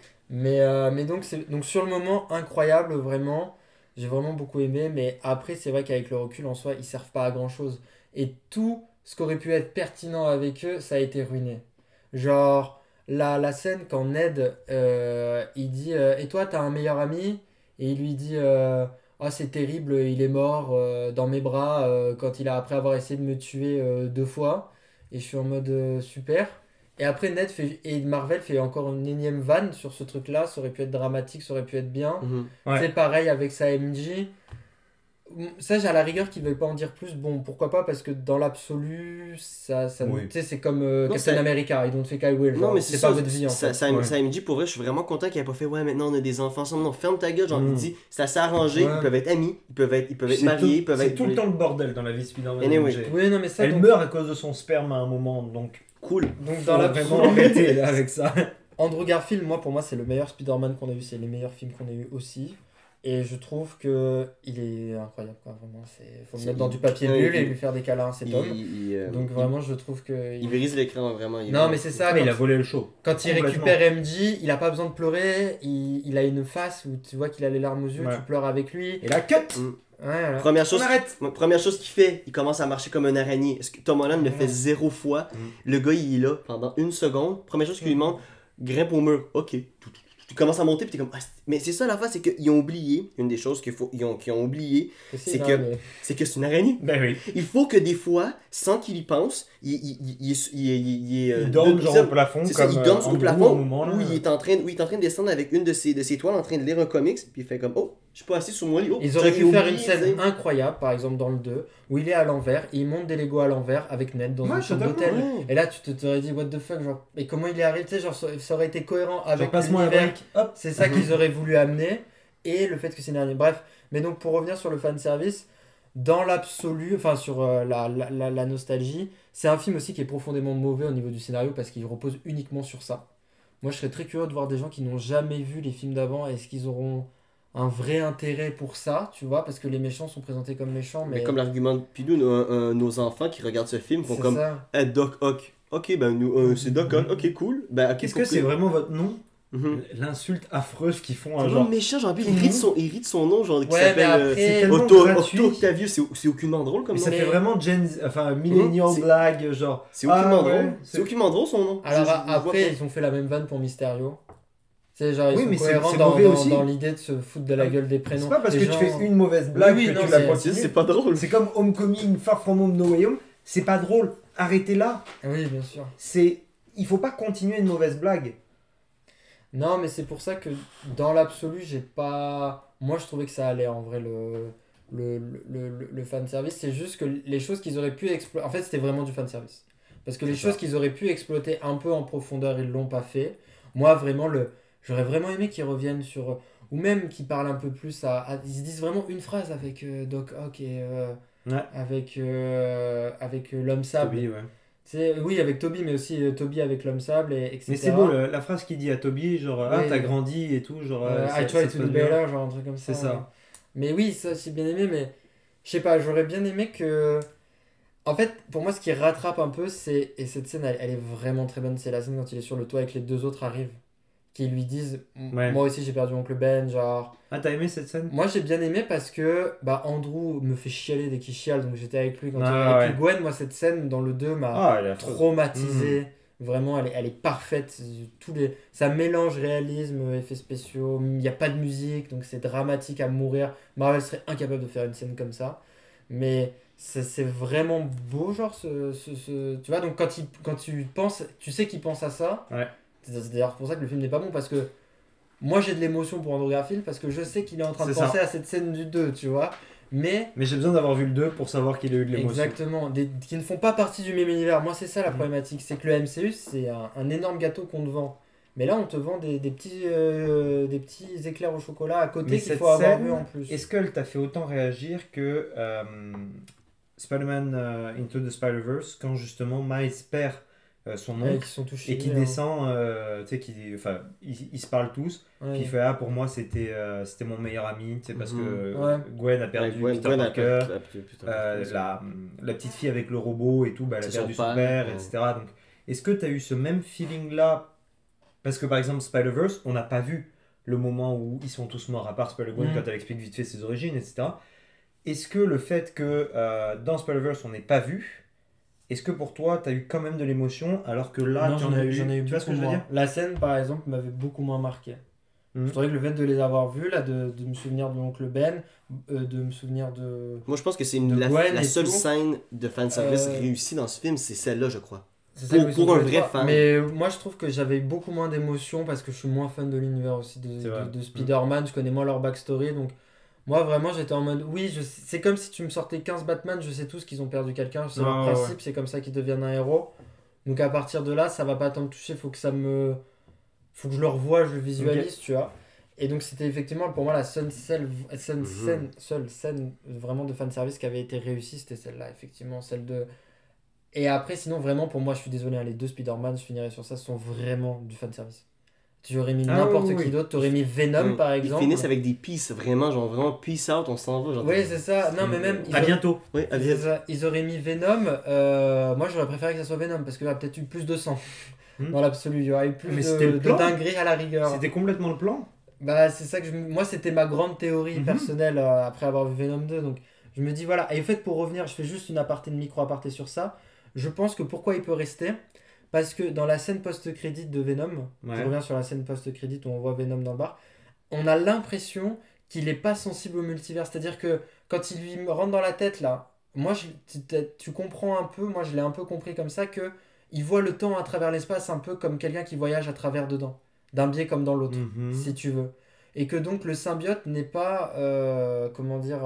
Mais donc sur le moment, incroyable, vraiment. J'ai vraiment beaucoup aimé. Mais après, c'est vrai qu'avec le recul en soi, ils servent pas à grand chose. Et tout ce qui aurait pu être pertinent avec eux, ça a été ruiné. Genre, la scène quand Ned, il dit et toi, t'as un meilleur ami? Et il lui dit ah, c'est terrible, il est mort dans mes bras quand après avoir essayé de me tuer 2 fois. Et je suis en mode super. Et après, Ned fait, et Marvel fait encore une énième vanne sur ce truc-là. Ça aurait pu être dramatique, ça aurait pu être bien. Mhm. Ouais. C'est pareil avec sa MJ. Ça, j'ai à la rigueur qu'ils ne veuillent pas en dire plus. Bon, pourquoi pas? Parce que dans l'absolu, ça Oui. tu sais, c'est comme Non, Captain c'est- America. Ils don't fait Kyle Will. Non, genre, mais c'est pas votre vie en fait. ça Ouais. me dit pour vrai, je suis vraiment content qu'il ait pas fait ouais, maintenant on a des enfants ensemble. Non, ferme ta gueule. Genre, il dit ça s'est arrangé. Ouais. Ils peuvent être amis, ils peuvent être C'est mariés, ils peuvent c'est être. tout le temps le bordel dans la vie de Spider-Man. Anyway. MJ. Oui, non, mais ça, Elle donc, meurt à cause de son sperme à un moment, donc Cool. donc dans dans vraiment l'absolu, arrêter là, avec ça. Andrew Garfield, pour moi, c'est le meilleur Spider-Man qu'on a vu. C'est les meilleurs films qu'on a eu aussi. Et je trouve que il est incroyable, quoi. Vraiment, faut le mettre dans du papier Ouais, bulle et il- lui faire des câlins à cet homme. Donc vraiment, je trouve que. Il brise l'écran vraiment. Non, mais c'est ça. Ah, mais quand- il a volé le show. Quand il Complètement. récupère MJ, il a pas besoin de pleurer, il a une face où tu vois qu'il a les larmes aux yeux, Ouais. tu pleures avec lui. Et la cut. Ouais, voilà. Première On chose, arrête. première chose qu'il fait, il commence à marcher comme un araignée. Est-ce que Tom Holland le fait 0 fois? Le gars, il est là pendant 1 seconde. Première chose qu'il lui demande, grimpe au mur. Ok. tu commences à monter, puis t'es comme, mais c'est ça la face, c'est qu'ils ont oublié, une des choses qu'ils ont oublié, c'est que c'est une araignée. Ben oui. Il faut que des fois, sans qu'il y pense, il dorme genre au plafond, c'est ça, il dorme au plafond, où là. il est en train de descendre avec une de ses toiles, en train de lire un comics, puis il fait comme, oh, je suis pas assis sur mon lit. Oh, ils auraient pu faire une scène incroyable, par exemple dans le 2, où il est à l'envers, et il monte des Legos à l'envers avec Ned dans une chambre d'hôtel. Ouais. Et là, tu t'aurais dit, what the fuck, genre, et comment il est arrivé, tu sais, genre, ça aurait été cohérent avec passe-moi l'univers. hop. C'est ça qu'ils auraient voulu amener, et le fait que c'est dernier. Bref, mais donc pour revenir sur le fanservice, dans l'absolu, enfin sur la nostalgie, c'est un film aussi qui est profondément mauvais au niveau du scénario parce qu'il repose uniquement sur ça. Moi, je serais très curieux de voir des gens qui n'ont jamais vu les films d'avant. Est-ce qu'ils auront un vrai intérêt pour ça, tu vois, parce que les méchants sont présentés comme méchants. Mais comme l'argument de Pidou, nos enfants qui regardent ce film font comme Doc Ock. Ok, ben nous, c'est Doc Ock, ok, cool. Ben, okay, est-ce que c'est vraiment votre nom? L'insulte affreuse qu'ils font à genre. Méchant, genre, il rit de son nom, genre, qui ouais, s'appelle Octavio, c'est aucunement drôle comme nom. Ça fait vraiment Millennial Blague, genre. C'est aucunement drôle. C'est aucunement drôle son nom. Alors après, ils ont fait la même vanne pour Mysterio. C'est genre, ils sont mais cohérents dans l'idée de se foutre de la gueule des prénoms. C'est pas parce que tu fais une mauvaise blague que tu la continues. C'est pas drôle. C'est comme Homecoming, Far From Home, No Way Home. C'est pas drôle. Arrêtez là. Oui, bien sûr. Il faut pas continuer une mauvaise blague. Non, mais c'est pour ça que dans l'absolu, j'ai pas. Moi, je trouvais que ça allait en vrai le fanservice. C'est juste que les choses qu'ils auraient pu exploiter. En fait, c'était vraiment du fanservice. Parce que les choses qu'ils auraient pu exploiter un peu en profondeur, ils l'ont pas fait. Moi, vraiment, j'aurais vraiment aimé qu'ils reviennent sur. Ou même qu'ils parlent un peu plus ils se disent vraiment une phrase avec Doc Ock et. Avec l'homme sable. Toby, ouais. Oui, avec Toby, mais aussi Toby avec l'homme sable, etc. Mais c'est beau, la phrase qu'il dit à Toby, genre, t'as grandi et tout, genre... I try to do better, genre un truc comme ça. C'est ça. Mais oui, ça, j'ai bien aimé, mais je sais pas, j'aurais bien aimé que... En fait, pour moi, ce qui rattrape un peu, et cette scène, elle est vraiment très bonne, c'est la scène quand il est sur le toit et que les deux autres arrivent, qui lui disent, moi aussi j'ai perdu oncle Ben, genre... Ah, t'as aimé cette scène? Moi j'ai bien aimé parce que Andrew me fait chialer dès qu'il chiale, donc j'étais avec lui quand et puis Gwen, moi cette scène dans le 2 m'a traumatisé. Vraiment, elle est parfaite. Ça mélange réalisme, effets spéciaux, il n'y a pas de musique, donc c'est dramatique à mourir. Marvel serait incapable de faire une scène comme ça. Mais c'est vraiment beau, genre, tu vois, donc quand tu penses, tu sais qu'il pense à ça. Ouais. C'est d'ailleurs pour ça que le film n'est pas bon, parce que moi j'ai de l'émotion pour Andrew Garfield, parce que je sais qu'il est en train de penser à cette scène du 2, tu vois. Mais j'ai besoin d'avoir vu le 2 pour savoir qu'il a eu de l'émotion. Exactement, qui ne font pas partie du même univers. Moi c'est ça la problématique, c'est que le MCU c'est un énorme gâteau qu'on te vend. Mais là on te vend des petits éclairs au chocolat à côté qu'il faut avoir vu en plus. Est-ce qu'elle t'a fait autant réagir que Spider-Man Into the Spider-Verse, quand justement Miles perd son oncle et qui descend, tu sais, ils se parlent tous, puis il fait pour moi c'était mon meilleur ami, tu sais, parce que Gwen a perdu Peter Parker, la petite fille avec le robot et tout, elle a perdu son père, etc. Donc, est-ce que tu as eu ce même feeling là? Parce que par exemple Spider-Verse, on n'a pas vu le moment où ils sont tous morts, à part Spider-Gwen quand elle explique vite fait ses origines, etc. Est-ce que le fait que dans Spider-Verse on n'ait pas vu, est-ce que pour toi, tu as eu quand même de l'émotion, alors que là, j'en ai eu. Tu vois ce que je veux dire? La scène, par exemple, m'avait beaucoup moins marqué. Je trouvais que le fait de les avoir vus, là, de me souvenir de l'oncle Ben, de me souvenir de... Moi, je pense que c'est la seule scène de fanservice réussie dans ce film, c'est celle-là, je crois. Pour un vrai fan. Mais moi, je trouve que j'avais beaucoup moins d'émotion, parce que je suis moins fan de l'univers aussi de Spider-Man, je connais moins leur backstory, donc... Moi, vraiment, j'étais en mode, c'est comme si tu me sortais 15 Batman, je sais tous qu'ils ont perdu quelqu'un, c'est leur principe, c'est comme ça qu'ils deviennent un héros. Donc à partir de là, ça va pas tant me toucher, faut que je le revoie, je le visualise, tu vois. Et donc c'était effectivement, pour moi, la seule scène vraiment de fanservice qui avait été réussie, c'était celle-là, effectivement, celle de... Et après, sinon, vraiment, pour moi, je suis désolé, les deux Spider-Man, je finirai sur ça, sont vraiment du fanservice. Tu aurais mis n'importe qui d'autre, tu aurais mis Venom par exemple. Ils finissent avec des peace, vraiment peace out, on s'en va. Oui, c'est ça. Non, mais même. À bientôt. Oui, à bientôt. Ils auraient mis Venom. Moi, j'aurais préféré que ça soit Venom parce qu'il y aurait peut-être eu plus de sang. Dans l'absolu, il y aurait eu plus de dinguerie à la rigueur. C'était complètement le plan. C'est ça que moi, c'était ma grande théorie personnelle après avoir vu Venom 2. Donc, je me dis voilà. Et en fait, pour revenir, je fais juste une micro-aparté sur ça. Je pense que pourquoi il peut rester. parce que dans la scène post-crédit de Venom, Ouais. je reviens sur la scène post-crédit où on voit Venom dans le bar, on a l'impression qu'il est pas sensible au multivers. C'est-à-dire que quand il lui rentre dans la tête, là, moi, tu comprends un peu, moi je l'ai un peu compris comme ça, que il voit le temps à travers l'espace un peu comme quelqu'un qui voyage à travers dedans, d'un biais comme dans l'autre, Mhm. si tu veux. Et que donc le symbiote n'est pas, comment dire...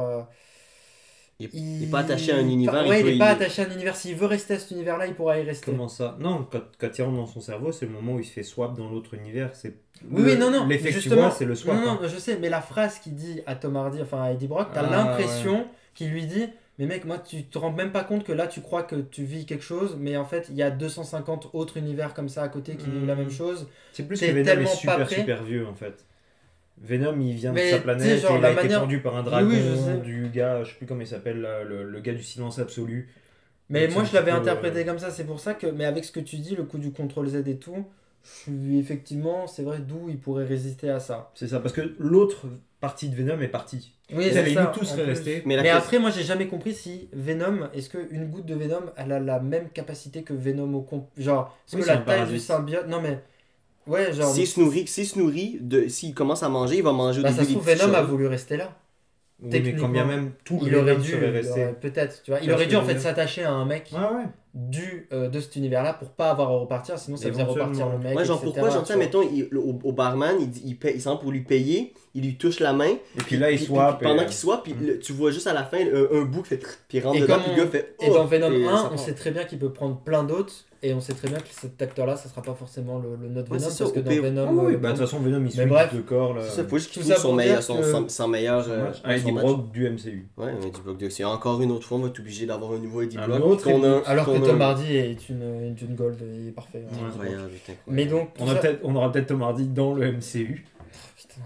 Il est pas attaché à un univers. Ouais, il peut est pas y- attaché à un univers. S'il veut rester à cet univers-là, il pourra y rester. Comment ça? Non, quand il rentre dans son cerveau, c'est le moment où il se fait swap dans l'autre univers. Oui, non, L'effet que tu justement, vois, c'est le swap. non, hein. je sais, mais la phrase qu'il dit à Tom Hardy, enfin à Eddie Brock, t'as Ah, l'impression qu'il lui dit, mais mec, moi, tu te rends même pas compte que là, tu crois que tu vis quelque chose, mais en fait, il y a 250 autres univers comme ça à côté qui vivent la même chose. C'est plus T'es que Venom tellement est pas prêt. super vieux en fait. Venom, il vient de Mais, sa tu planète, sais, genre, et il la a été manière- pendu par un dragon Oui, je sais. du gars, je sais plus comment il s'appelle, là, le gars du silence absolu. Mais Donc, moi, c'est je un l'avais petit peu, interprété comme ça, c'est pour ça que, mais avec ce que tu dis, le coup du contrôle Z et tout, je suis effectivement, c'est vrai, d'où il pourrait résister à ça. C'est ça, parce que l'autre partie de Venom est partie. Oui, À la c'est limite, ça. tout en serait plus. resté. Mais la Mais question- après, moi, j'ai jamais compris si Venom, est-ce qu'une goutte de Venom, elle a la même capacité que Venom genre, est-ce Oui, que c'est la un taille parasite. du symbiote, non mais, ouais, genre, S'il se nourrit, s'il commence à manger, il va manger au bah, début ça se des trouve, petites Venom a choses. voulu rester là. Oui, mais quand bien Techniquement, même, tout le Il aurait Venom dû, serait il resté. aurait- peut-être, tu vois, il Tu vois aurait ce dû que en je fait veux dire s'attacher à un mec Ouais, ouais. de cet univers-là pour pas avoir à repartir, sinon ça faisait repartir le mec. Ouais, genre etc., pourquoi, genre, tu tu sais, vois. mettons, au barman, il semble pour lui payer, il lui touche la main, Et puis là, il swap. pendant et- qu'il swap, puis tu vois juste à la fin un bout qui fait puis il rentre Et dedans, comme puis on- le gars fait Et dans Venom et 1, ça on part. sait très bien qu'il peut prendre plein d'autres, et on sait très bien que cet acteur-là, ça sera pas forcément le notre Ouais, Venom, c'est ça, parce que au dans pire- Venom. Ah oui, bah de toute façon, Venom, il switch bref. de corps. Là. C'est ça, faut juste qu'il Tout trouve ça son pour meilleur, dire que- son meilleur Son match. ouais, Eddie son match. Brock du MCU. Ouais, Eddie Brock, c'est encore une autre fois, on va être obligé d'avoir un nouveau Eddie Un Brock. autre qu'on a- Alors que qu'on a- Tom Hardy est une gold, il est parfait. Ouais. Incroyable, putain, incroyable. Mais donc, On aura peut-être Tom Hardy dans le MCU. putain.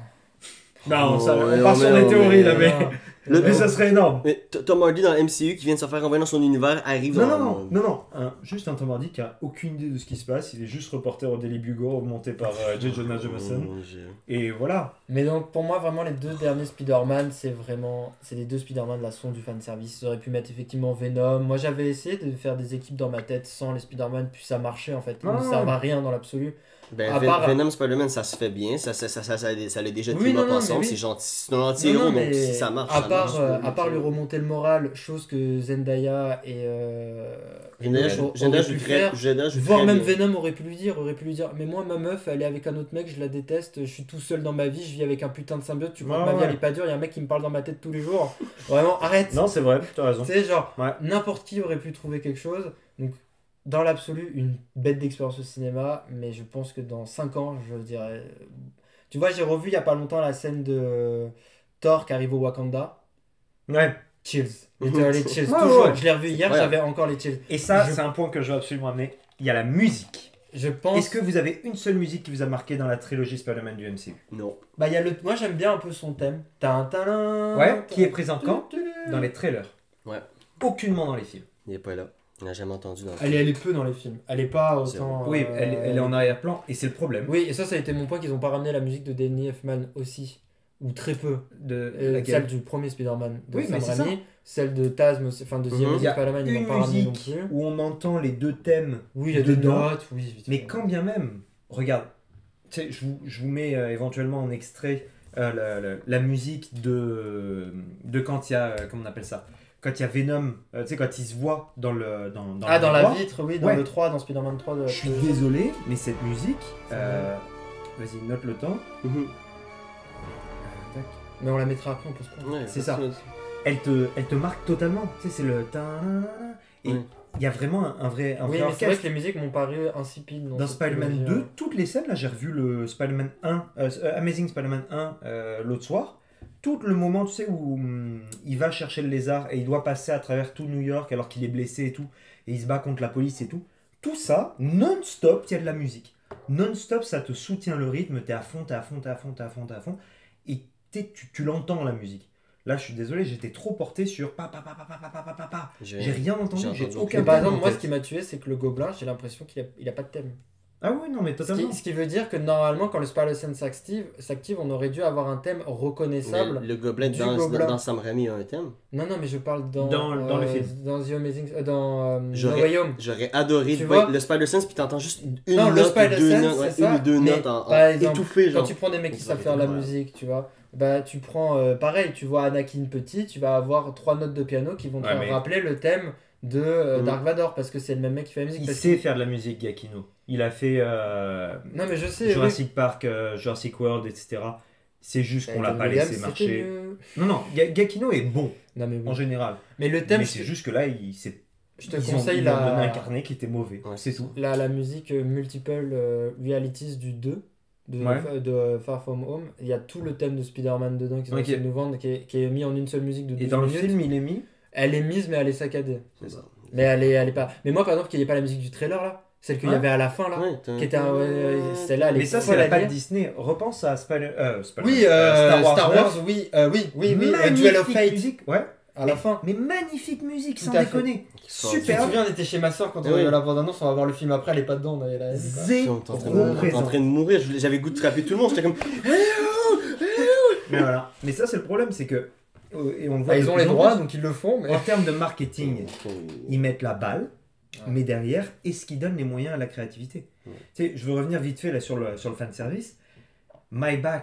Non, Oh, ça, ouais, on part sur des théories là, mais, Le- mais ça serait énorme. Mais Tom Hardy dans le MCU qui vient de se faire envoyer dans son univers arrive Non, dans non, non, non, non. Juste un Tom Hardy qui a aucune idée de ce qui se passe. Il est juste reporter au Daily Bugle, augmenté par J. Jonah Jameson. Oh, mon Dieu. Et voilà. Mais donc, pour moi, vraiment, les deux derniers Spider-Man, c'est les deux Spider-Man là sont du fanservice. Ils auraient pu mettre effectivement Venom. Moi, j'avais essayé de faire des équipes dans ma tête sans les Spider-Man, puis ça marchait en fait. Ils ne Ah. servent à rien dans l'absolu. Ben, À part- Venom Spider-Man, ça se fait bien, ça l'a déjà Oui, team non, up non, ensemble, mais oui. c'est gentil, c'est un anti-héros, Non, non, donc mais si ça marche, à ça part, marche. à part lui remonter le moral, chose que Zendaya et Zendaya, et je- d'autres Zendaya auraient joue pu très- faire. Zendaya joue Voire très même bien. Venom aurait pu lui dire, mais moi ma meuf elle est avec un autre mec, je la déteste, je suis tout seul dans ma vie, je vis avec un putain de symbiote, tu crois Ouais, que ma vie ouais. elle est pas dure, il y a un mec qui me parle dans ma tête tous les jours. Vraiment, arrête. Non, c'est vrai, tu as raison. Tu sais, genre, Ouais. n'importe qui aurait pu trouver quelque chose. Donc, dans l'absolu, une bête d'expérience au cinéma, mais je pense que dans 5 ans, je dirais. Tu vois, j'ai revu il y a pas longtemps la scène de Thor qui arrive au Wakanda. Ouais. Chills. Literally chills. Ouais, Toujours. ouais. Je l'ai revu hier, incroyable. j'avais encore les chills. Et ça, Je- c'est un point que je veux absolument amener. Il y a la musique. Je pense. Est-ce que vous avez une seule musique qui vous a marqué dans la trilogie Spider-Man du MCU? Non. Bah, il y a le. Moi, j'aime bien un peu son thème. Ouais, qui est présent quand? Dans les trailers. Ouais. Aucunement dans les films. Il est pas là. On n'a jamais entendu dans le Elle est peu dans les films. Elle est pas C'est autant. Oui, elle est en arrière-plan et c'est le problème. Oui, et ça a été mon point qu'ils ont pas ramené la musique de Danny Elfman aussi. Ou très peu. De Celle laquelle? du premier Spider-Man de Oui, mais Sam c'est Raimi, celle de Taz, enfin de The Mhm. Amazing Il y a Spider-Man, ils une n'ont pas ramené non musique plus. où on entend les deux thèmes. Oui, il y a des dedans, notes, oui. vite Mais fait. quand bien même, regarde, tu sais, je vous mets éventuellement en extrait la musique de quand il y a, comment on appelle ça? Quand il y a Venom, tu sais, quand il se voit dans le dans Ah, dans la miroir. vitre, oui, dans Ouais. le 3, dans Spider-Man 3. Je suis désolé, mais cette musique, vas-y, note le temps. Mhm. Tac. Mais on la mettra après, on peut se prendre. Ouais, C'est ça. Elle te marque totalement. Tu sais, c'est le ta-na-na-na. Et Ouais. il y a vraiment un vrai Oui, mais c'est vrai orchestre. que les musiques m'ont paru insipides. Dans cette Spider-Man trilogie, 2, hein. toutes les scènes, là j'ai revu le Spider-Man 1, Amazing Spider-Man 1 l'autre soir, tout le moment tu sais où il va chercher le lézard et il doit passer à travers tout New York alors qu'il est blessé et tout, et il se bat contre la police et tout ça, non-stop, il y a de la musique. Non-stop, ça te soutient le rythme, t'es à fond, et tu l'entends la musique. Là je suis désolé, j'étais trop porté sur pa. J'ai rien entendu, j'ai entendu aucun Mais par thème en exemple, moi, ce tête. qui m'a tué, c'est que le gobelin, j'ai l'impression qu'il a pas de thème. Ah oui, non, mais totalement. Ce qui veut dire que normalement, quand le Spider-Sense s'active, on aurait dû avoir un thème reconnaissable. Le gobelin du dans, gobelin. dans Sam Raimi a un thème. Non, mais je parle Dans le film. Dans The Amazing. Dans No J'aurais Way Home. j'aurais adoré Tu voir vois? le Spider-Sense, puis t'entends juste une Non, le note ou deux Spider-Sense, notes, ouais, c'est une ça. ou deux Mais, notes par exemple, étouffées, Quand genre. tu prends des mecs qui Ça savent aurait faire été la malade. musique, tu vois, bah tu prends pareil, tu vois Anakin petit, tu vas avoir 3 notes de piano qui vont te Ouais, faire mais- rappeler le thème de Dark Vador parce que c'est le même mec qui fait la musique. Il parce sait faire de la musique, Giacchino. Il a fait Non, mais je sais. Jurassic Park, Jurassic World, etc. C'est juste qu'on l'a pas laissé marcher. Non, Giacchino est bon, Non, mais oui. en général. Mais le thème, Mais c'est juste que là, je te ils conseille ont donné un carnet qui était mauvais. Ouais, c'est tout. la musique Multiple Realities du 2 de Far From Home. Il y a tout le thème de Spider-Man dedans qu'ils ont Ok. essayé de nous vendre, qui est mis en une seule musique de 12 Et dans le minutes. film, il est mis. Elle est mise, mais elle est saccadée. C'est ça. Mais elle est pas. Mais moi, par exemple, qu'il n'y ait pas la musique du trailer là, celle qu'il y Ouais. avait à la fin là, Ouais, qui était celle-là, elle est Mais ça, c'est folle la à patte lire. Disney. Repense à Spider-Man. Oui, Star Wars, oui, oui, Duel of Magnifique Fate musique, ouais. à la fin. Mais magnifique musique, Tout sans à fait. déconner. Tu te Super. souviens, on était chez ma soeur quand on Oui. avait la bande-annonce, on va voir le film après, elle est pas dedans, on avait la haine, quoi. Zéro T'es en train de mourir, j'avais le goût de frapper tout le monde, j'étais comme. Mais voilà. Mais ça, c'est le problème, c'est que. Et on le voit Bah, de ils ont plus les en droits, plus. donc ils le font, mais. En termes de marketing, ils mettent la balle, Ouais. mais derrière, est-ce qu'ils donnent les moyens à la créativité? Ouais. Tu sais, je veux revenir vite fait là sur le fanservice. My back,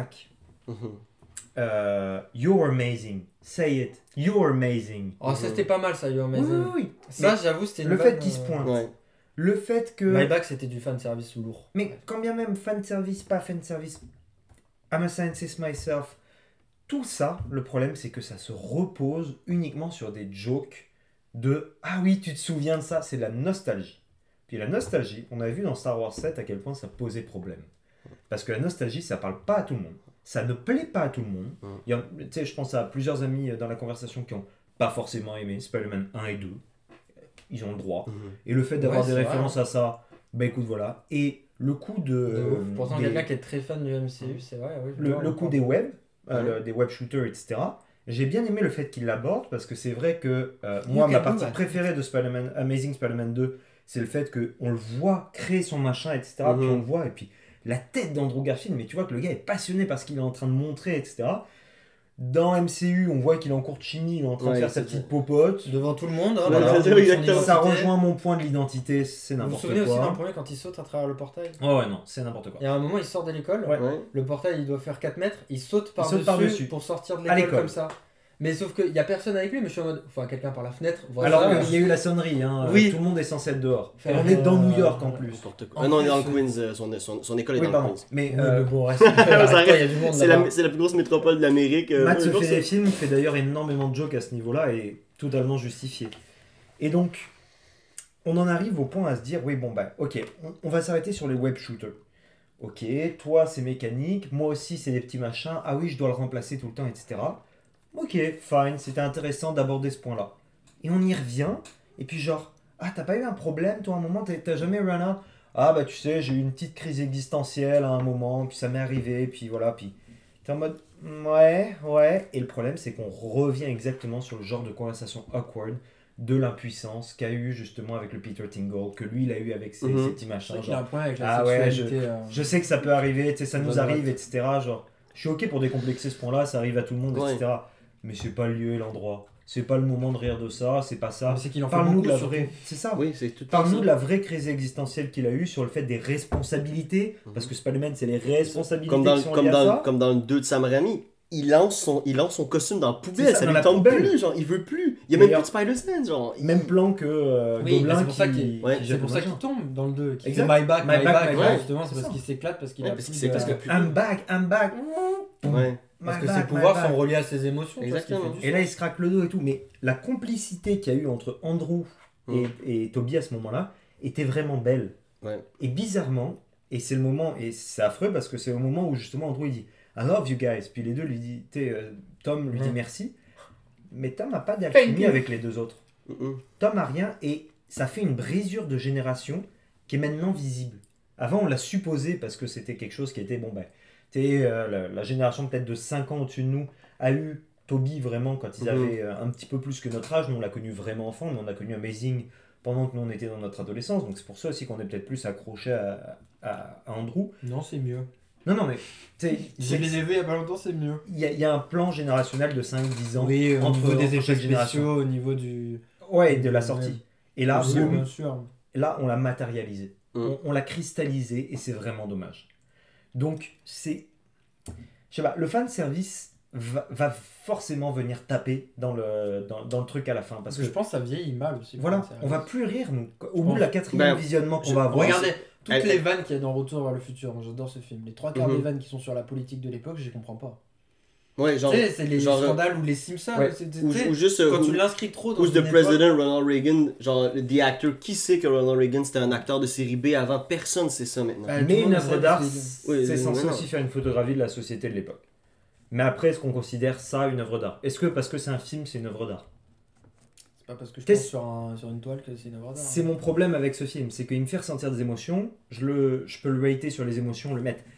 you're amazing. Say it, you're amazing. Oh, ça c'était pas mal ça, You're Oui, Amazing. oui, oui. Ça, Mais j'avoue, c'était une le fait vanne, qu'ils se pointent, Ouais. le fait que. My Back, c'était du fanservice lourd. Mais quand bien même fanservice, pas fanservice, I'm a scientist myself, tout ça, le problème c'est que ça se repose uniquement sur des jokes de ah oui, tu te souviens de ça, c'est de la nostalgie. Puis la nostalgie, on a vu dans Star Wars 7 à quel point ça posait problème. Parce que la nostalgie, ça parle pas à tout le monde. Ça ne plaît pas à tout le monde. Tu sais, je pense à plusieurs amis dans la conversation qui ont pas forcément aimé Spider-Man 1 et 2. Ils ont le droit. Et le fait d'avoir Ouais, des c'est vrai, références à ça, bah écoute, voilà. Et le coup De ouf. Pourtant, des- quelqu'un qui est très fan du MCU, c'est vrai. Oui, je le, vois, le on coup comprend. des web, des web shooters, etc. J'ai bien aimé le fait qu'il l'aborde parce que c'est vrai que moi, You ma can partie do that. préférée de Spider-Man, Amazing Spider-Man 2, c'est le fait qu'on le voit créer son machin, etc. Puis on le voit, et puis la tête d'Andrew Garfield, mais tu vois que le gars est passionné par ce qu'il est en train de montrer, etc. Dans MCU, on voit qu'il est en cours de chimie, il est en train de Ouais, faire sa c'est petite popote. Devant tout le monde. Voilà, voilà, c'est son exactement. Ça identité. rejoint mon point de l'identité, c'est Vous vous n'importe souvenez aussi dans le quoi. premier quand il saute à travers le portail? Oh ouais, non, c'est n'importe quoi. Il y a un moment, il sort de l'école. Ouais. Ouais. Le portail, il doit faire 4 mètres. Il saute saute par-dessus par-dessus. pour sortir de À l'école l'école. comme ça. Mais sauf qu'il n'y a personne avec lui, mais je suis en mode. Enfin, quelqu'un par la fenêtre. Voilà. Alors qu'il y a eu la sonnerie, hein, Oui. tout le monde est censé être dehors. Et Faire, on est dans New York en plus. N'importe quoi. En Ah non, on est dans le plus, Queens, son école est Oui, dans pardon. le Queens. Mais Oui, mais bon, reste. Il y a du monde C'est là-bas. la plus grosse métropole de l'Amérique. Matt se bonjour, fait ça. des films, fait d'ailleurs énormément de jokes à ce niveau-là et totalement justifié. Et donc, on en arrive au point à se dire, oui, bon, bah, ok, on va s'arrêter sur les web shooters. Ok, toi, c'est mécanique, moi aussi, c'est des petits machins, ah oui, je dois le remplacer tout le temps, etc. Ok, fine, c'était intéressant d'aborder ce point-là. Et on y revient, et puis genre, ah, t'as pas eu un problème, toi, à un moment, t'as jamais run out? Ah, bah, tu sais, j'ai eu une petite crise existentielle à un moment, puis ça m'est arrivé, puis voilà, puis t'es en mode, ouais. Et le problème, c'est qu'on revient exactement sur le genre de conversation awkward de l'impuissance qu'a eu justement avec le Peter Tingle, que lui, il a eu avec ses petits C'est machins. vrai qu'il y a Genre, un problème avec la ah ouais, sexualité. je sais que ça peut arriver, tu sais, ça nous Bonne arrive, droite. etc. Genre, je suis ok pour décomplexer ce point-là, ça arrive à tout le monde, Ouais. etc. Mais c'est pas le lieu et l'endroit. C'est pas le moment de rire de ça, c'est pas ça. Mais c'est qu'il en fait Parle-nous beaucoup, de la surtout. vraie. C'est ça. Oui, c'est tout. Parle-nous de la vraie crise existentielle qu'il a eue sur le fait des responsabilités, parce que Spider-Man, c'est les responsabilités Comme dans, qui sont liées à ça. comme dans le 2 de Sam Raimi. Il lance son costume dans la C'est poubelle, ça, ça dans lui la tombe poubelle. plus, genre, il veut plus. Il y a même D'ailleurs- plus de Spider-Sense, genre. Même plan que Oui, Gobelin mais c'est pour ça qui qu'il- ouais, jette C'est le pour ça machin. qu'il tombe dans le 2. Qui Exact. fait my back. Ouais, Justement, c'est c'est parce ça. qu'il s'éclate, parce qu'il Ouais, a parce plus que c'est de- parce que I'm back. Ouais. Parce My que back, ses my pouvoirs back. sont reliés à ses émotions. parce qu'il Exactement. fait du Et là, il sens. se craque le dos et tout. Mais la complicité qu'il y a eu entre Andrew et Toby à ce moment-là était vraiment belle. Ouais. Et bizarrement, et c'est le moment, et c'est affreux parce que c'est au moment où justement Andrew il dit I love you guys. Puis les deux lui disent, Tom lui dit Ouais. merci. Mais Tom n'a pas Thank d'alchimie you. avec les deux autres. Tom a rien et ça fait une brisure de génération qui est maintenant visible. Avant, on l'a supposé parce que c'était quelque chose qui était, bon, ben, la génération peut-être de 5 ans au-dessus de nous a eu Toby vraiment quand ils avaient un petit peu plus que notre âge. Nous, on l'a connu vraiment enfant, mais on a connu Amazing pendant que nous on était dans notre adolescence, donc c'est pour ça aussi qu'on est peut-être plus accroché à Andrew. Non, c'est mieux. Non, mais J'ai les vu il y a pas longtemps, c'est mieux. il y a un plan générationnel de 5-10 ans Oui, au niveau des effets chaque génération. spéciaux, au niveau du... Ouais, de la sortie. Et là, Oui, boum, bien sûr. là, on l'a matérialisé. Mm. On l'a cristallisé et c'est vraiment dommage. Donc, c'est... Je sais pas, le fan service va forcément venir taper dans le truc à la fin. Parce Parce que, que je pense que ça vieillit mal aussi. voilà, c'est on va vrai. plus rire, nous. Au Je bout de la pense. 4e Ben, visionnement qu'on je- va avoir... Regardez, toutes Elle- les vannes qu'il y a dans Retour vers le futur, moi j'adore ce film. Les 3 quarts Mhm. des vannes qui sont sur la politique de l'époque, je les comprends pas. Ouais, genre. Tu sais, c'est les genre, scandales ou les Simpsons. Ouais. Ou juste. Quand tu l'inscris trop dans Who's the une époque- President Ronald Reagan, genre the actor, qui sait que Ronald Reagan c'était un acteur de série B avant? Personne sait ça maintenant. Bah, tout Mais le une monde œuvre sait d'art, parce que- Oui, c'est oui, censé mais non. aussi faire une photographie de la société de l'époque. Mais après, est-ce qu'on considère ça une œuvre d'art? Est-ce que parce que c'est un film, c'est une œuvre d'art? C'est pas parce que je Qu'est-ce- pense sur une toile que c'est une œuvre d'art. C'est mon problème avec ce film, c'est qu'il me fait ressentir des émotions. Je peux le rater sur les émotions, le mettre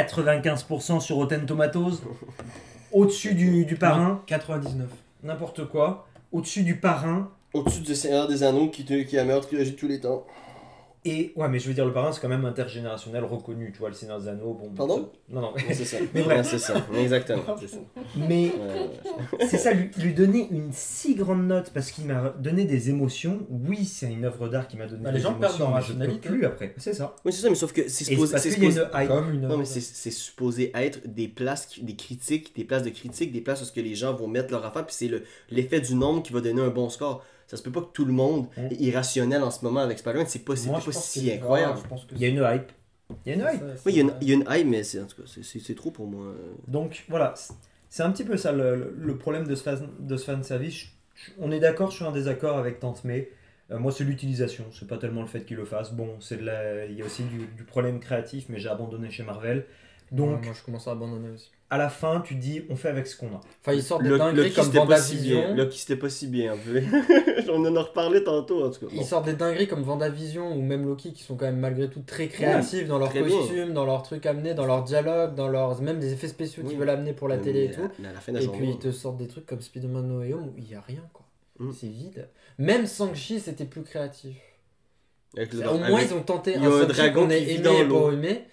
95% sur Rotten Tomatoes, au-dessus du parrain, 99. n'importe quoi, au-dessus du parrain. Au-dessus du Seigneur des Anneaux qui est la meilleure trilogie de tous les temps. Et ouais, mais je veux dire, le parrain, c'est quand même intergénérationnel reconnu, tu vois, le Seigneur des Anneaux. Bon, Pardon? ça- Non, non. Ouais, c'est ça. Mais bref. Ouais, c'est ça. Exactement. C'est ça. Mais Ouais. c'est ça, lui donner une si grande note parce qu'il m'a donné des émotions. Oui, c'est une œuvre d'art qui m'a donné Bah, des les gens émotions, perdent leur mais je peux rationalité. plus après. C'est ça. Oui, c'est ça, mais sauf que c'est Et c'est supposé. parce c'est qu'il y a supposé- une hype. Comme une œuvre Non, mais d'art. c'est supposé être des places, des critiques, des places de critique, des places où ce que les gens vont mettre leur affaire, puis c'est l'effet du nombre qui va donner un bon score. Ça se peut pas que tout le monde Mm. est irrationnel en ce moment avec Spider-Man, c'est pas, Moi, pas je pense que si c'est incroyable. grave, je pense que Il y a une hype. Il y a une hype. Oui, il y a une hype, mais c'est, en tout cas, c'est trop pour moi. Donc voilà, c'est un petit peu ça le problème de ce fan service. On est d'accord, je suis en désaccord avec Tante May. Moi, c'est l'utilisation, c'est pas tellement le fait qu'il le fasse. Bon, il y a aussi du problème créatif, mais j'ai abandonné chez Marvel. Donc, moi je commence à abandonner aussi. à la fin, tu te dis, on fait avec ce qu'on a. Enfin, ils sortent des Le dingueries Loki, comme c'était pas si bien. Vendavision. Loki, c'était pas si bien. On en a reparlé tantôt, en tout cas. Ils Bon. sortent des dingueries comme Vendavision ou même Loki qui sont quand même malgré tout très créatifs dans leurs très bien. costumes, dans leurs trucs amenés, dans leurs dialogues, dans leurs même des effets spéciaux Oui. qu'ils veulent amener pour la télé et tout. Mais à la fin de la Et journée. puis ils te sortent des trucs comme Spider-Man No Way Home où il y a rien quoi. Mm. C'est vide. Même Shang-Chi c'était plus créatif. avec le- Au moins avec- ils ont tenté il y a un Shang-Chi dragon qu'on qui ait vit aimé dans et l'eau. pas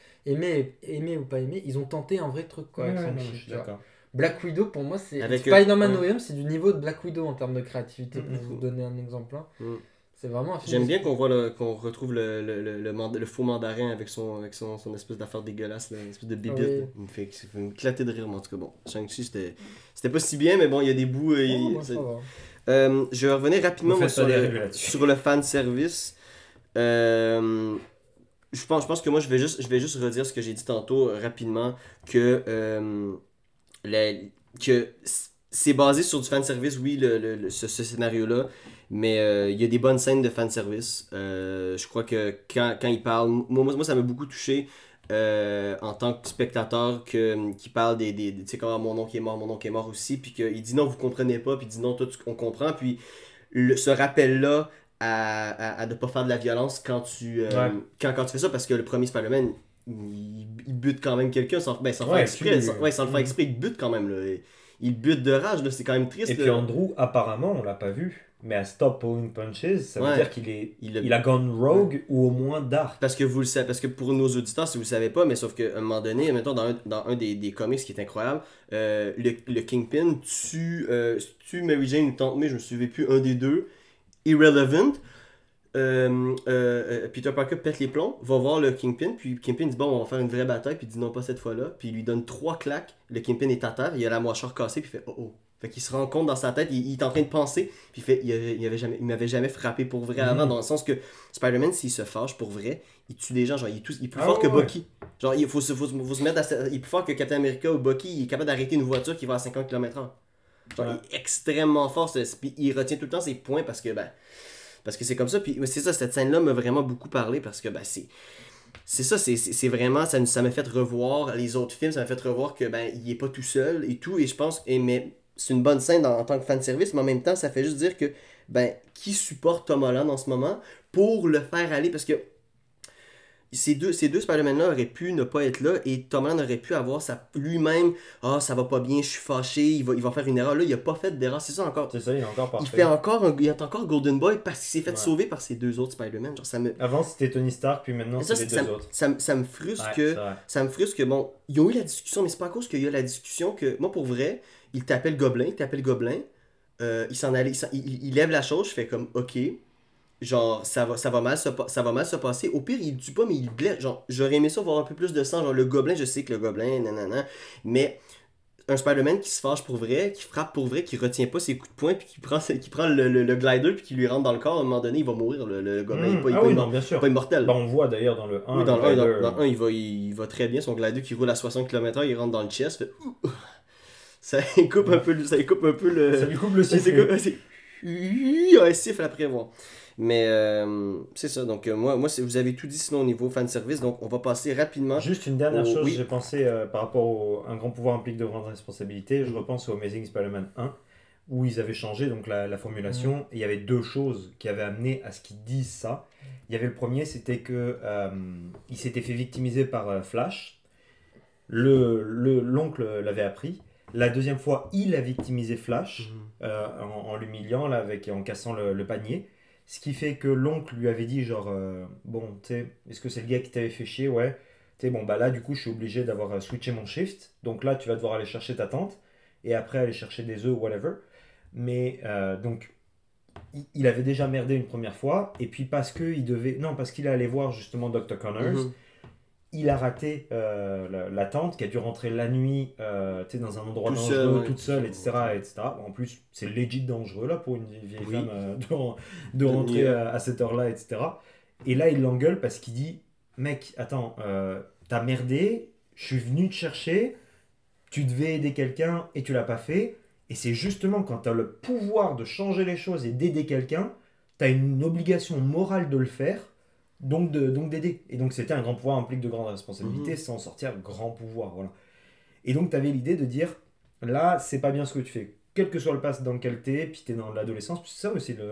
aimé ou pas aimé, ils ont tenté un vrai truc quoi avec Ouais, non, Shang-Chi, je suis tu vois. d'accord. Black Widow pour moi c'est Avec, Spider-Man ouais. No Way Home c'est du niveau de Black Widow en termes de créativité pour Mm. vous donner un exemple là. Mm. C'est vraiment un film. J'aime bien qu'on voit qu'on retrouve le faux mandarin avec son espèce d'affaire dégueulasse, là, une espèce de bibite. Oui. Là. Il me fait éclater de rire, mais en tout cas. Bon, Shang-Chi, c'était pas si bien, mais bon, il y a des bouts. Oh, moi, ça va. Je vais revenir rapidement Ne moi, faites pas sur, des reviews là-dessus. sur le fan service. Je pense que moi, je vais juste redire ce que j'ai dit tantôt rapidement, que c'est basé sur du fan service, oui, ce scénario-là, mais il y a des bonnes scènes de fan service. Je crois que quand il parle, moi ça m'a beaucoup touché. En tant que spectateur qui parle tu sais comment mon oncle est mort aussi, puis qu'il dit non vous comprenez pas, puis il dit non toi on comprend, puis ce rappel là à ne pas faire de la violence quand tu quand tu fais ça, parce que le premier Spider-Man il bute quand même quelqu'un sans le faire exprès, sans le faire exprès, il bute quand même là. Il bute de rage là, c'est quand même triste. Et puis Andrew, apparemment, on l'a pas vu, mais à Stop Pulling Punches, ça veut Ouais. dire il a gone rogue ou au moins dark. Parce que vous le savez, parce que pour nos auditeurs, si vous le savez pas, mais sauf qu'à un moment donné, mettons dans un des comics qui est incroyable, le Kingpin tue Mary Jane ou Tante May, je me souviens plus, un des deux, Irrelevant. Peter Parker pète les plombs, va voir le Kingpin, puis Kingpin dit bon on va faire une vraie bataille, puis il dit non pas cette fois-là, puis il lui donne 3 claques, le Kingpin est à terre, il a la mâchoire cassée, puis il fait oh oh. Fait qu'il se rend compte dans sa tête, il est en train de penser, puis il fait il m'avait jamais frappé pour vrai avant, dans le sens que Spider-Man s'il se fâche pour vrai, il tue des gens, genre il est plus fort que Bucky. Genre il faut se mettre il est plus fort que Captain America ou Bucky, il est capable d'arrêter une voiture qui va à 50 km/h. Genre il est extrêmement fort, puis il retient tout le temps ses points parce que c'est comme ça, puis c'est ça, cette scène-là m'a vraiment beaucoup parlé parce que c'est ça, c'est vraiment, ça m'a fait revoir les autres films, ça m'a fait revoir que il est pas tout seul et tout, et je pense, mais c'est une bonne scène en tant que fan service, mais en même temps, ça fait juste dire que, qui supporte Tom Holland en ce moment pour le faire aller, parce que ces deux Spider-Man-là auraient pu ne pas être là et Tom Holland aurait pu avoir lui-même, ça va pas bien, je suis fâché, il va faire une erreur. Là, il a pas fait d'erreur, c'est ça encore. C'est ça, il est encore parfait. Il est encore Golden Boy parce qu'il s'est fait sauver par ces deux autres Spider-Man. Genre, Avant, c'était Tony Stark, puis maintenant, c'est les deux autres. Ça me frustre que, bon, ils ont eu la discussion, mais c'est pas à cause qu'il y a la discussion que, moi, pour vrai, il t'appelle Gobelin, il s'en allait, il lève la chose, je fais comme, ok, genre, ça va mal se passer. Au pire, il tue pas, mais il blesse. Genre, j'aurais aimé ça voir un peu plus de sang. Genre, le gobelin, je sais que le gobelin, nanana, mais un Spider-Man qui se fâche pour vrai, qui frappe pour vrai, qui retient pas ses coups de poing, puis qui prend le glider, puis qui lui rentre dans le corps, à un moment donné, il va mourir, le gobelin. Bien sûr. Pas immortel. On voit d'ailleurs dans le 1. Oui, dans le 1, il va très bien. Son glider qui roule à 60 km/h, il rentre dans le chest, fait... Ça coupe un peu le... Ça lui coupe le siffle. Un siffle après voir. Mais c'est ça, donc moi vous avez tout dit sinon au niveau fanservice, donc on va passer rapidement. Juste une dernière chose, j'ai pensé par rapport un grand pouvoir implique de grandes responsabilités, je repense au Amazing Spider-Man 1, où ils avaient changé donc la formulation, et il y avait deux choses qui avaient amené à ce qu'ils disent ça. Il y avait le premier, c'était que il s'était fait victimiser par Flash, l'oncle l'avait appris. La deuxième fois, il a victimisé Flash en l'humiliant, là, en cassant le panier. Ce qui fait que l'oncle lui avait dit genre, bon, tu sais, est-ce que c'est le gars qui t'avait fait chier? Ouais. Tu sais, bon, bah là, du coup, je suis obligé d'avoir switché mon shift. Donc là, tu vas devoir aller chercher ta tante. Et après, aller chercher des œufs, whatever. Mais, donc, il avait déjà merdé une première fois. Et puis, parce qu'il allait voir justement Dr. Connors. Il a raté la tante qui a dû rentrer la nuit dans un endroit dangereux, toute seule, etc. En plus, c'est legit dangereux là, pour une vieille femme de rentrer à cette heure-là, etc. Et là, il l'engueule parce qu'il dit mec, attends, t'as merdé, je suis venu te chercher, tu devais aider quelqu'un et tu l'as pas fait. Et c'est justement quand t'as le pouvoir de changer les choses et d'aider quelqu'un, t'as une obligation morale de le faire. Donc d'aider. Et donc c'était un grand pouvoir implique de grandes responsabilités, sans sortir grand pouvoir. Voilà. Et donc tu avais l'idée de dire, là, c'est pas bien ce que tu fais. Quel que soit le passé dans lequel tu es, puis tu es dans l'adolescence, c'est ça aussi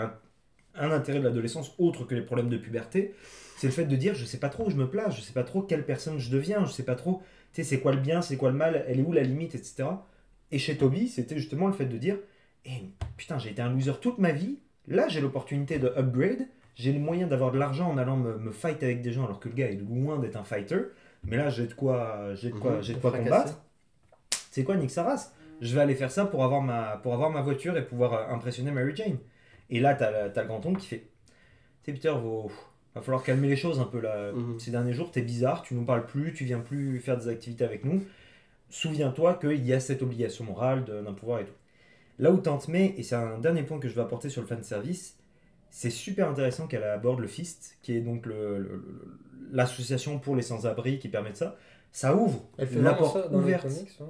un intérêt de l'adolescence, autre que les problèmes de puberté, c'est le fait de dire, je sais pas trop où je me place, je sais pas trop quelle personne je deviens, je sais pas trop, tu sais, c'est quoi le bien, c'est quoi le mal, elle est où la limite, etc. Et chez Toby, c'était justement le fait de dire, putain, j'ai été un loser toute ma vie, là j'ai l'opportunité de upgrade, j'ai le moyen d'avoir de l'argent en allant me fight avec des gens alors que le gars est loin d'être un fighter. Mais là, j'ai de quoi combattre. C'est quoi, nique sa race? Je vais aller faire ça pour avoir ma voiture et pouvoir impressionner Mary Jane. Et là, t'as le grand-oncle qui fait... Tu sais, Peter, va falloir calmer les choses un peu là. Ces derniers jours, t'es bizarre, tu nous parles plus, tu viens plus faire des activités avec nous. Souviens-toi qu'il y a cette obligation morale d'un pouvoir et tout. Là où Tante May, et c'est un dernier point que je vais apporter sur le fanservice, c'est super intéressant qu'elle aborde le FIST, qui est donc l'association pour les sans-abri qui permet de ça. Ça ouvre la porte ouverte.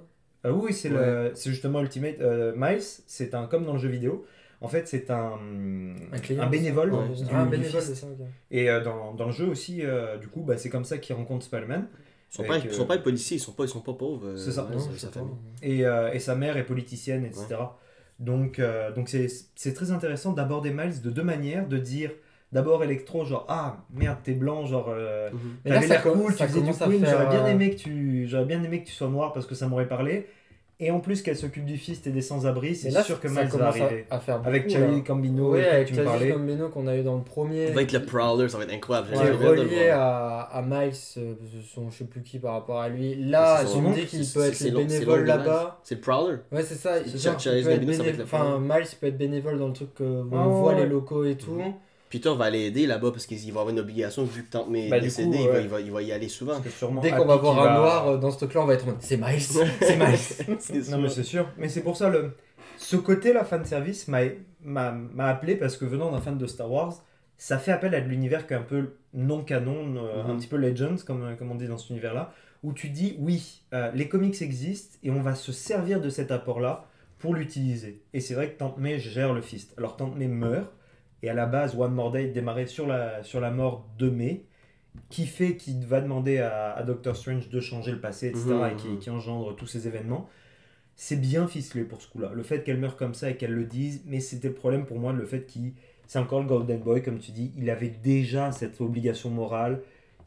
Oui, c'est justement Ultimate Miles, c'est comme dans le jeu vidéo. En fait, c'est un bénévole. Un bénévole, c'est ça, ok. Et dans le jeu aussi, du coup, c'est comme ça qu'il rencontre Spider-Man. Ils sont pas policiers, ils sont pas pauvres. C'est ça. Sa famille. Et sa mère est politicienne, etc. Ouais. Donc c'est très intéressant d'aborder Miles de deux manières, de dire d'abord Electro, genre ah merde t'es blanc, genre t'avais l'air cool, tu faisais du Queen, j'aurais bien aimé que tu sois noir parce que ça m'aurait parlé. Et en plus qu'elle s'occupe du fist et des sans-abri, c'est sûr que Miles va arriver. Avec Charlie Gambino, avec Charlie Gambino qu'on a eu dans le premier. Avec le Prowler, ça va être incroyable. Qui est relié à Miles, je sais plus qui par rapport à lui. Là, je me dis qu'il peut être bénévole là-bas. C'est le Prowler. Ouais, c'est ça. Charlie Gambino, ça va être le Prowler. Miles peut être bénévole dans le truc où on voit les locaux et tout. Peter va aller aider là-bas parce qu'il va avoir une obligation vu que Tante May est décédée, il va y aller souvent. Dès qu'on va voir un noir dans ce truc-là, on va être en mode c'est Miles, c'est Miles. Non mais c'est sûr, mais c'est pour ça ce côté-là fanservice m'a appelé parce que venant d'un fan de Star Wars, ça fait appel à de l'univers qui est un peu non canon, un petit peu Legends comme on dit dans cet univers-là, où tu dis oui, les comics existent et on va se servir de cet apport-là pour l'utiliser. Et c'est vrai que Tante May gère le fist. Alors Tante May meurt. Et à la base, One More Day démarrait sur la mort de May, qui va demander à Doctor Strange de changer le passé, etc., et qui engendre tous ces événements. C'est bien ficelé pour ce coup-là. Le fait qu'elle meure comme ça et qu'elle le dise, mais c'était le problème pour moi, le fait c'est encore le Golden Boy, comme tu dis, il avait déjà cette obligation morale,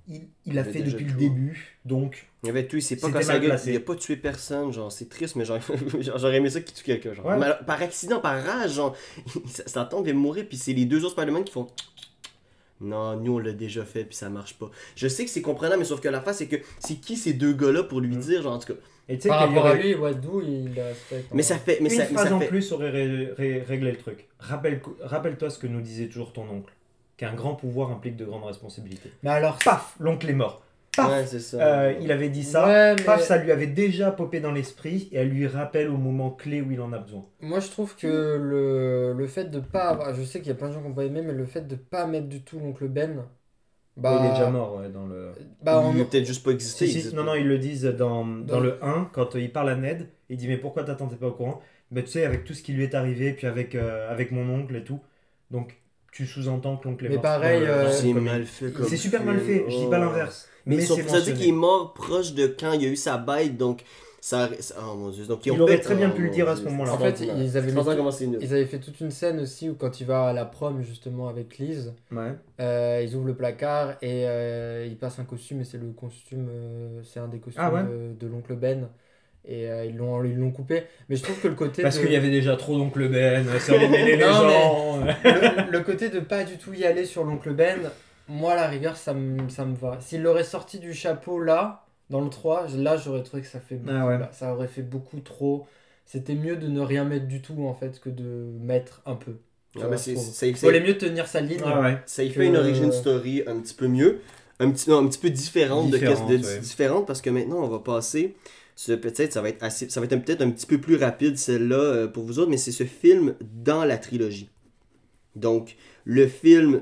il a avait fait déjà depuis le tout. début, donc Il y avait tout, il s'est pas C'était cassé la mal gueule, placé. il a pas tué personne, genre c'est triste, mais genre, genre, j'aurais aimé ça qu'il tue quelqu'un, genre. Ouais. Mais alors, par accident, par rage, genre, ça tombe, il va mourir, puis c'est les deux autres Spider-Man qui font. Non, nous on l'a déjà fait, puis ça marche pas. Je sais que c'est comprenable, mais sauf que la face, c'est que c'est qui ces deux gars-là pour lui dire, genre, en tout cas. et tu sais Par qu'il y rapport à aurait lui, Wadou, il a respecte. Mais ça fait. Mais une ça, mais phrase ça en fait. plus aurait réglé le truc. Rappelle-toi ce que nous disait toujours ton oncle, qu'un grand pouvoir implique de grandes responsabilités. Mais alors, Paf, l'oncle est mort. Paf, Ouais, c'est ça. il avait dit ça. Ouais, mais- Paf, ça lui avait déjà popé dans l'esprit et elle lui rappelle au moment clé où il en a besoin. moi je trouve que le fait de pas avoir. Je sais qu'il y a plein de gens qui n'ont pas aimé, mais le fait de pas mettre du tout l'oncle Ben. Bah, Il est déjà mort ouais, dans le. Bah, il on... a peut-être juste pas existé. Si, il si, existe non, pas. non, ils le disent dans le 1, quand il parle à Ned, il dit mais pourquoi ta tante n'est pas au courant? Ben, tu sais, avec tout ce qui lui est arrivé, puis avec mon oncle et tout. Donc tu sous-entends que l'oncle est Mais mort. pareil, dans le C'est comic. mal fait comme C'est super mal film. fait, je dis pas Oh. l'inverse. Mais c'est sauf que ça dit mentionné. qu'il est mort proche de quand il y a eu sa bête, donc oh mon dieu. Donc, Il ont aurait fait- très bien oh pu le mon dire à Dieu, ce moment-là. En fait, c'est ils avaient Je mis comprends tout- comment c'est nul. Ils avaient fait toute une scène aussi où quand il va à la prom justement avec Liz, Ouais. ils ouvrent le placard et ils passent un costume et c'est le costume, c'est un des costumes Ah ouais de l'oncle Ben et ils l'ont coupé. Mais je trouve que le côté Parce de... qu'il y avait déjà trop d'oncle Ben, ça allait mêler les Non, gens. le côté de pas du tout y aller sur l'oncle Ben, moi à la rigueur ça me va. S'il l'aurait sorti du chapeau là, dans le 3, là j'aurais trouvé que ça fait beaucoup, Ah ouais. là. Ça aurait fait beaucoup trop. C'était mieux de ne rien mettre du tout en fait que de mettre un peu. Tu Ah, vois, ben, je trouve. ça Il fallait mieux tenir sa ligne. Ah ouais. y que- fait une origin story un petit peu mieux, un petit peu différente, Différente, ouais. différente parce que maintenant on va passer. Peut-être ça va être peut-être un petit peu plus rapide celle-là pour vous autres, mais c'est ce film dans la trilogie. Donc le film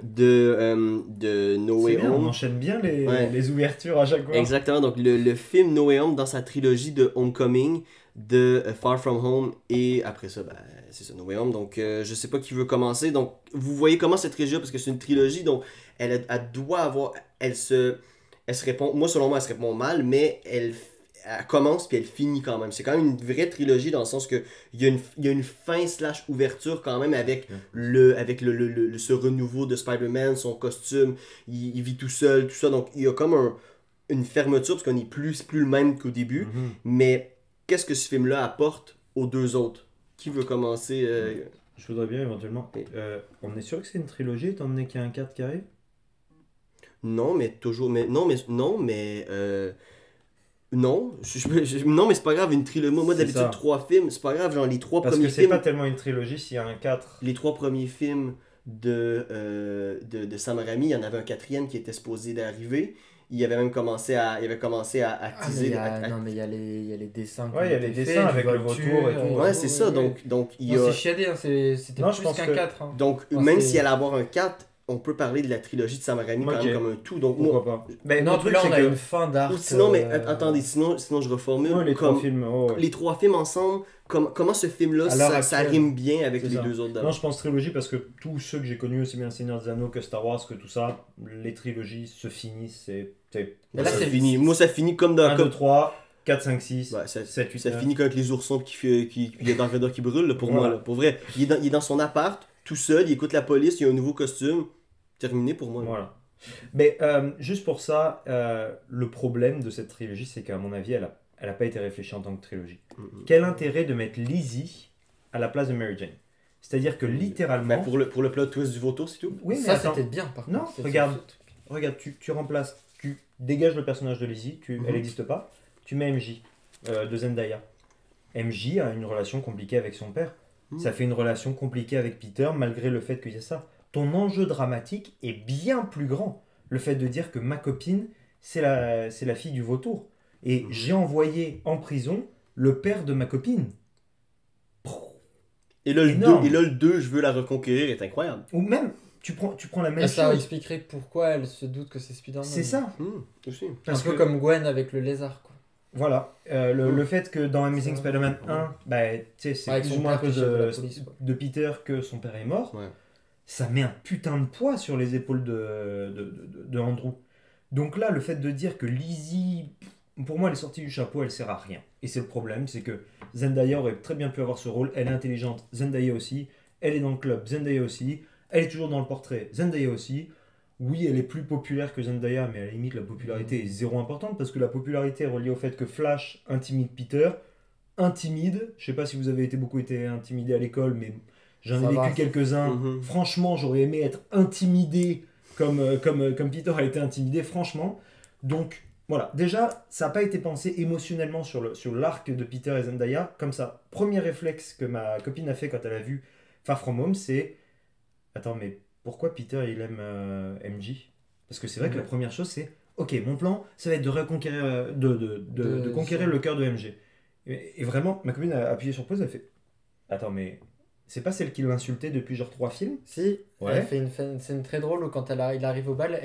de No C'est Way bien, on Home. enchaîne bien Ouais. les ouvertures à chaque fois. Exactement, donc le film No Way Home dans sa trilogie de Homecoming, de Far From Home et après ça, ben, c'est ça, No Way Home. Donc je sais pas qui veut commencer. Donc vous voyez comment cette trilogie, parce que c'est une trilogie, donc elle doit avoir, elle se répond, moi selon moi elle se répond mal, mais elle commence puis elle finit quand même. C'est quand même une vraie trilogie dans le sens que il y a une fin / ouverture quand même avec ce renouveau de Spider-Man, son costume, il vit tout seul, tout ça. Donc il y a comme une fermeture parce qu'on n'est plus le même qu'au début. Mhm. Mais qu'est-ce que ce film-là apporte aux deux autres? Qui veut commencer Je voudrais bien éventuellement. On est sûr que c'est une trilogie étant donné qu'il y a un 4 qui arrive? Non, mais toujours. Non, mais. Non, mais c'est pas grave, une trilogie. Moi C'est d'habitude, ça. 3 films, c'est pas grave, genre les 3 Parce premiers que c'est films. pas tellement une trilogie s'il y a un 4. Les 3 premiers films de Sam Raimi, il y en avait un 4e qui était supposé d'arriver. Il avait même commencé à Ah, mais teaser. il y a, non, mais il y a les dessins. qui Ouais, ont il y a été les faits, dessins du avec le vautour et tout. Ouais, c'est ça. Donc il y Non, a. c'est chiadé, hein, c'était Non, je plus pense qu'un que- 4. Hein. Donc, Non, même c'est- s'il allait avoir un 4, on peut parler de la trilogie de Sam Raimi quand Ok. même comme un tout. Donc, moi, Pourquoi pas? Mais Non, le puis truc, là c'est on a que- une fin d'arc. ou sinon, mais attendez, sinon je reformule. Ouais, les comme 3 films. ouais. les 3 films ensemble, comment ce film-là, À l'heure ça actuelle. rime bien avec C'est les ça. 2 autres Non, d'avant. je pense trilogie parce que tous ceux que j'ai connus, aussi bien le Seigneur des Anneaux que Star Wars, que tout ça, les trilogies se finissent. C'est Mais là, Ça c'est finit. Moi, ça finit comme dans. 1, 2, 3, 4, 5, 6, Ouais, ça 7, 8, ça 9. finit comme avec les oursons qui il y a Dark Vader qui brûle, là, pour Voilà. moi. Là. Pour vrai, il est dans son appart, tout seul, il écoute la police, il a un nouveau costume. Terminé pour moi. là. Voilà. Mais juste pour ça, le problème de cette trilogie, c'est qu'à mon avis, elle a pas été réfléchie en tant que trilogie. Mhm. Quel intérêt de mettre Lizzie à la place de Mary Jane? C'est-à-dire que littéralement... Ben, pour le plot twist du vautour, c'est tout. Oui, mais ça attends. c'était bien par Non, contre. regarde. Regarde, tu remplaces, tu dégages le personnage de Lizzie, Mhm. elle n'existe pas, tu mets MJ de Zendaya. MJ a une relation compliquée avec son père. Mhm. Ça fait une relation compliquée avec Peter malgré le fait qu'il y a ça. Ton enjeu dramatique est bien plus grand. Le fait de dire que ma copine, c'est la fille du vautour. Et j'ai envoyé en prison le père de ma copine. Et là, Énorme. le 2, je veux la reconquérir, est incroyable. Ou même, tu prends la même Ça chose. expliquerait pourquoi elle se doute que c'est Spider-Man. C'est ça. Aussi. Un Parce peu que- comme Gwen avec le lézard. Quoi. Voilà, le fait que dans Amazing Ça. Spider-Man 1, bah, tu sais, c'est Avec plus son ou moins à père cause qui chef de la police, quoi. de Peter que son père est mort, Ouais. ça met un putain de poids sur les épaules de Andrew. Donc là, le fait de dire que Lizzie, pour moi, elle est sortie du chapeau, elle sert à rien. Et c'est le problème, c'est que Zendaya aurait très bien pu avoir ce rôle, elle est intelligente, Zendaya aussi, elle est dans le club, Zendaya aussi, elle est toujours dans le portrait, Zendaya aussi. Oui, elle est plus populaire que Zendaya, mais à la limite, la popularité est zéro importante parce que la popularité est reliée au fait que Flash intimide Peter, intimide. Je sais pas si vous avez beaucoup été intimidé à l'école, mais j'en ai Ça va. vécu quelques-uns. Mhm. Franchement, j'aurais aimé être intimidé comme Peter a été intimidé, franchement. Donc, voilà. Déjà, ça n'a pas été pensé émotionnellement sur l'arc de Peter et Zendaya. Comme ça, premier réflexe que ma copine a fait quand elle a vu Far From Home, c'est attends, mais pourquoi Peter il aime MJ? Parce que c'est vrai que la première chose c'est ok, mon plan ça va être de reconquérir, de conquérir le cœur de MJ. Et vraiment, ma copine a appuyé sur pause, elle fait attends, mais c'est pas celle qui l'insultait depuis genre 3 films? Si, Ouais. elle fait une scène très drôle où quand il arrive au bal,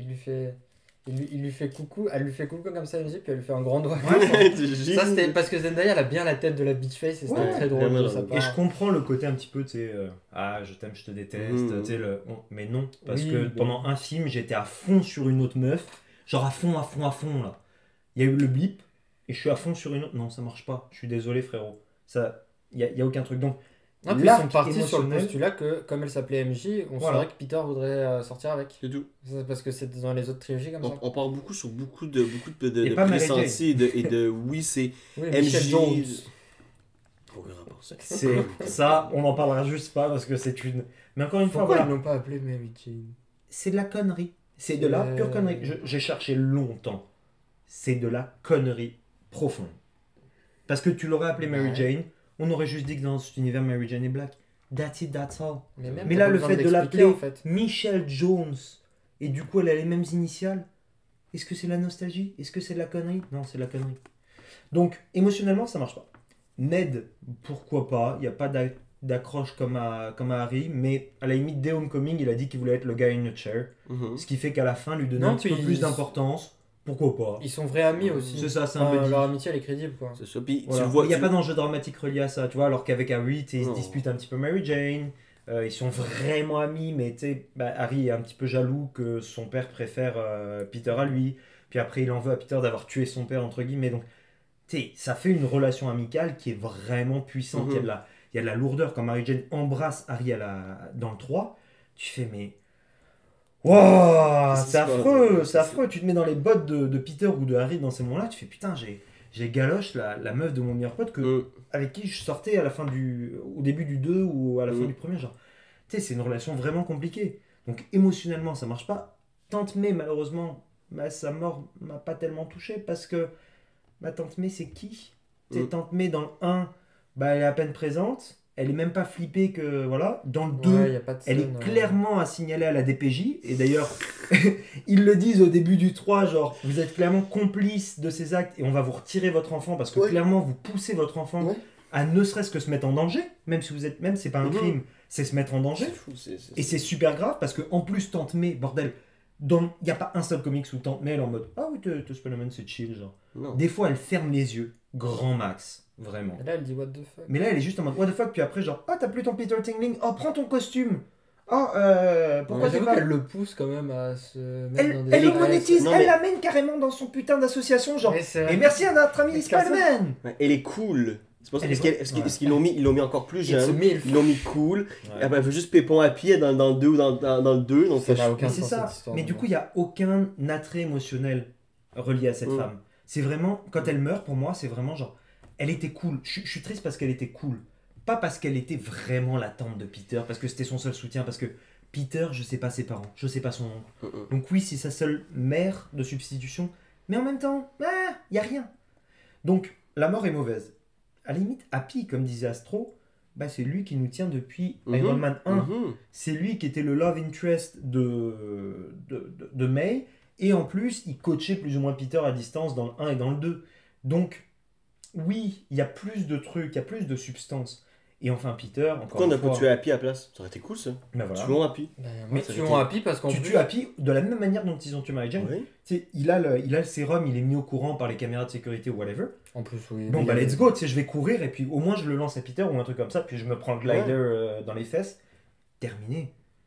il lui fait coucou, elle lui fait coucou comme ça, MJ, puis elle lui fait un grand doigt. Ça, c'était parce que Zendaya, elle a bien la tête de la bitch face et c'était Ouais. très drôle de sa Et part. je comprends le côté un petit peu, tu sais, ah, je t'aime, je te déteste, Mhm. tu sais, mais non, parce Oui, que bon. pendant un film, j'étais à fond sur une autre meuf, genre à fond, là. Il y a eu le blip, et je suis à fond sur une autre. Non, ça marche pas, je suis désolé, frérot. Ça, y a aucun truc. Donc, Ah, puis ils l'arc sont partis sur le émotionnel- postulat que, comme elle s'appelait MJ, on Voilà. saurait que Peter voudrait sortir avec. C'est tout. C'est parce que c'est dans les autres trilogies comme ça. On part beaucoup sur beaucoup de Et pas Mary pressentis et de oui, c'est Oui, MJ. Michel Jones. Aucun rapport, ça. C'est ça, on n'en parlera juste pas parce que c'est une. Mais encore une fois, Pourquoi voilà, ils l'ont pas appelé Mary Jane? c'est de la connerie. C'est de la pure connerie. J'ai cherché longtemps. C'est de la connerie profonde. Parce que tu l'aurais appelé Mary Ouais. Jane, on aurait juste dit que dans cet univers Mary Jane est black. That's it, that's all. Mais, même, Mais t'as là, pas le besoin fait de l'expliquer, l'appeler en fait. Michelle Jones, et du coup elle a les mêmes initiales, est-ce que c'est la nostalgie? Est-ce que c'est de la connerie? Non, c'est de la connerie. Donc, émotionnellement, ça marche pas. Ned, pourquoi pas? Il n'y a pas d'accroche comme à Harry, mais à la limite, dès Homecoming, il a dit qu'il voulait être le guy in a chair. Mhm. Ce qui fait qu'à la fin, lui donner Non, un petit peu puis plus d'importance, pourquoi pas? Ils sont vrais amis aussi. C'est ça, c'est un Enfin, buddy. leur amitié, elle est crédible, quoi. C'est ça. Puis Voilà. tu le vois. Il n'y a tu- pas d'enjeu dramatique relié à ça, tu vois, alors qu'avec Harry, tu sais, ils se Non. disputent un petit peu Mary Jane, ils sont vraiment amis, mais tu sais, bah, Harry est un petit peu jaloux que son père préfère Peter à lui, puis après il en veut à Peter d'avoir tué son père, entre guillemets, donc tu sais, ça fait une relation amicale qui est vraiment puissante, Mhm. il y a de la lourdeur, quand Mary Jane embrasse Harry dans le 3, tu fais mais... Wouah, Qu'est-ce qui c'est se passe? affreux, c'est affreux. Tu te mets dans les bottes de Peter ou de Harry dans ces moments-là, tu fais putain, j'ai galoche la meuf de mon meilleur pote Mm. avec qui je sortais à la au début du 2 ou à la fin Mm. du premier. Genre, tu sais, c'est une relation vraiment compliquée. Donc émotionnellement, ça marche pas. Tante May, malheureusement, sa mort m'a pas tellement touché parce que ma Tante May, c'est qui? Tu sais, Mm. Tante May dans le 1, bah, elle est à peine présente. Elle est même pas flippée que. Voilà. Dans le 2, Ouais, y a pas de elle scène, est clairement assignalée à la DPJ. Et d'ailleurs, ils le disent au début du 3, genre, vous êtes clairement complice de ces actes et on va vous retirer votre enfant parce que Ouais. clairement, vous poussez votre enfant Ouais. à ne serait-ce que se mettre en danger. Même si vous êtes. Même c'est pas un Mhm. crime, c'est se mettre en danger. C'est fou. Et c'est super grave parce que en plus, Tante May, bordel, il n'y a pas un seul comics où Tante May elle est en mode ah oui, te Spider-Man c'est chill. Genre. Non. Des fois, elle ferme les yeux, grand max, vraiment. Et là, elle dit what the fuck. Mais là, elle est juste en mode what the fuck, puis après, genre, ah, t'as plus ton Peter Tingling, oh, prends ton costume. Oh, pourquoi Mais t'es j'avoue pas. qu'elle le pousse quand même à se mettre dans des Elle le stress. monétise, Non, elle mais- l'amène carrément dans son putain d'association, genre. Mais c'est vrai. Et merci à notre ami Mais c'est comme ça. Spider-Man. Ouais, elle est cool. C'est pour ça Elle est parce qu'elle- bonne. parce qu'ils Ouais. parce qu'ils l'ont mis encore plus It's a jeune. milf. Ils l'ont mis cool. Et après, elle fait juste pépon à pied dans le 2 ou dans le 2. Donc Ça n'a Mais aucun c'est sens, ça. cette histoire. Mais du coup, il n'y a aucun attrait émotionnel relié à cette Mm. femme. C'est vraiment, quand elle meurt, pour moi, c'est vraiment genre, elle était cool. Je suis triste parce qu'elle était cool. Pas parce qu'elle était vraiment la tante de Peter, parce que c'était son seul soutien, parce que Peter, je sais pas ses parents, je sais pas son oncle. Mhm. Donc oui, c'est sa seule mère de substitution, mais en même temps, il y a rien. Donc la mort est mauvaise. À la limite, Happy, comme disait Astro, bah, c'est lui qui nous tient depuis Mhm. Iron Man 1. Mhm. C'est lui qui était le love interest de May, et en plus, il coachait plus ou moins Peter à distance dans le 1 et dans le 2. Donc, oui, il y a plus de trucs, il y a plus de substance. Et enfin, Peter, encore Pourquoi on une n'a pas fois, tué Happy à la place? Ça aurait été cool ça. ben voilà. Tuons Happy. Ben, Mais moi, ça tu aurait m'en été- happy parce qu'en Tu plus. tues Happy de la même manière dont ils ont tué Mary Jane. Oui. Tu sais, il a le sérum, il est mis au courant par les caméras de sécurité ou whatever. En plus, oui. Bon, mais bah il y a- let's go, tu sais, je vais courir et puis au moins je le lance à Peter ou un truc comme ça, puis je me prends le glider dans les fesses. Terminé.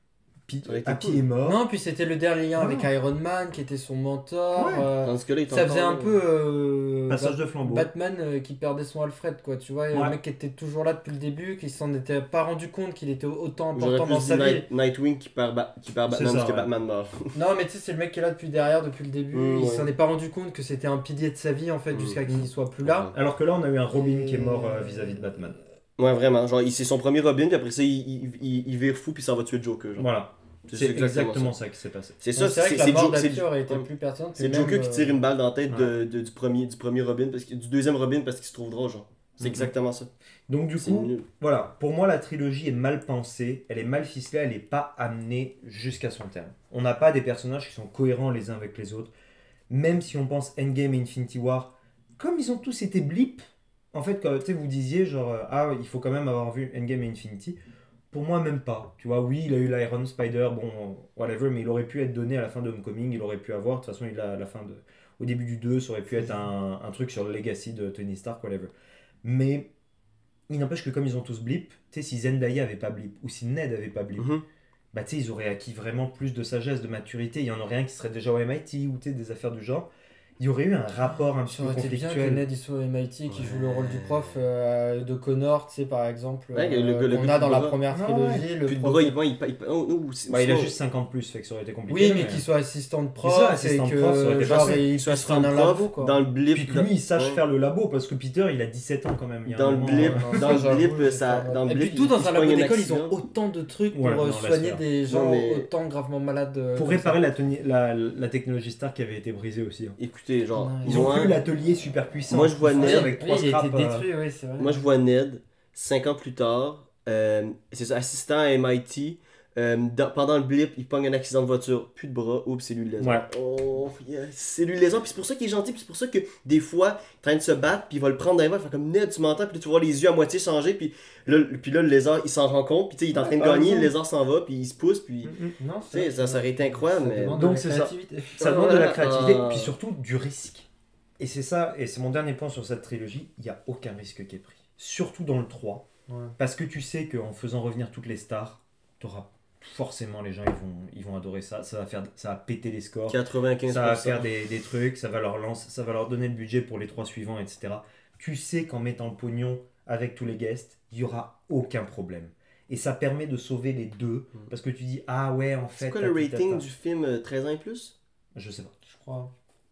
Ça aurait été Happy cool. est mort. Non, puis c'était le dernier lien avec Ouais. Iron Man qui était son mentor. Ouais. Dans ce cas-là, il est Ça faisait encore un là. peu Passage de flambeau. Batman qui perdait son Alfred, quoi. Tu vois, Ouais. le mec qui était toujours là depuis le début, qui s'en était pas rendu compte qu'il était autant J'aurais important dans plus sa dit vie. Nightwing qui perd Batman C'est parce ça, que ouais. Batman meurt. Non, mais tu sais, c'est le mec qui est là depuis derrière, depuis le début. Il Ouais. s'en est pas rendu compte que c'était un pilier de sa vie, en fait, jusqu'à qu'il soit plus là. Alors que là, on a eu un Robin qui est mort vis-à-vis de Batman. Ouais, vraiment. Genre, c'est son premier Robin, puis après ça, il vire fou, puis ça va tuer le Joker. Genre. Voilà. C'est exactement ça qui s'est passé. C'est ça, C'est vrai que la c'est mort Jo- c'est- d'Happy aurait été ouais. plus pertinente. c'est mais Joker même, qui tire une balle dans la tête ouais. du premier Robin, du deuxième Robin parce qu'il se trouve drôle, genre. C'est Mhm. exactement ça. Donc du C'est coup, nul. voilà, pour moi la trilogie est mal pensée, elle est mal ficelée, elle n'est pas amenée jusqu'à son terme. On n'a pas des personnages qui sont cohérents les uns avec les autres. Même si on pense Endgame et Infinity War, comme ils ont tous été blip, en fait, quand vous disiez genre il faut quand même avoir vu Endgame et Infinity. Pour moi, même pas. Tu vois, oui, il a eu l'Iron Spider, bon, whatever, mais il aurait pu être donné à la fin de Homecoming, il aurait pu avoir, de toute façon, il a à la fin de. Au début du 2, ça aurait pu être un truc sur le legacy de Tony Stark, whatever. Mais il n'empêche que comme ils ont tous blip, tu sais, si Zendaya avait pas blip, ou si Ned avait pas blip, Mhm. bah tu sais, ils auraient acquis vraiment plus de sagesse, de maturité. Il y en aurait un qui serait déjà au MIT, ou tu sais, des affaires du genre. Il y aurait eu un rapport un petit Ça peu aurait été bien que conflictuel. Ned il soit au MIT, qui joue le Ouais. rôle du prof de Connor, tu sais, par exemple, Ouais, le gars qu'on a dans la bras. première Ah trilogie. Le Puis de prof- bras, Bah, il a juste 50 plus, fait que ça aurait été compliqué. Oui, mais qu'il soit assistant de prof, soit assistant et de prof, ça aurait que été genre, parfait. il soit puisse assistant faire de un prof labo, quoi. dans le blip. Puis que lui, il sache Ouais. faire le labo, parce que Peter, il a 17 ans quand même. Il y a un Dans le moment, blip, Non, dans ça, le j'avoue, blip, c'est ça, pas dans le mal. Et blip, puis tout dans il un se labo pogne un d'école, ils ont accident. autant de trucs pour Ouais, non, laisse soigner faire. des gens Non, mais- autant gravement malades. Pour comme réparer ça. la technologie Stark qui avait été brisée aussi. hein. Écoutez, genre, Non, Ils ont moi, plus l'atelier super puissant. moi, je vois Ils font ça Ned- avec Oui, 3 il a été scraps. détruit, oui, c'est vrai. moi, je vois Ned, 5 ans plus tard, c'est ça, assistant à MIT. Pendant le blip, il pogne un accident de voiture, plus de bras, oups, cellule lézard. Ouais. Oh, yes, cellule lézard, puis c'est pour ça qu'il est gentil, puis c'est pour ça que des fois, il est en train de se battre, puis il va le prendre dans les mains, il fait comme Ned, tu m'entends, puis là, tu vois les yeux à moitié changer, puis là, le lézard, il s'en rend compte, puis tu sais, il est en train de Ouais, gagner, raison. le lézard s'en va, puis il se pousse, puis Non, tu sais, ça aurait été incroyable, mais. demande Donc, de la c'est ça. créativité. Ça demande de la Ouais, créativité, ah. puis surtout du risque. Et c'est ça, et c'est mon dernier point sur cette trilogie, il n'y a aucun risque qui est pris. Surtout dans le 3. Ouais. Parce que tu sais qu'en faisant revenir toutes les stars, t'auras forcément les gens ils vont adorer ça. Ça va péter les scores. 95%. Ça va faire des trucs, ça va leur donner le budget pour les 3 suivants, etc. Tu sais qu'en mettant le pognon avec tous les guests, il n'y aura aucun problème. Et ça permet de sauver les deux, parce que tu dis, ah ouais, en fait... C'est quoi le tati, rating tata. du film 13 ans et plus? Je sais pas. Je crois.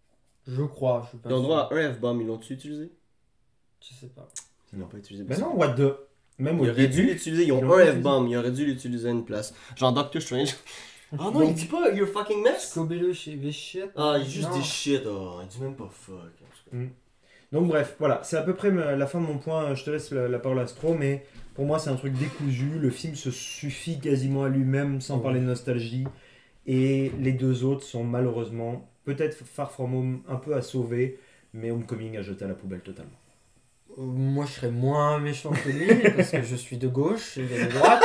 Je suis pas Ils ont sûr. droit à un F-bomb, ils l'ont-tu utilisé? Je sais pas. Ils l'ont pas utilisé. Ben non, what the... Même au Ils auraient dû début... l'utiliser, ils ils ont l'ont un pas utilisé. F-bomb, ils auraient dû l'utiliser à une place. Genre Doctor Strange. Ah non, il dit pas you're fucking mess? Scobello chez shit. Ah, il juste Non. des shit, oh, il dit même pas fuck. Donc bref, voilà, c'est à peu près la fin de mon point. Je te laisse la parole à Stro, mais pour moi c'est un truc décousu. Le film se suffit quasiment à lui-même sans parler de nostalgie. Et les deux autres sont malheureusement, peut-être Far From Home un peu à sauver, mais Homecoming à jeter à la poubelle totalement. Moi, je serais moins méchant que lui parce que je suis de gauche et il est de droite.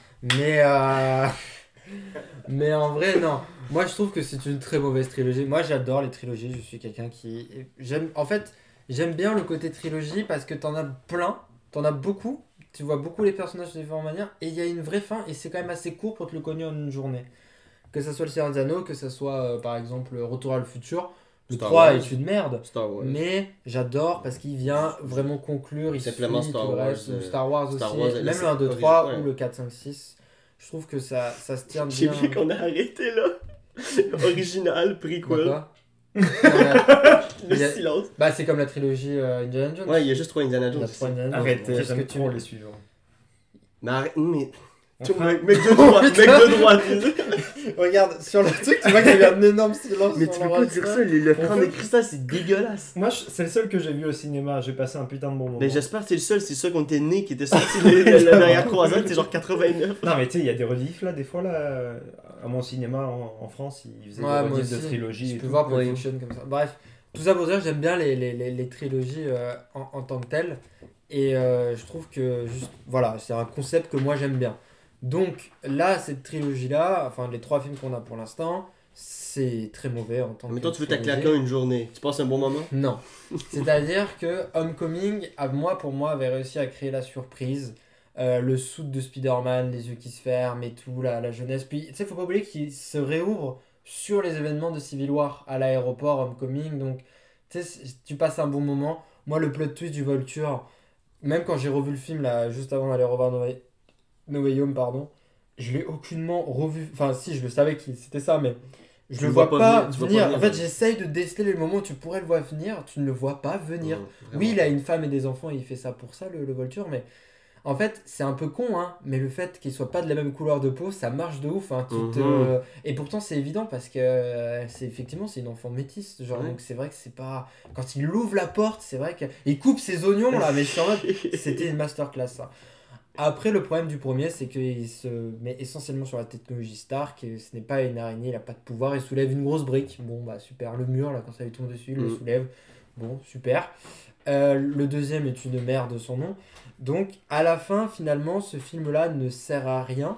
Mais en vrai, non. Moi, je trouve que c'est une très mauvaise trilogie. Moi, j'adore les trilogies. Je suis quelqu'un qui j'aime bien le côté trilogie parce que t'en as plein, t'en as beaucoup. Tu vois beaucoup les personnages de différentes manières et il y a une vraie fin et c'est quand même assez court pour te le cogner en une journée. Que ça soit le Seigneur des Anneaux, que ça soit par exemple Retour à le futur. Le Star 3 Wars. est une merde. Star Wars. Mais j'adore parce qu'il vient vraiment conclure, il Simplement suit Star tout le Wars, reste, ou Star Wars Star aussi, Wars, même c'est le 1, 2, 3 original, ou le 4, 5, 6. Je trouve que ça se tient J'ai bien. vu qu'on a arrêté là. Original, prequel. Quoi Le Il y a- silence. Bah, c'est comme la trilogie Indiana Jones. Ouais, il y a juste 3 Indiana Il y Jones. a 3 Indiana Jones. Arrêtez, Qu'est-ce j'aime que tu trop veux les suivants. Mais arrête, mais. Enfin. Mec de droite, mec de droite. Regarde, sur le truc, tu vois qu'il y a un énorme silence. Mais sur tu peux pas l'enregistrement. dire ça, le On crâne peut- de cristal c'est dégueulasse. Moi, c'est le seul que j'ai vu au cinéma. J'ai passé un putain de bon moment. Mais j'espère que c'est le seul, c'est ça qu'on était né qui était sorti la dernière croisade, c'est genre 89. Non, mais tu sais, il y a des rediffs là, des fois là. À mon cinéma en France, ils faisaient Ouais, des moi rediffs de aussi. trilogie. Je et peux tout. voir Ouais. Pulp Fiction comme ça. Bref, tout ça pour dire que j'aime bien les trilogies en tant que telles. Et je trouve que juste, voilà, c'est un concept que moi j'aime bien. Donc là, cette trilogie-là, enfin les 3 films qu'on a pour l'instant, c'est très mauvais en tant Mais que toi tu veux ta trilogie. claquer une journée, tu passes un bon moment? Non. C'est-à-dire que Homecoming, pour moi, avait réussi à créer la surprise. le suit de Spider-Man, les yeux qui se ferment et tout, la jeunesse. Puis, tu sais, faut pas oublier qu'il se réouvre sur les événements de Civil War à l'aéroport, Homecoming. Donc, tu sais, tu passes un bon moment. Moi, le plot twist du Vulture, même quand j'ai revu le film, là, juste avant d'aller revoir No Way Home, pardon, je l'ai aucunement revu. Enfin, si, je le savais que c'était ça, mais je Tu le le vois vois pas pas venir, tu vois venir. pas venir, En fait, ouais. j'essaye de déceler le moment où tu pourrais le voir venir, tu ne le vois pas venir. Vraiment. Oui, il a une femme et des enfants et il fait ça pour ça, le Vulture, mais en fait, c'est un peu con, hein, mais le fait qu'il soit pas de la même couleur de peau, ça marche de ouf. Hein, Et pourtant, c'est évident parce que effectivement, c'est une enfant métisse. Genre, Ouais. donc c'est vrai que c'est pas. Quand il ouvre la porte, c'est vrai qu'il coupe ses oignons là, mais je suis en mode. C'était une masterclass ça. Après, le problème du premier, c'est qu'il se met essentiellement sur la technologie Stark. Et ce n'est pas une araignée, il a pas de pouvoir, il soulève une grosse brique. Bon, bah super. Le mur, là, quand ça lui tombe dessus, il le soulève. Bon, super. Le deuxième est une merde son nom. Donc, à la fin, finalement, ce film-là ne sert à rien.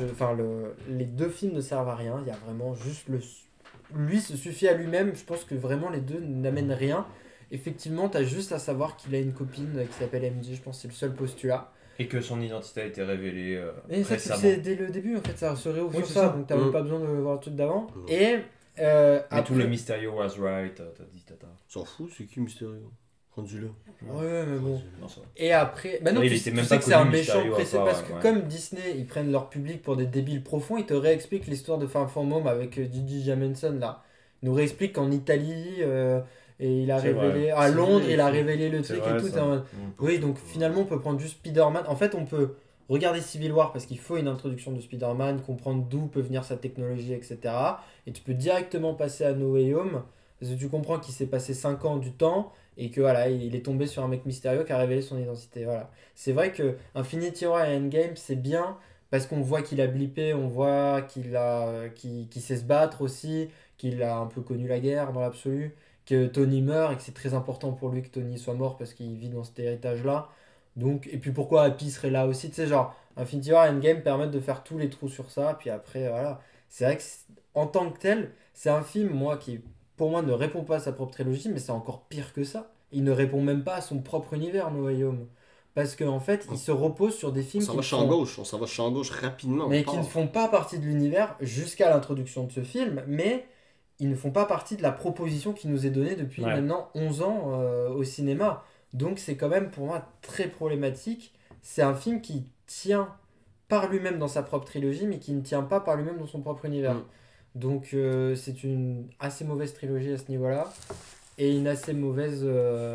Les deux films ne servent à rien. Il y a vraiment juste lui se suffit à lui-même. Je pense que vraiment les deux n'amènent rien. Effectivement, tu as juste à savoir qu'il a une copine qui s'appelle MJ. Je pense que c'est le seul postulat. Et que son identité a été révélée Et ça, tu le récemment. sais dès le début, en fait, ça se réouvre Oui, sur c'est ça. ça. Donc, t'as même pas besoin de voir le truc d'avant. Mm. Et Mais après... tout le Mysterio was right, t'as dit tata. S'en fout, c'est qui Mysterio? Rendu là. Ouais, mais bon. Non, ça va. Et après, bah non, Ouais, tu, il était tu même sais pas que c'est un connu, méchant Mysterio, à pressé part, parce que ouais. comme Disney, ils prennent leur public pour des débiles profonds, ils te réexpliquent l'histoire de Far From Home avec Gigi Jamenson là. Ils nous réexpliquent qu'en Italie, et il a C'est révélé, vrai. à C'est Londres, vrai, il a c'est- révélé le C'est truc vrai, et tout. ça. t'es en mode, oui, donc finalement on peut prendre juste Spider-Man. En fait, on peut regarder Civil War parce qu'il faut une introduction de Spider-Man, comprendre d'où peut venir sa technologie, etc. Et tu peux directement passer à No Way Home parce que tu comprends qu'il s'est passé 5 ans du temps et que voilà, il est tombé sur un mec mystérieux qui a révélé son identité. Voilà. C'est vrai que Infinity War et Endgame, c'est bien parce qu'on voit qu'il a blippé, on voit qu'il sait se battre aussi, qu'il a un peu connu la guerre dans l'absolu, que Tony meurt et que c'est très important pour lui que Tony soit mort parce qu'il vit dans cet héritage-là. Donc, et puis pourquoi Happy serait là aussi, tu sais, genre Infinity War et Endgame permettent de faire tous les trous sur ça, puis après, voilà. C'est vrai que en tant que tel, c'est un film, moi, qui pour moi ne répond pas à sa propre trilogie, mais c'est encore pire que ça. Il ne répond même pas à son propre univers, No Way Home. Parce qu'en fait, il se repose sur des On films s'en qui va ne champ font, gauche, on s'en va champ gauche rapidement. mais on qui ne part. font pas partie de l'univers jusqu'à l'introduction de ce film, mais ils ne font pas partie de la proposition qui nous est donnée depuis Ouais. maintenant 11 ans au cinéma. Donc c'est quand même pour moi très problématique. C'est un film qui tient par lui-même dans sa propre trilogie, mais qui ne tient pas par lui-même dans son propre univers. Mm. Donc c'est une assez mauvaise trilogie à ce niveau-là, et une assez mauvaise,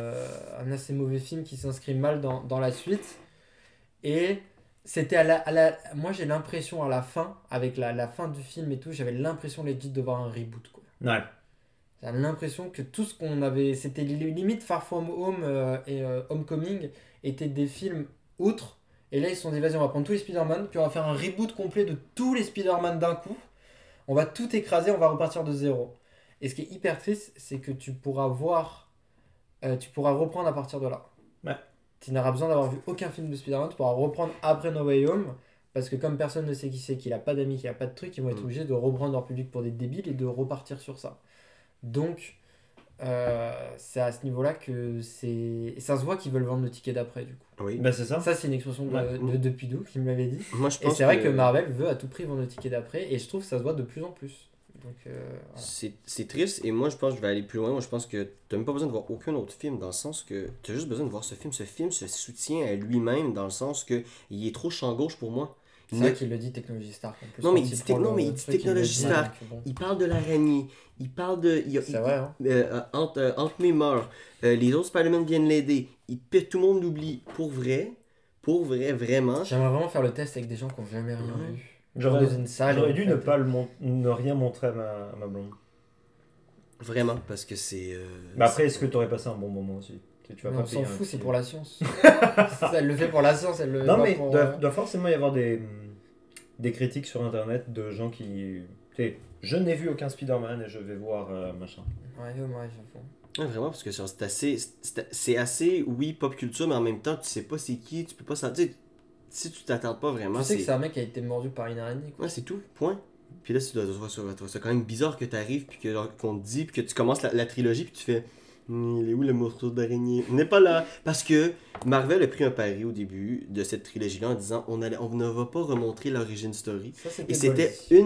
un assez mauvais film qui s'inscrit mal dans la suite. Et c'était moi j'ai l'impression à la fin, avec la fin du film et tout, j'avais l'impression legit de voir un reboot, quoi. Ouais. J'ai l'impression que tout ce qu'on avait, c'était limite Far From Home et Homecoming étaient des films outre. Et là ils se sont dit vas-y, on va prendre tous les Spider-Man, puis on va faire un reboot complet de tous les Spider-Man d'un coup. On va tout écraser, on va repartir de zéro. Et ce qui est hyper triste, c'est que tu pourras reprendre à partir de là. Ouais. Tu n'auras besoin d'avoir vu aucun film de Spider-Man, tu pourras reprendre après No Way Home, parce que comme personne ne sait qui c'est, qu'il a pas d'amis, qu'il a pas de trucs, ils vont être obligés de reprendre leur public pour des débiles et de repartir sur ça. Donc, c'est à ce niveau-là que c'est... Et ça se voit qu'ils veulent vendre le ticket d'après, du coup. Oui. Bah, c'est ça. Ça, c'est une expression Ouais. de Pidou qui me l'avait dit. Moi, je Et pense c'est vrai que Marvel veut à tout prix vendre le ticket d'après, et je trouve que ça se voit de plus en plus. Donc, voilà. c'est triste, et moi je pense que je vais aller plus loin. Moi je pense que t'as même pas besoin de voir aucun autre film, dans le sens que t'as juste besoin de voir ce film. Ce film se soutient à lui-même, dans le sens que il est trop champ gauche pour moi. C'est vrai qu'il le dit technologie Stark en plus. Non, mais Quand il dit prend non, le mais il dit truc, technologie le dit, Stark. donc bon. Il parle de l'araignée, il parle de... C'est vrai, hein. Aunt May meurt, les autres Spider-Man viennent l'aider, tout le monde l'oublie. Pour vrai, vraiment. J'aimerais vraiment faire le test avec des gens qui n'ont jamais rien Ouais. vu. J'aurais Dans une salle, j'aurais en dû fait. ne rien montrer à ma blonde. Vraiment, parce que c'est... Mais après, est-ce que tu aurais passé un bon moment aussi? Tu vas Mais pas on s'en payer un fout, c'est petit- pour la science. Elle le fait pour la science, elle le Non, pas mais pour, doit forcément y avoir des critiques sur internet de gens qui. Tu sais, je n'ai vu aucun Spider-Man et je vais voir machin. Ouais, j'avoue. Ouais, vraiment, parce que c'est assez, oui, pop culture, mais en même temps, tu sais pas c'est qui, tu peux pas sentir... Si tu t'attardes pas vraiment, Tu sais que c'est un mec qui a été mordu par une araignée, quoi. Ouais, c'est tout, point. Puis là, tu dois trouver ça quand même bizarre que t'arrives, puis qu'on te dit, puis que tu commences la trilogie, puis tu fais... Il est où le morceau d'araignée? On n'est pas là. Parce que Marvel a pris un pari au début de cette trilogie-là en disant on ne va pas remontrer l'origin story. Ça, c'était Et c'était Bolzi.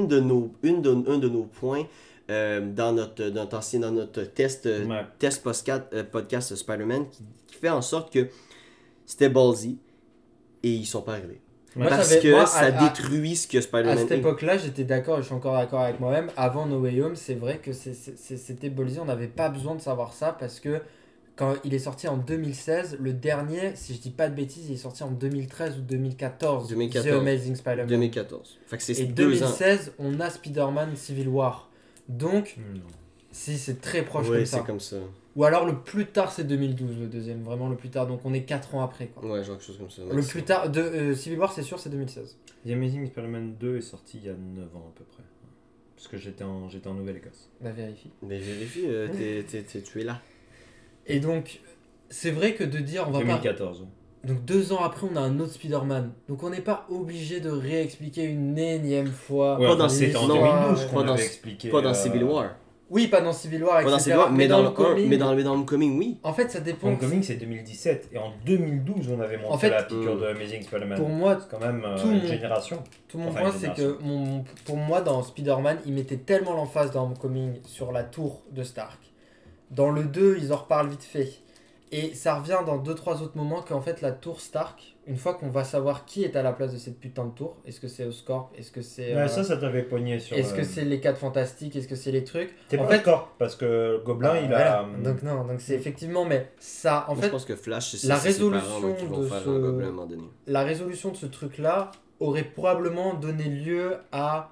un de nos points dans notre test, test podcast Spider-Man qui fait en sorte que c'était ballsy et ils sont pas arrivés. Moi, Parce que ça détruit ce que À Spider-Man cette est. époque-là, j'étais d'accord et je suis encore d'accord avec moi-même. Avant No Way Home, c'est vrai que c'était Bolzi. On n'avait pas besoin de savoir ça parce que quand il est sorti en 2016, le dernier, si je dis pas de bêtises, il est sorti en 2013 ou 2014. 2014. The Amazing Spider-Man. 2014. Fait que c'est Et 2 ans. 2016, on a Spider-Man Civil War. Donc, si c'est très proche Ouais, comme c'est ça. comme ça. Ou alors le plus tard, c'est 2012, le deuxième. Vraiment le plus tard. Donc on est 4 ans après. Quoi. Ouais, genre quelque chose comme ça. Le plus tard, Civil War, c'est sûr, c'est 2016. The Amazing Spider-Man 2 est sorti il y a 9 ans à peu près. Parce que j'étais en Nouvelle-Écosse. Bah vérifie. Mais vérifie, tu es là. Et donc, c'est vrai que de dire on va 2014. pas. Donc 2 ans après, on a un autre Spider-Man. Donc on n'est pas obligé de réexpliquer une énième fois. Ouais, Pas dans c'était en l'histoire, 2012 qu'on pas dans- avait expliqué. Pas dans Civil War. Oui, pas dans Civil War, Pas dans etc. Civil War, mais dans le Homecoming, mais dans Homecoming, oui. En fait, ça dépend. Homecoming c'est 2017 et en 2012 on avait montré En fait, la piqûre de Amazing Spider-Man. Pour moi, C'est quand même tout une mon- génération. tout mon Enfin, point, une c'est que génération. pour moi, dans Spider-Man, ils mettaient tellement l'emphase dans Homecoming sur la tour de Stark. Dans le 2, ils en reparlent vite fait. Et ça revient dans 2-3 autres moments qu'en fait, la tour Stark, une fois qu'on va savoir qui est à la place de cette putain de tour, est-ce que c'est Oscorp, est-ce que c'est. Ouais, ça t'avait pogné sur. Est-ce que c'est les 4 fantastiques, est-ce que c'est les trucs. T'es en pas fait, d'accord parce que Gobelin il voilà. a. Donc non, donc c'est effectivement, mais ça, en Moi, fait, je pense que Flash, c'est la c'est ses parents résolution qui vont de faire ce- un gobelin à un moment donné. la résolution de ce truc-là aurait probablement donné lieu à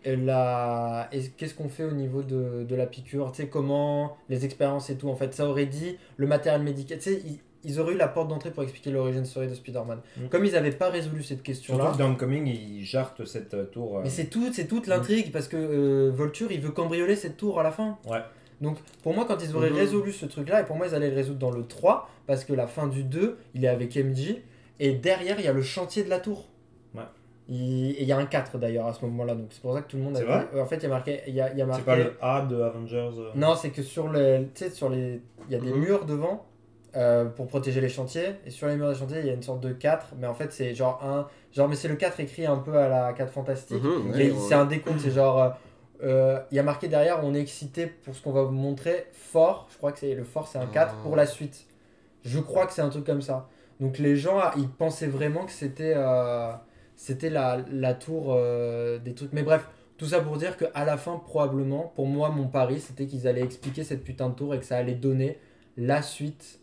qu'est-ce qu'on fait au niveau de la piqûre, tu sais, comment, les expériences et tout, en fait, ça aurait dit le matériel médical, tu sais, ils auraient eu la porte d'entrée pour expliquer l'origin story de Spider-Man. Mm. Comme ils n'avaient pas résolu cette Surtout question-là, que dans Homecoming il jarte cette tour. mais c'est toute l'intrigue, parce que Vulture, il veut cambrioler cette tour à la fin. Ouais. Donc, pour moi, quand ils auraient Mhm. résolu ce truc-là, et pour moi, ils allaient le résoudre dans le 3, parce que la fin du 2, il est avec MJ, et derrière, il y a le chantier de la tour. Ouais. Et il y a un 4 d'ailleurs à ce moment-là, donc c'est pour ça que tout le monde a C'est dit- vrai En fait, il y a marqué. Il y a marqué... C'est pas le A de Avengers. Non, c'est que sur les. Tu sais, il y a des Mhm. murs devant pour protéger les chantiers, et sur les murs des chantiers, il y a une sorte de 4, mais en fait, c'est genre un. Genre, mais c'est le 4 écrit un peu à la 4 fantastique. Mhm, Mais ouais, c'est ouais. un décompte, c'est genre. Il y a marqué derrière, on est excité pour ce qu'on va vous montrer. Fort, je crois que c'est le fort, c'est un 4 pour la suite. Je crois que c'est un truc comme ça. Donc les gens, ils pensaient vraiment que c'était la tour des trucs. Mais bref, tout ça pour dire qu'à la fin, probablement, pour moi, mon pari, c'était qu'ils allaient expliquer cette putain de tour et que ça allait donner la suite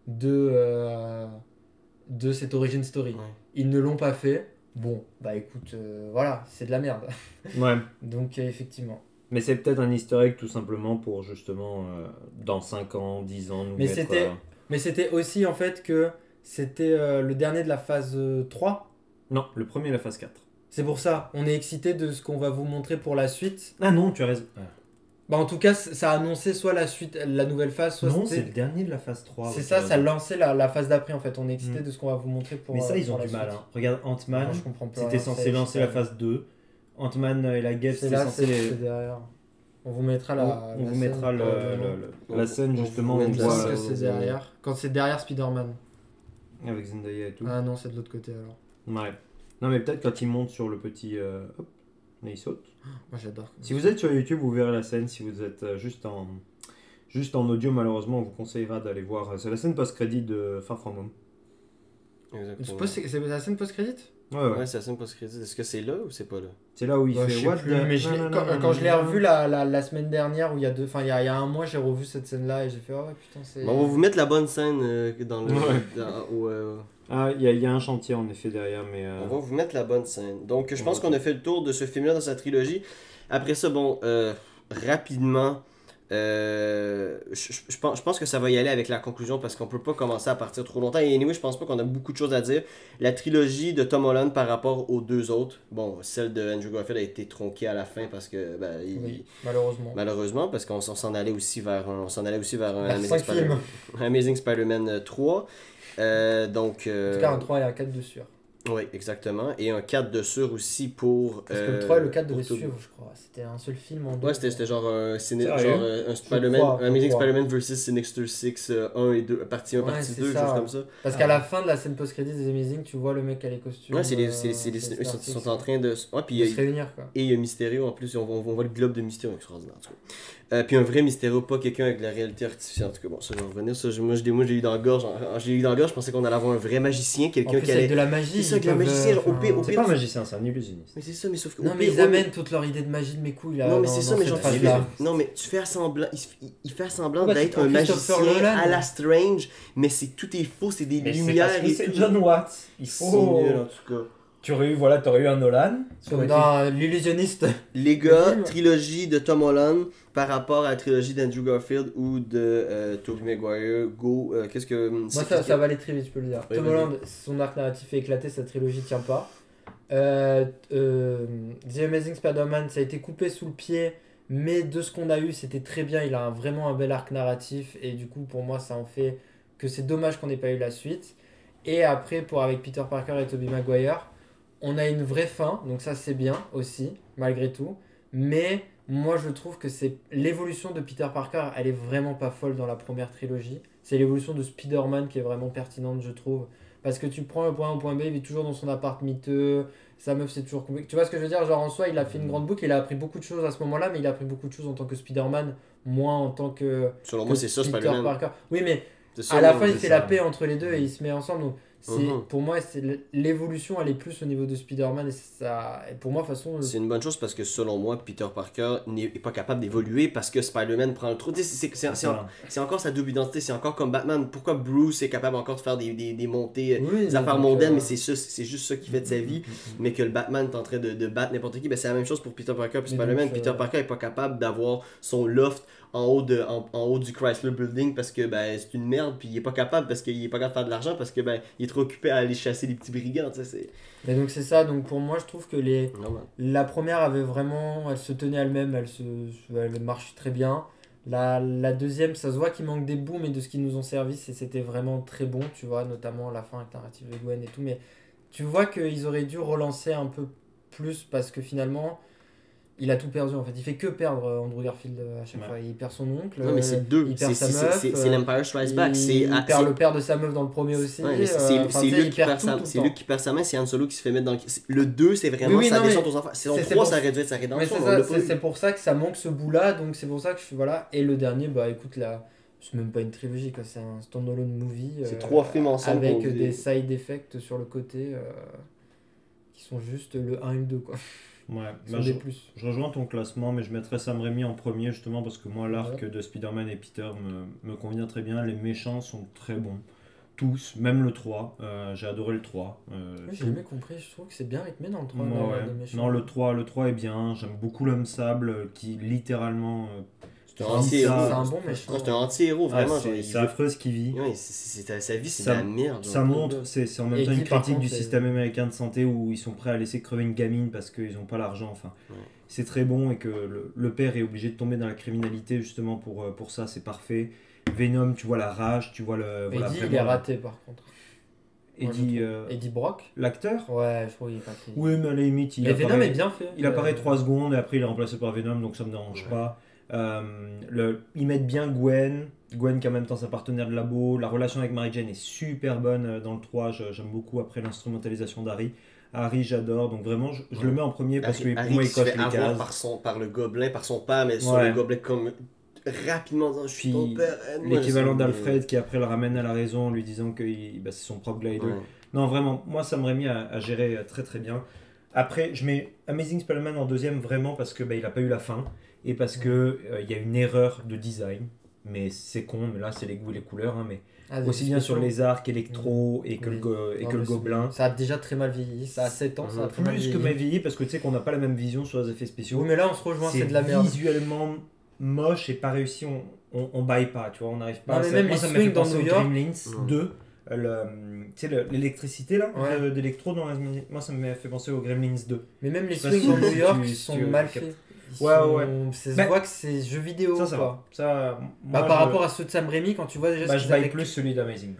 de cette origin story. Ouais. Ils ne l'ont pas fait. Bon, bah écoute, voilà, c'est de la merde. Ouais. Donc effectivement. Mais c'est peut-être un easter egg tout simplement pour justement dans 5 ans, 10 ans nous Mais mettre. c'était- Mais c'était aussi en fait que c'était le dernier de la phase 3. Non, le premier la phase 4. C'est pour ça, on est excité de ce qu'on va vous montrer pour la suite. Ah non, tu as raison. Ah. Bah en tout cas, ça a annoncé soit la suite, la nouvelle phase, soit Non, c'était- c'est le dernier de la phase 3. c'est ouais, ça, tu as ça raison. lançait la phase d'après en fait. On est excité Mm. de ce qu'on va vous montrer pour. Mais ça, ils pour ont la du mal. suite. Hein. Regarde, Ant-Man, Non, je comprends plus c'était rien, censé c'est- lancer je la sais phase 2. Ant-Man et la guêpe, C'est c'était là, censé. c'est derrière. On vous mettra la. On la vous mettra scène, la scène On justement vous où on Je mettra voit pense ça. que c'est derrière. Quand c'est derrière Spider-Man. avec Zendaya et tout. Ah non, c'est de l'autre côté alors. Ouais. Non, mais peut-être quand il monte sur le petit. Hop, là, il saute. Moi j'adore. Si vous êtes sur YouTube, vous verrez la scène. Si vous êtes juste en audio, malheureusement, on vous conseillera d'aller voir. C'est la scène post-crédit de Far From Home. Exactement. C'est la scène post-crédit? Ouais, ouais. Ouais, c'est la scène post-crédit. Est-ce que c'est là ou c'est pas là? C'est là où il Bah, je fait sais What plus, the- mais Non, non, quand, non, quand je l'ai non, revu non. la semaine dernière, ou il y a deux, enfin il y a un mois, j'ai revu cette scène-là et j'ai fait oh ouais putain c'est. Bon, on va vous mettre la bonne scène dans le. Ouais. Ah, il y a un chantier en effet derrière, mais. On va vous mettre la bonne scène. Donc, je pense Ouais. qu'on a fait le tour de ce film-là dans sa trilogie. Après ça, bon, rapidement, je pense que ça va y aller avec la conclusion parce qu'on peut pas commencer à partir trop longtemps. Et anyway, je pense pas qu'on a beaucoup de choses à dire. La trilogie de Tom Holland par rapport aux deux autres, bon, celle de Andrew Garfield a été tronquée à la fin parce que, ben, Oui, malheureusement. malheureusement, parce qu'on s'en allait aussi vers un Vers Amazing 5 Spider-Man, films. Amazing Spider-Man 3. Donc, En tout cas un 3 et un 4 de sûr. Oui, exactement. Et un 4 de sûr aussi pour. Parce que le 3 et le 4 pour devaient Tobey. suivre, je crois. C'était un seul film en deux. Ouais, c'était genre, Sérieux? genre un Spider-Man, crois, un Amazing je crois. Spider-Man vs Sinister Six 1 et 2, partie 1, Ouais, partie c'est 2, ça. juste comme ça. Parce qu'à la fin de la scène post-crédit des Amazing, tu vois le mec qui a les costumes. Ouais, c'est les, c'est ils Star sont, Six, sont en train de. Ouais, puis de se réunir, quoi. et il y a Mysterio en plus, on voit le globe de Mysterio extraordinaire en tout cas. Puis un vrai Mysterio, pas quelqu'un avec de la réalité artificielle en tout cas. Bon, ça je vais en revenir. Ça, moi j'ai eu dans la gorge. J'ai eu dans la gorge, je pensais qu'on allait avoir un vrai magicien, En quelqu'un plus, qui avec allait. de la magie. C'est ça, ils avec la peuvent, magicien, au pire, C'est pas un magicien, c'est un illusionniste. Mais c'est ça, mais sauf que. Non, mais ils amènent toute leur idée de magie de mes couilles là. Non, mais dans- c'est ça, dans mais cette genre, phase-là. non, mais tu fais semblant, il fait semblant Ouais, d'être c'est un Christopher magicien Nolan. à la Strange, mais tout est faux, c'est des lumières et c'est tout. John Watts. Il C'est faut. nul en tout cas. T'aurais eu un Nolan. ça aurait Comme été- dans L'illusionniste. Les gars, film. trilogie de Tom Holland par rapport à la trilogie d'Andrew Garfield ou de Tobey Maguire, qu'est-ce que. Moi, c'est- ça va aller très vite, je peux le dire. Ouais, Tom vas-y. Holland, son arc narratif est éclaté, sa trilogie tient pas. The Amazing Spider-Man, ça a été coupé sous le pied, mais de ce qu'on a eu, c'était très bien. Il a vraiment un bel arc narratif, et du coup, pour moi, ça en fait que c'est dommage qu'on n'ait pas eu la suite. Et après, avec Peter Parker et Tobey Maguire, on a une vraie fin, donc ça c'est bien aussi, malgré tout. Mais moi, je trouve que c'est l'évolution de Peter Parker, elle est vraiment pas folle dans la première trilogie. C'est l'évolution de Spider-Man qui est vraiment pertinente, je trouve. Parce que tu prends le point A au point B, il vit toujours dans son appart miteux, sa meuf c'est toujours compliqué. Tu vois ce que je veux dire? Genre en soi, il a fait une grande boucle, il a appris beaucoup de choses à ce moment-là, mais il a appris beaucoup de choses en tant que Spider-Man, moins en tant que, Selon moi, c'est ça, Peter Spider-Man. Parker. Oui, mais C'est ça, à la moi, fin, il c'est fait ça. la paix entre les deux et il se met ensemble. Donc, Mhm. pour moi, l'évolution, elle est plus au niveau de Spider-Man. Et pour moi, de toute façon, C'est une bonne chose parce que selon moi, Peter Parker n'est pas capable d'évoluer parce que Spider-Man prend le trou. Tu sais, c'est encore sa double identité, c'est encore comme Batman. Pourquoi Bruce est capable encore de faire des montées, oui, des affaires donc, mondaines, mais c'est juste ça qui fait de sa vie. Mais que le Batman est en train de battre n'importe qui, ben c'est la même chose pour Peter Parker et Mais Spider-Man. donc, Peter Parker est pas capable d'avoir son loft en haut du Chrysler Building parce que ben, c'est une merde, puis il est pas capable parce qu'il est pas capable de faire de l'argent parce que ben, il est trop occupé à aller chasser les petits brigands. Tu sais, c'est Mais donc c'est ça, donc pour moi je trouve que normal. la première avait vraiment, elle se tenait elle-même, elle marche très bien. La deuxième, ça se voit qu'il manque des bouts, mais de ce qu'ils nous ont servi, c'était vraiment très bon, tu vois, notamment la fin avec la narrative de Gwen et tout. Mais tu vois qu'ils auraient dû relancer un peu plus parce que finalement, il a tout perdu en fait. Il fait que perdre Andrew Garfield à chaque Ouais. fois. Il perd son oncle, Non, mais c'est deux. il perd C'est sa meuf, c'est l'Empire Strikes Back. il perd le père de sa meuf dans le premier aussi. Ouais, mais enfin, tu sais, il perd tout le c'est temps. Luke qui perd sa main, c'est Han Solo qui se fait mettre dans le 2, c'est vraiment Oui, sa non, mais descente aux enfers. Saison c'est 3, pour- ça aurait dû être sa Mais rédemption. c'est on ça, l'a pas eu. c'est pour ça que ça manque ce bout-là, donc c'est pour ça que je suis voilà. Et le dernier, bah écoute là, c'est même pas une trilogie quoi, c'est un standalone movie. C'est 3 films ensemble. avec qu'on dit. des side effects sur le côté qui sont juste le 1 et le 2 quoi. Ouais, Qui bah, sont je, des plus. je rejoins ton classement, mais je mettrais Sam Raimi en premier justement parce que moi, l'arc Ouais. de Spider-Man et Peter me convient très bien. Les méchants sont très bons. Tous, même le 3. J'ai adoré le 3. J'ai tout. jamais compris, je trouve que c'est bien rythmé dans le 3. Ouais, dans ouais. les méchants. Non, le 3 est bien. J'aime beaucoup l'homme sable qui littéralement. C'est un c'est anti-héros. C'est un bon méchant. Non, c'est un anti-héros, vraiment. genre, c'est affreux ce qu'il vit. Ouais, sa vie, c'est de Ça- la merde. Ça genre. montre, c'est en même Et temps une qui, par critique contre, du est- système américain de santé où ils sont prêts à laisser crever une gamine parce qu'ils n'ont pas l'argent. Enfin, Ouais. c'est très bon et que le père est obligé de tomber dans la criminalité justement pour ça, c'est parfait. Venom, tu vois la rage, tu vois le. Voilà, Eddie, il vraiment, est raté par contre. Moi, je Eddie, trouve. Eddie Brock. l'acteur. Ouais, je trouve qu'il est pas terrible. Oui, mais à la limite, il Mais Venom apparaît, est bien fait. il apparaît 3 secondes et après il est remplacé par Venom, donc ça me dérange Ouais. pas. Ils mettent bien Gwen qui est en même temps sa partenaire de labo. La relation avec Mary Jane est super bonne dans le 3, j'aime beaucoup après l'instrumentalisation d'Harry. Harry, j'adore, donc vraiment, je le mets en premier parce que pour Harry moi, il qui se coche fait les avoir cases. par le gobelin, par son père, mais sur Ouais. le gobelin comme rapidement en disant, je suis ton Puis, père. aide-moi. L'équivalent C'est- d'Alfred qui après le ramène à la raison en lui disant que c'est son propre glider. Ouais. Non, vraiment, moi ça me remet à gérer très très bien. Après, je mets Amazing Spider-Man en deuxième vraiment parce que il a pas eu la fin et parce que il y a une erreur de design. Mais c'est con, mais là c'est les goûts et les couleurs. Hein, mais Ah, des aussi bien sur spéciaux. les arcs électro et que Oui. et Non, que le mais c'est- gobelin. Ça a déjà très mal vieilli. Ça a 7 ans, ça a très mal Plus vieilli. que ma vie parce que tu sais qu'on n'a pas la même vision sur les effets spéciaux. Oui, mais là on se rejoint, c'est de la merde. Visuellement moche et pas réussi, on baille pas, tu vois, on n'arrive pas Non, à mais ça. même Moi, les ça me swings fait dans penser New au York. Gremlins Ouais. 2, tu sais, l'électricité là, Ouais. d'électro dans moi ça me fait penser au Gremlins 2. Mais même les Je sais pas swings si dans New York tu- sont tu- mal tu- faits. Ouais, ouais. Ça se Bah, voit que c'est jeux vidéo. Ça quoi. va. Ça, Bah, moi, par rapport à ceux de Sam Raimi, quand tu vois déjà je ce qu'ils baille avaient plus celui d'Amazing.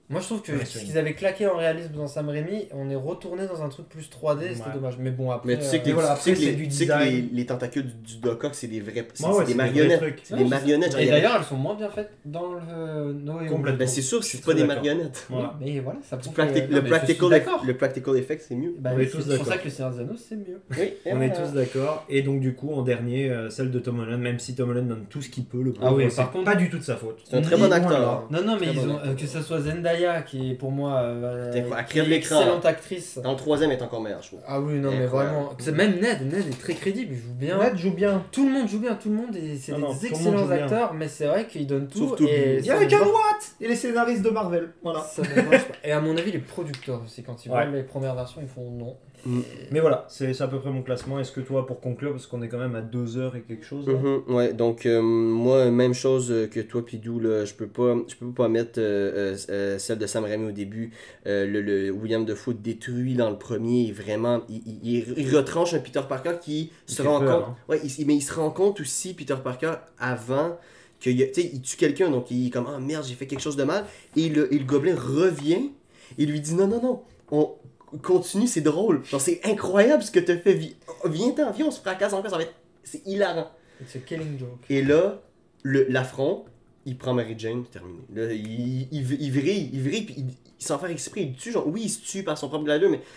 Moi je trouve que Ouais, ce c'est qu'ils avaient claqué en réalisme dans Sam Raimi, on est retourné dans un truc plus 3D, c'était Ouais. dommage. Mais bon, après. Mais tu sais que, Et voilà, tu sais après, que c'est les, du tu sais que design. les tentacules du Doc Ock, c'est des vrais. C'est Ouais, c'est c'est des des vrais marionnettes. trucs. C'est des marionnettes. genre, Et il y avait- d'ailleurs, elles sont moins bien faites dans le No Way Home. Complètement. Ben, c'est sûr que Je suis c'est pas très des d'accord. marionnettes. Voilà. Mais voilà, ça Le prouve practi- que- le non, mais je suis practical d'accord. le practical effect, c'est mieux. Bah, On est c'est tous pour ça d'accord. que le Seigneur des Anneaux, c'est mieux. Oui, et On est voilà. tous d'accord. Et donc, du coup, en dernier, celle de Tom Holland, même si Tom Holland donne tout ce qu'il peut, le Ah oui, pauvre, par c'est contre- pas du tout de sa faute. C'est un très bon Ni loin de acteur. là. hein. Non, non, mais Très ils bon ont, acteur. que ça soit Zendaya, qui est pour moi Elle qui crève est l'écran. excellente actrice. Dans le troisième est encore meilleur, je trouve. Ah oui, non, mais Incroyable. vraiment. Même Ned est très crédible, il joue bien. Ned joue bien. Tout le monde joue bien, tout le monde, c'est Non, non, des tout le monde excellents joue bien. acteurs, mais c'est vrai qu'ils donnent tout. Surtout et lui. Il y a ça me John va- Watt et les scénaristes de Marvel. Voilà. ça me branche pas. Et à mon avis, les producteurs aussi, quand ils Ouais. voient les premières versions, ils font non. Mais voilà, c'est à peu près mon classement. Est-ce que toi, pour conclure, parce qu'on est quand même à 2 heures et quelque chose. là. Ouais, donc moi, même chose que toi, Pidou, là, je peux pas mettre celle de Sam Raimi au début. Le William Dafoe détruit dans le premier, et vraiment, il retranche un Peter Parker qui Il se fait rend peur, compte. hein. Ouais, mais il se rend compte aussi, Peter Parker, avant que, tu sais, il tue quelqu'un, donc il est comme, ah merde, j'ai fait quelque chose de mal. Et le gobelin revient, et lui dit, non, on continue, c'est drôle. Genre, c'est incroyable ce que t'as fait. Viens, on se fracasse encore, ça va être. C'est hilarant. It's a killing joke. Et là, l'affront, il prend Mary Jane, c'est terminé. Là, il vrille, puis sans faire exprès, il tue. Genre, oui, il se tue par son propre glider, mais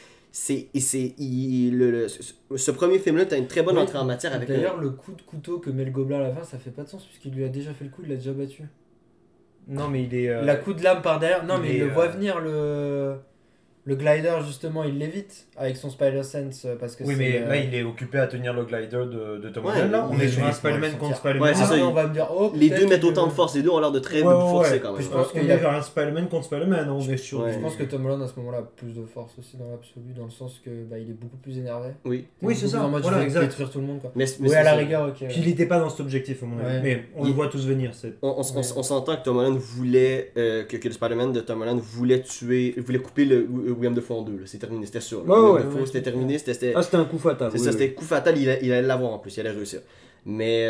ce premier film-là, t'as une très bonne Oui. entrée en matière avec. D'ailleurs, le coup de couteau que met le gobelin à la fin, ça fait pas de sens, puisqu'il lui a déjà fait le coup, il l'a déjà battu. Non, mais il est. La coup de lame par derrière, non, il mais est, il le voit venir, le glider, justement, il l'évite avec son Spider Sense, parce que Oui, c'est, mais là, il est occupé à tenir le glider de Tom Ouais, Holland. Là, on oui, est sur oui, un Spider-Man oui, contre oui. Spider-Man. Ouais, c'est ça, on va me dire, oh, Les peut-être deux mettent qu'il autant veut- de force, les deux ont l'air de très Ouais, forcés ouais. quand même. Puis je pense On qu'il est a- vers un Spider-Man contre Spider-Man, on est sûr. Ouais. Je pense que Tom Holland à ce moment-là a plus de force aussi dans l'absolu, dans le sens que bah, il est beaucoup plus énervé. Oui. Oui, c'est Beaucoup ça. En mode, Voilà, je vais exact. détruire tout le monde, quoi. Mais Oui, à la ça. rigueur, ok. Puis il n'était pas dans cet objectif, à mon avis. Ouais. Mais on le voit tous venir. On s'entend que Tom Holland voulait, que le Spider-Man de Tom Holland voulait couper le William Dafoe en deux. là. C'est terminé, c'était sûr. là. Ouais, William ouais, Dafoe, ouais, c'était c'est terminé, c'était. Ah, c'était un coup fatal. C'est ça, c'était coup fatal, il allait l'avoir en plus, il allait réussir. Mais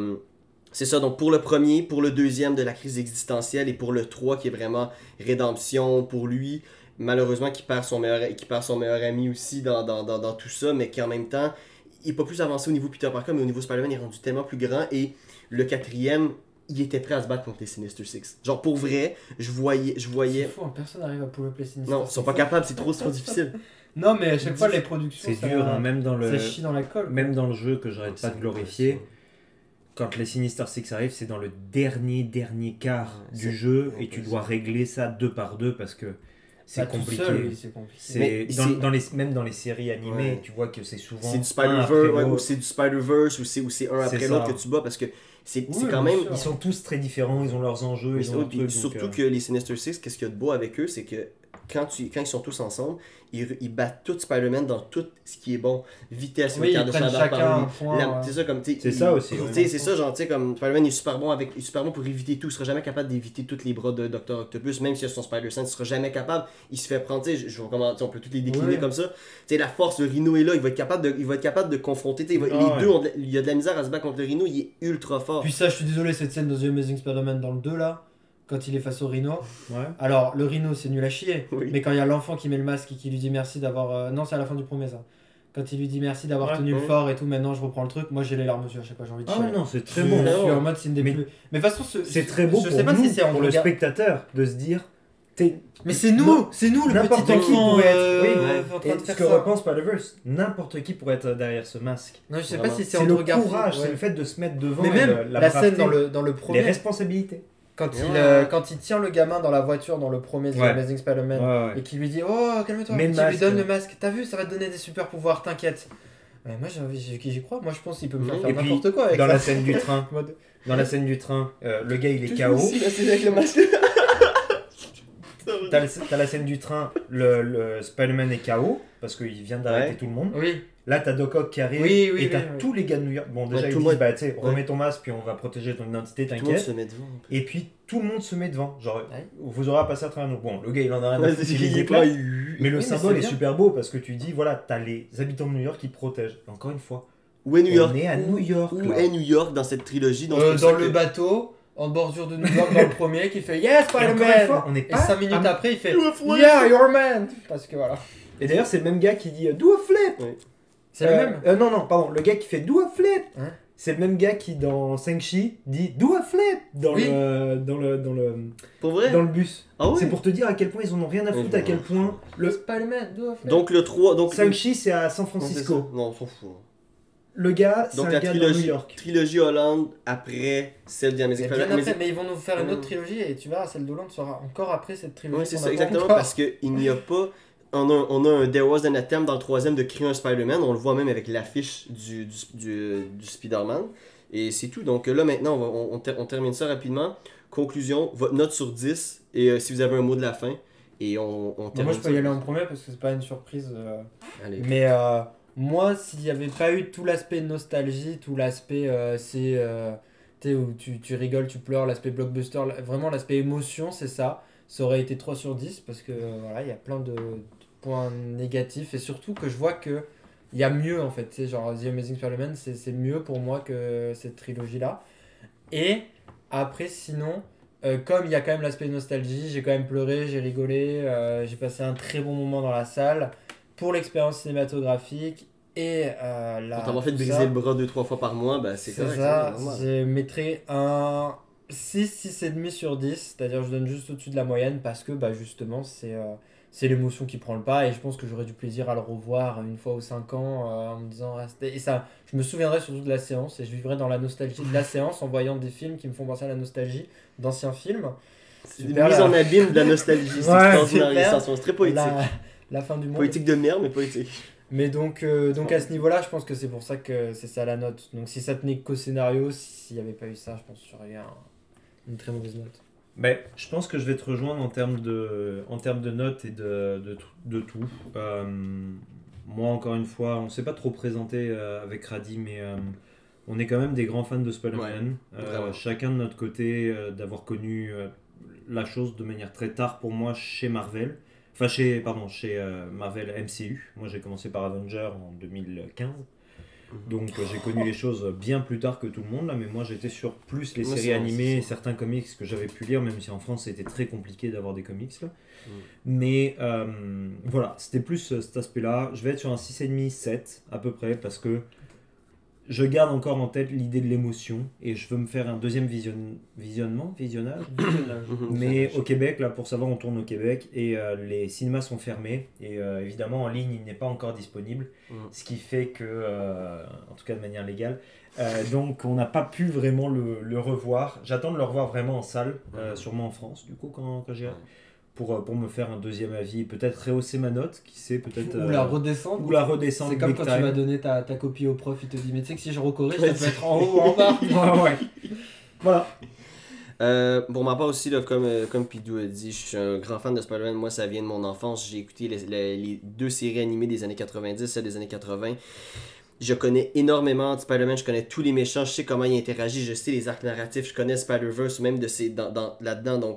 c'est ça, donc pour le premier, pour le deuxième de la crise existentielle et pour le 3 qui est vraiment rédemption pour lui, malheureusement qui perd son meilleur ami aussi dans tout ça, mais qui en même temps, il n'est pas plus avancé au niveau Peter Parker, mais au niveau Spider-Man, il est rendu tellement plus grand et le quatrième, il était prêt à se battre contre les Sinister Six. Genre pour vrai, je voyais. C'est fou, hein, personne n'arrive à pull-up les Sinister Non, ils sont pas Six. capables, c'est trop difficile. Non, mais à chaque fois, les productions, C'est ça- dur, hein, même dans ça chie dans la colle. Même dans le jeu que j'arrête pas de C'est glorifier, quand les Sinister Six arrivent, c'est dans le dernier quart Ouais, du c'est- jeu ouais, et tu c'est dois ça. régler ça 2 par 2 parce que c'est Bah, tout compliqué. seul, oui, c'est compliqué. C'est Mais même dans les séries animées, Ouais. tu vois que c'est souvent C'est du un Spider-Verse, après ouais, ou l'autre. c'est du Spider-Verse, ou c'est un C'est après ça. l'autre que tu bats, parce que c'est Oui, quand bien même. sûr. Ils sont tous très différents, ils ont leurs enjeux, Oui, ils ont leurs puis trucs. surtout donc, que les Sinister Six, qu'est-ce qu'il y a de beau avec eux, c'est que quand ils sont tous ensemble, ils battent tout Spider-Man dans tout ce qui est bon. Vitesse, Oui, ils hauteur de prennent chaleur chacun par lui. un point. ouais. C'est ça, comme tu sais. C'est ça aussi, Tu ouais. sais, c'est ça, genre, tu sais, comme Spider-Man il est super bon pour éviter tout. Il sera jamais capable d'éviter tous les bras de Dr. Octopus, même s'il a son Spider-Sense, il sera jamais capable. Il se fait prendre, tu sais, je vois comment, tu sais, on peut tous les décliner Ouais. comme ça. Tu sais, la force, le Rhino est là, il va être capable de confronter. Tu sais, Ah les ouais. deux, il y a de la misère à se battre contre le Rhino, il est ultra fort. Puis ça, je suis désolé, cette scène dans The Amazing Spider-Man dans le 2 là, quand il est face au Rhino. ouais. Alors, le Rhino, c'est nul à chier. Oui. Mais quand il y a l'enfant qui met le masque et qui lui dit merci d'avoir. Non, c'est à la fin du premier ça. Quand il lui dit merci d'avoir Ouais, tenu le ouais. fort et tout, maintenant je reprends le truc. Moi j'ai les larmes aux yeux à chaque fois, j'ai envie de Ah chialer. ouais, non, c'est très Je bon. suis en mode c'est une des Mais- plus. Mais de toute façon, C'est très beau je pour sais pas nous, si c'est en pour le regard- spectateur, de se dire, t'es Mais c'est nous, Non, c'est nous le n'importe petit qui enfant pourrait être. Oui, en train et de ce faire que ça. repense Spider-Verse, n'importe qui pourrait être derrière ce masque. Non, je sais Vraiment. pas si c'est C'est en le regard. courage, ouais. c'est le fait de se mettre devant Mais et même la scène braveté, dans le les premier, responsabilités. quand Ouais. quand il tient le gamin dans la voiture dans le premier The Ouais. Amazing Spider-Man Ouais, et qui lui dit oh calme-toi, Mets qui le lui masque. donne le masque. T'as vu, ça va te donner des super pouvoirs, t'inquiète. Ouais, moi j'y crois, moi je pense qu'il peut me faire Et faire puis, n'importe quoi avec Dans ça. la scène du train, En mode- le gars il est KO. Aussi, là, c'est avec le masque. T'as la scène du train, le Spider-Man est KO parce qu'il vient d'arrêter Ouais. tout le monde. Oui. Là, t'as Doc Ock qui arrive Oui, oui, et t'as oui, oui. tous les gars de New York. Bon, déjà, Ouais, ils tout le disent, monde- bah, tu sais, ouais. remets ton masque, puis on va protéger ton identité, Tout le monde t'inquiète. se met devant. Et puis, tout le monde se met devant. Genre, Ouais. vous aurez à passer à travers nous. Bon, le gars, il en a rien à Ouais, foutre, c'est il qu'il les est éclate. pas. Mais le Oui, mais symbole c'est est bien. super beau parce que tu dis, voilà, t'as les habitants de New York qui te protègent. Encore une fois, Où est New York on est à New York. Où là. est New York dans cette trilogie? Donc, Dans c'est pour ça le que- bateau, en bordure de New York dans le premier qui fait Yes, Et encore une Spider-Man! fois, on n'est Et pas 5 minutes après, il fait Do a flip. Yeah, you're man! Parce que voilà. Et d'ailleurs, c'est le même gars qui dit do a flip. C'est le même. Non, pardon. Le gars qui fait do a flip. Hein C'est le même gars qui dans Shang-Chi dit do a flip dans Oui. Pour vrai? dans le bus. Ah oui? C'est pour te dire à quel point ils en ont rien à foutre, à quel point Le le Spider-Man, do a flip. Donc le 3... Donc, Shang-Chi c'est à San non, c'est ça. Francisco. Non, on s'en fout. Le gars, c'est Donc un la gars dans New trilogie, York. trilogie Hollande après celle C'est d'Amazing bien Spider-Man. après, mais ils vont nous faire une autre trilogie et tu verras, celle d'Hollande sera encore après cette trilogie. Oui, c'est qu'on ça, attend exactement, encore. parce qu'il n'y a pas... On a un There Was an Attempt dans le troisième de créer un Spider-Man, on le voit même avec l'affiche du Spider-Man, et c'est tout. Donc là, maintenant, on termine ça rapidement. Conclusion, votre note sur 10, et si vous avez un mot de la fin, et on Bon, termine moi, je peux ça. y aller en premier parce que c'est pas une surprise. Allez. Mais moi, s'il n'y avait pas eu tout l'aspect nostalgie, tout l'aspect tu sais, où tu rigoles, tu pleures, l'aspect blockbuster, vraiment l'aspect émotion, c'est ça. Ça aurait été 3 sur 10 parce que voilà, il y a plein de points négatifs et surtout que je vois que il y a mieux en fait. Tu sais, genre The Amazing Spider-Man, c'est mieux pour moi que cette trilogie-là. Et après, sinon, comme il y a quand même l'aspect nostalgie, j'ai quand même pleuré, j'ai rigolé, j'ai passé un très bon moment dans la salle pour l'expérience cinématographique et Pour t'avoir fait tout briser ça. le bras 2-3 fois par mois, ben c'est C'est correct, ça, c'est normal. je mettrais un 6, 6,5 sur 10, c'est-à-dire je donne juste au-dessus de la moyenne parce que bah, justement c'est l'émotion qui prend le pas et je pense que j'aurais du plaisir à le revoir une fois ou 5 ans en me disant et ça, je me souviendrai surtout de la séance et je vivrai dans la nostalgie de la séance en voyant des films qui me font penser à la nostalgie d'anciens films. C'est une Super, mise là. en abîme de la nostalgie, c'est Ouais, extraordinaire, super. c'est très poétique. La fin du monde. Poétique de merde, mais poétique. Mais donc à ce niveau-là, je pense que c'est pour ça que c'est ça la note. Donc si ça tenait qu'au scénario, s'il n'y avait pas eu ça, je pense que j'aurais eu une très mauvaise note. Ben, je pense que je vais te rejoindre en termes de notes et de tout. Moi, encore une fois, on ne s'est pas trop présenté avec Radi, mais on est quand même des grands fans de Spider-Man. vraiment. Chacun de notre côté, d'avoir connu la chose de manière très tard pour moi chez Marvel. Enfin, chez Marvel MCU. Moi, j'ai commencé par Avenger en 2015. Donc j'ai connu les choses bien plus tard que tout le monde là, mais moi j'étais sur plus les Moi, séries c'est animées, ça. certains comics que j'avais pu lire, même si en France c'était très compliqué d'avoir des comics là. Mm. Mais voilà, c'était plus cet aspect là. Je vais être sur un 6,5, 7 à peu près, parce que je garde encore en tête l'idée de l'émotion et je veux me faire un deuxième visionnage. Mais au Québec, là, pour savoir, on tourne au Québec et les cinémas sont fermés et évidemment en ligne il n'est pas encore disponible, ce qui fait que, en tout cas de manière légale, donc on n'a pas pu vraiment le revoir. J'attends de le revoir vraiment en salle, sûrement en France du coup quand j'irai, pour me faire un deuxième avis et peut-être rehausser ma note, qui sait, peut-être Ou la redescendre. ou la redescendre. C'est comme big quand time. tu vas donner ta copie au prof, il te dit mais tu sais que si je recorrige, ça peut être en haut ou en bas. Ouais. Voilà. Pour ma part aussi, là, comme Pidou a dit, je suis un grand fan de Spider-Man. Moi, ça vient de mon enfance. J'ai écouté les deux séries animées des années 90, celles des années 80. Je connais énormément de Spider-Man, je connais tous les méchants, je sais comment il interagit, je sais les arcs narratifs, je connais Spider-Verse, même là-dedans. Donc,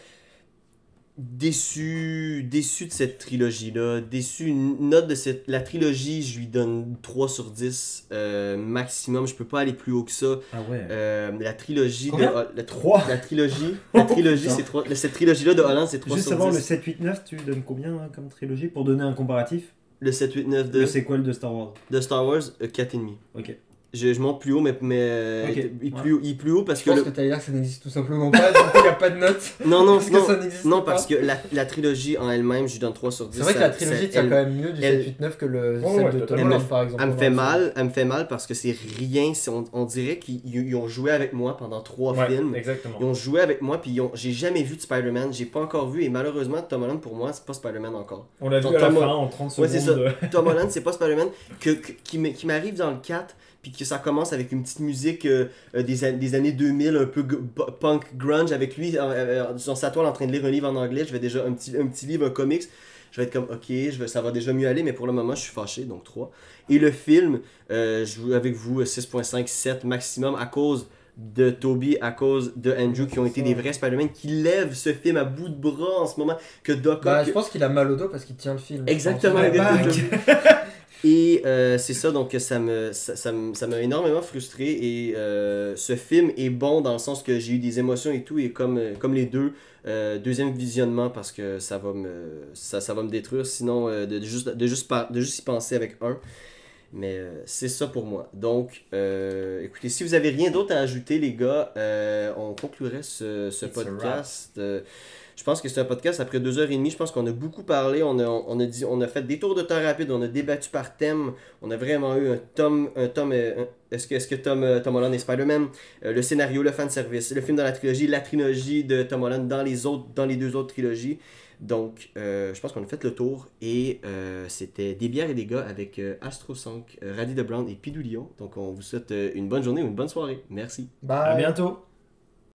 déçu de cette trilogie-là. Déçu, une note de la trilogie, je lui donne 3 sur 10 maximum. Je peux pas aller plus haut que ça. Ah ouais. La trilogie Combien? de... 3. La trilogie, c'est 3. Cette trilogie-là de Holland, c'est 3 Juste sur savoir 10. le 7, 8, 9, tu donnes combien hein, comme trilogie pour donner un comparatif? Le 7, 8, 9 Le sequel de Star Wars. de Star Wars, 4,5. Ok. Je monte plus haut, mais Ok, il est plus haut parce Je que... pense que t'allais dire que ça n'existe tout simplement pas, donc il n'y a pas de note. Non, Parce que ça n'existe non, pas. parce que la trilogie en elle-même, je lui donne 3 sur 10. C'est vrai que la trilogie tient quand même mieux du elle- 7-8-9 que le Ouais, celle ouais, de Tom totalement. Holland par exemple. Elle me fait mal parce que c'est rien. On dirait qu'ils ont joué avec moi pendant 3 films. Exactement. Ils ont joué avec moi, puis j'ai jamais vu de Spider-Man. J'ai pas encore vu, et malheureusement, Tom Holland, pour moi, c'est pas Spider-Man encore. On l'a vu Genre, à la Tom fin Holland. en 30 Ouais, secondes. c'est ça. Tom Holland, c'est pas Spider-Man. Qui m'arrive dans le 4, puis que ça commence avec une petite musique des années 2000, un peu punk grunge, avec lui sur sa toile en train de lire un livre en anglais. Je vais déjà un petit livre, un comics. Je vais être comme, ok, ça va déjà mieux aller, mais pour le moment, je suis fâché, donc 3. Et le film, je joue avec vous 6.5, 7 maximum à cause de Toby, à cause de Andrew, qui ont été des vrais Spider-Man, qui lèvent ce film à bout de bras en ce moment, que Doc Ock... Bah, je pense qu'il a mal au dos parce qu'il tient le film. Exactement, Je pense. exactement. Et c'est ça, donc ça m'a énormément frustré. Et ce film est bon dans le sens que j'ai eu des émotions et tout. Et comme les deux, deuxième visionnement parce que ça va me détruire. Sinon, de juste y penser avec un. Mais c'est ça pour moi. Donc, écoutez, si vous avez rien d'autre à ajouter, les gars, on conclurait ce It's a podcast. Je pense que c'est un podcast après 2h30. Je pense qu'on a beaucoup parlé. On a fait des tours de temps rapides. On a débattu par thème. On a vraiment eu un tome. Est-ce que Tom Holland est Spider-Man? Le scénario, le fanservice, le film dans la trilogie de Tom Holland dans les deux autres trilogies. Donc, je pense qu'on a fait le tour et c'était Des bières et des gars avec Astro 5, Radi de Brown et Pidou Lion. Donc, on vous souhaite une bonne journée ou une bonne soirée. Merci. À Bye. bientôt.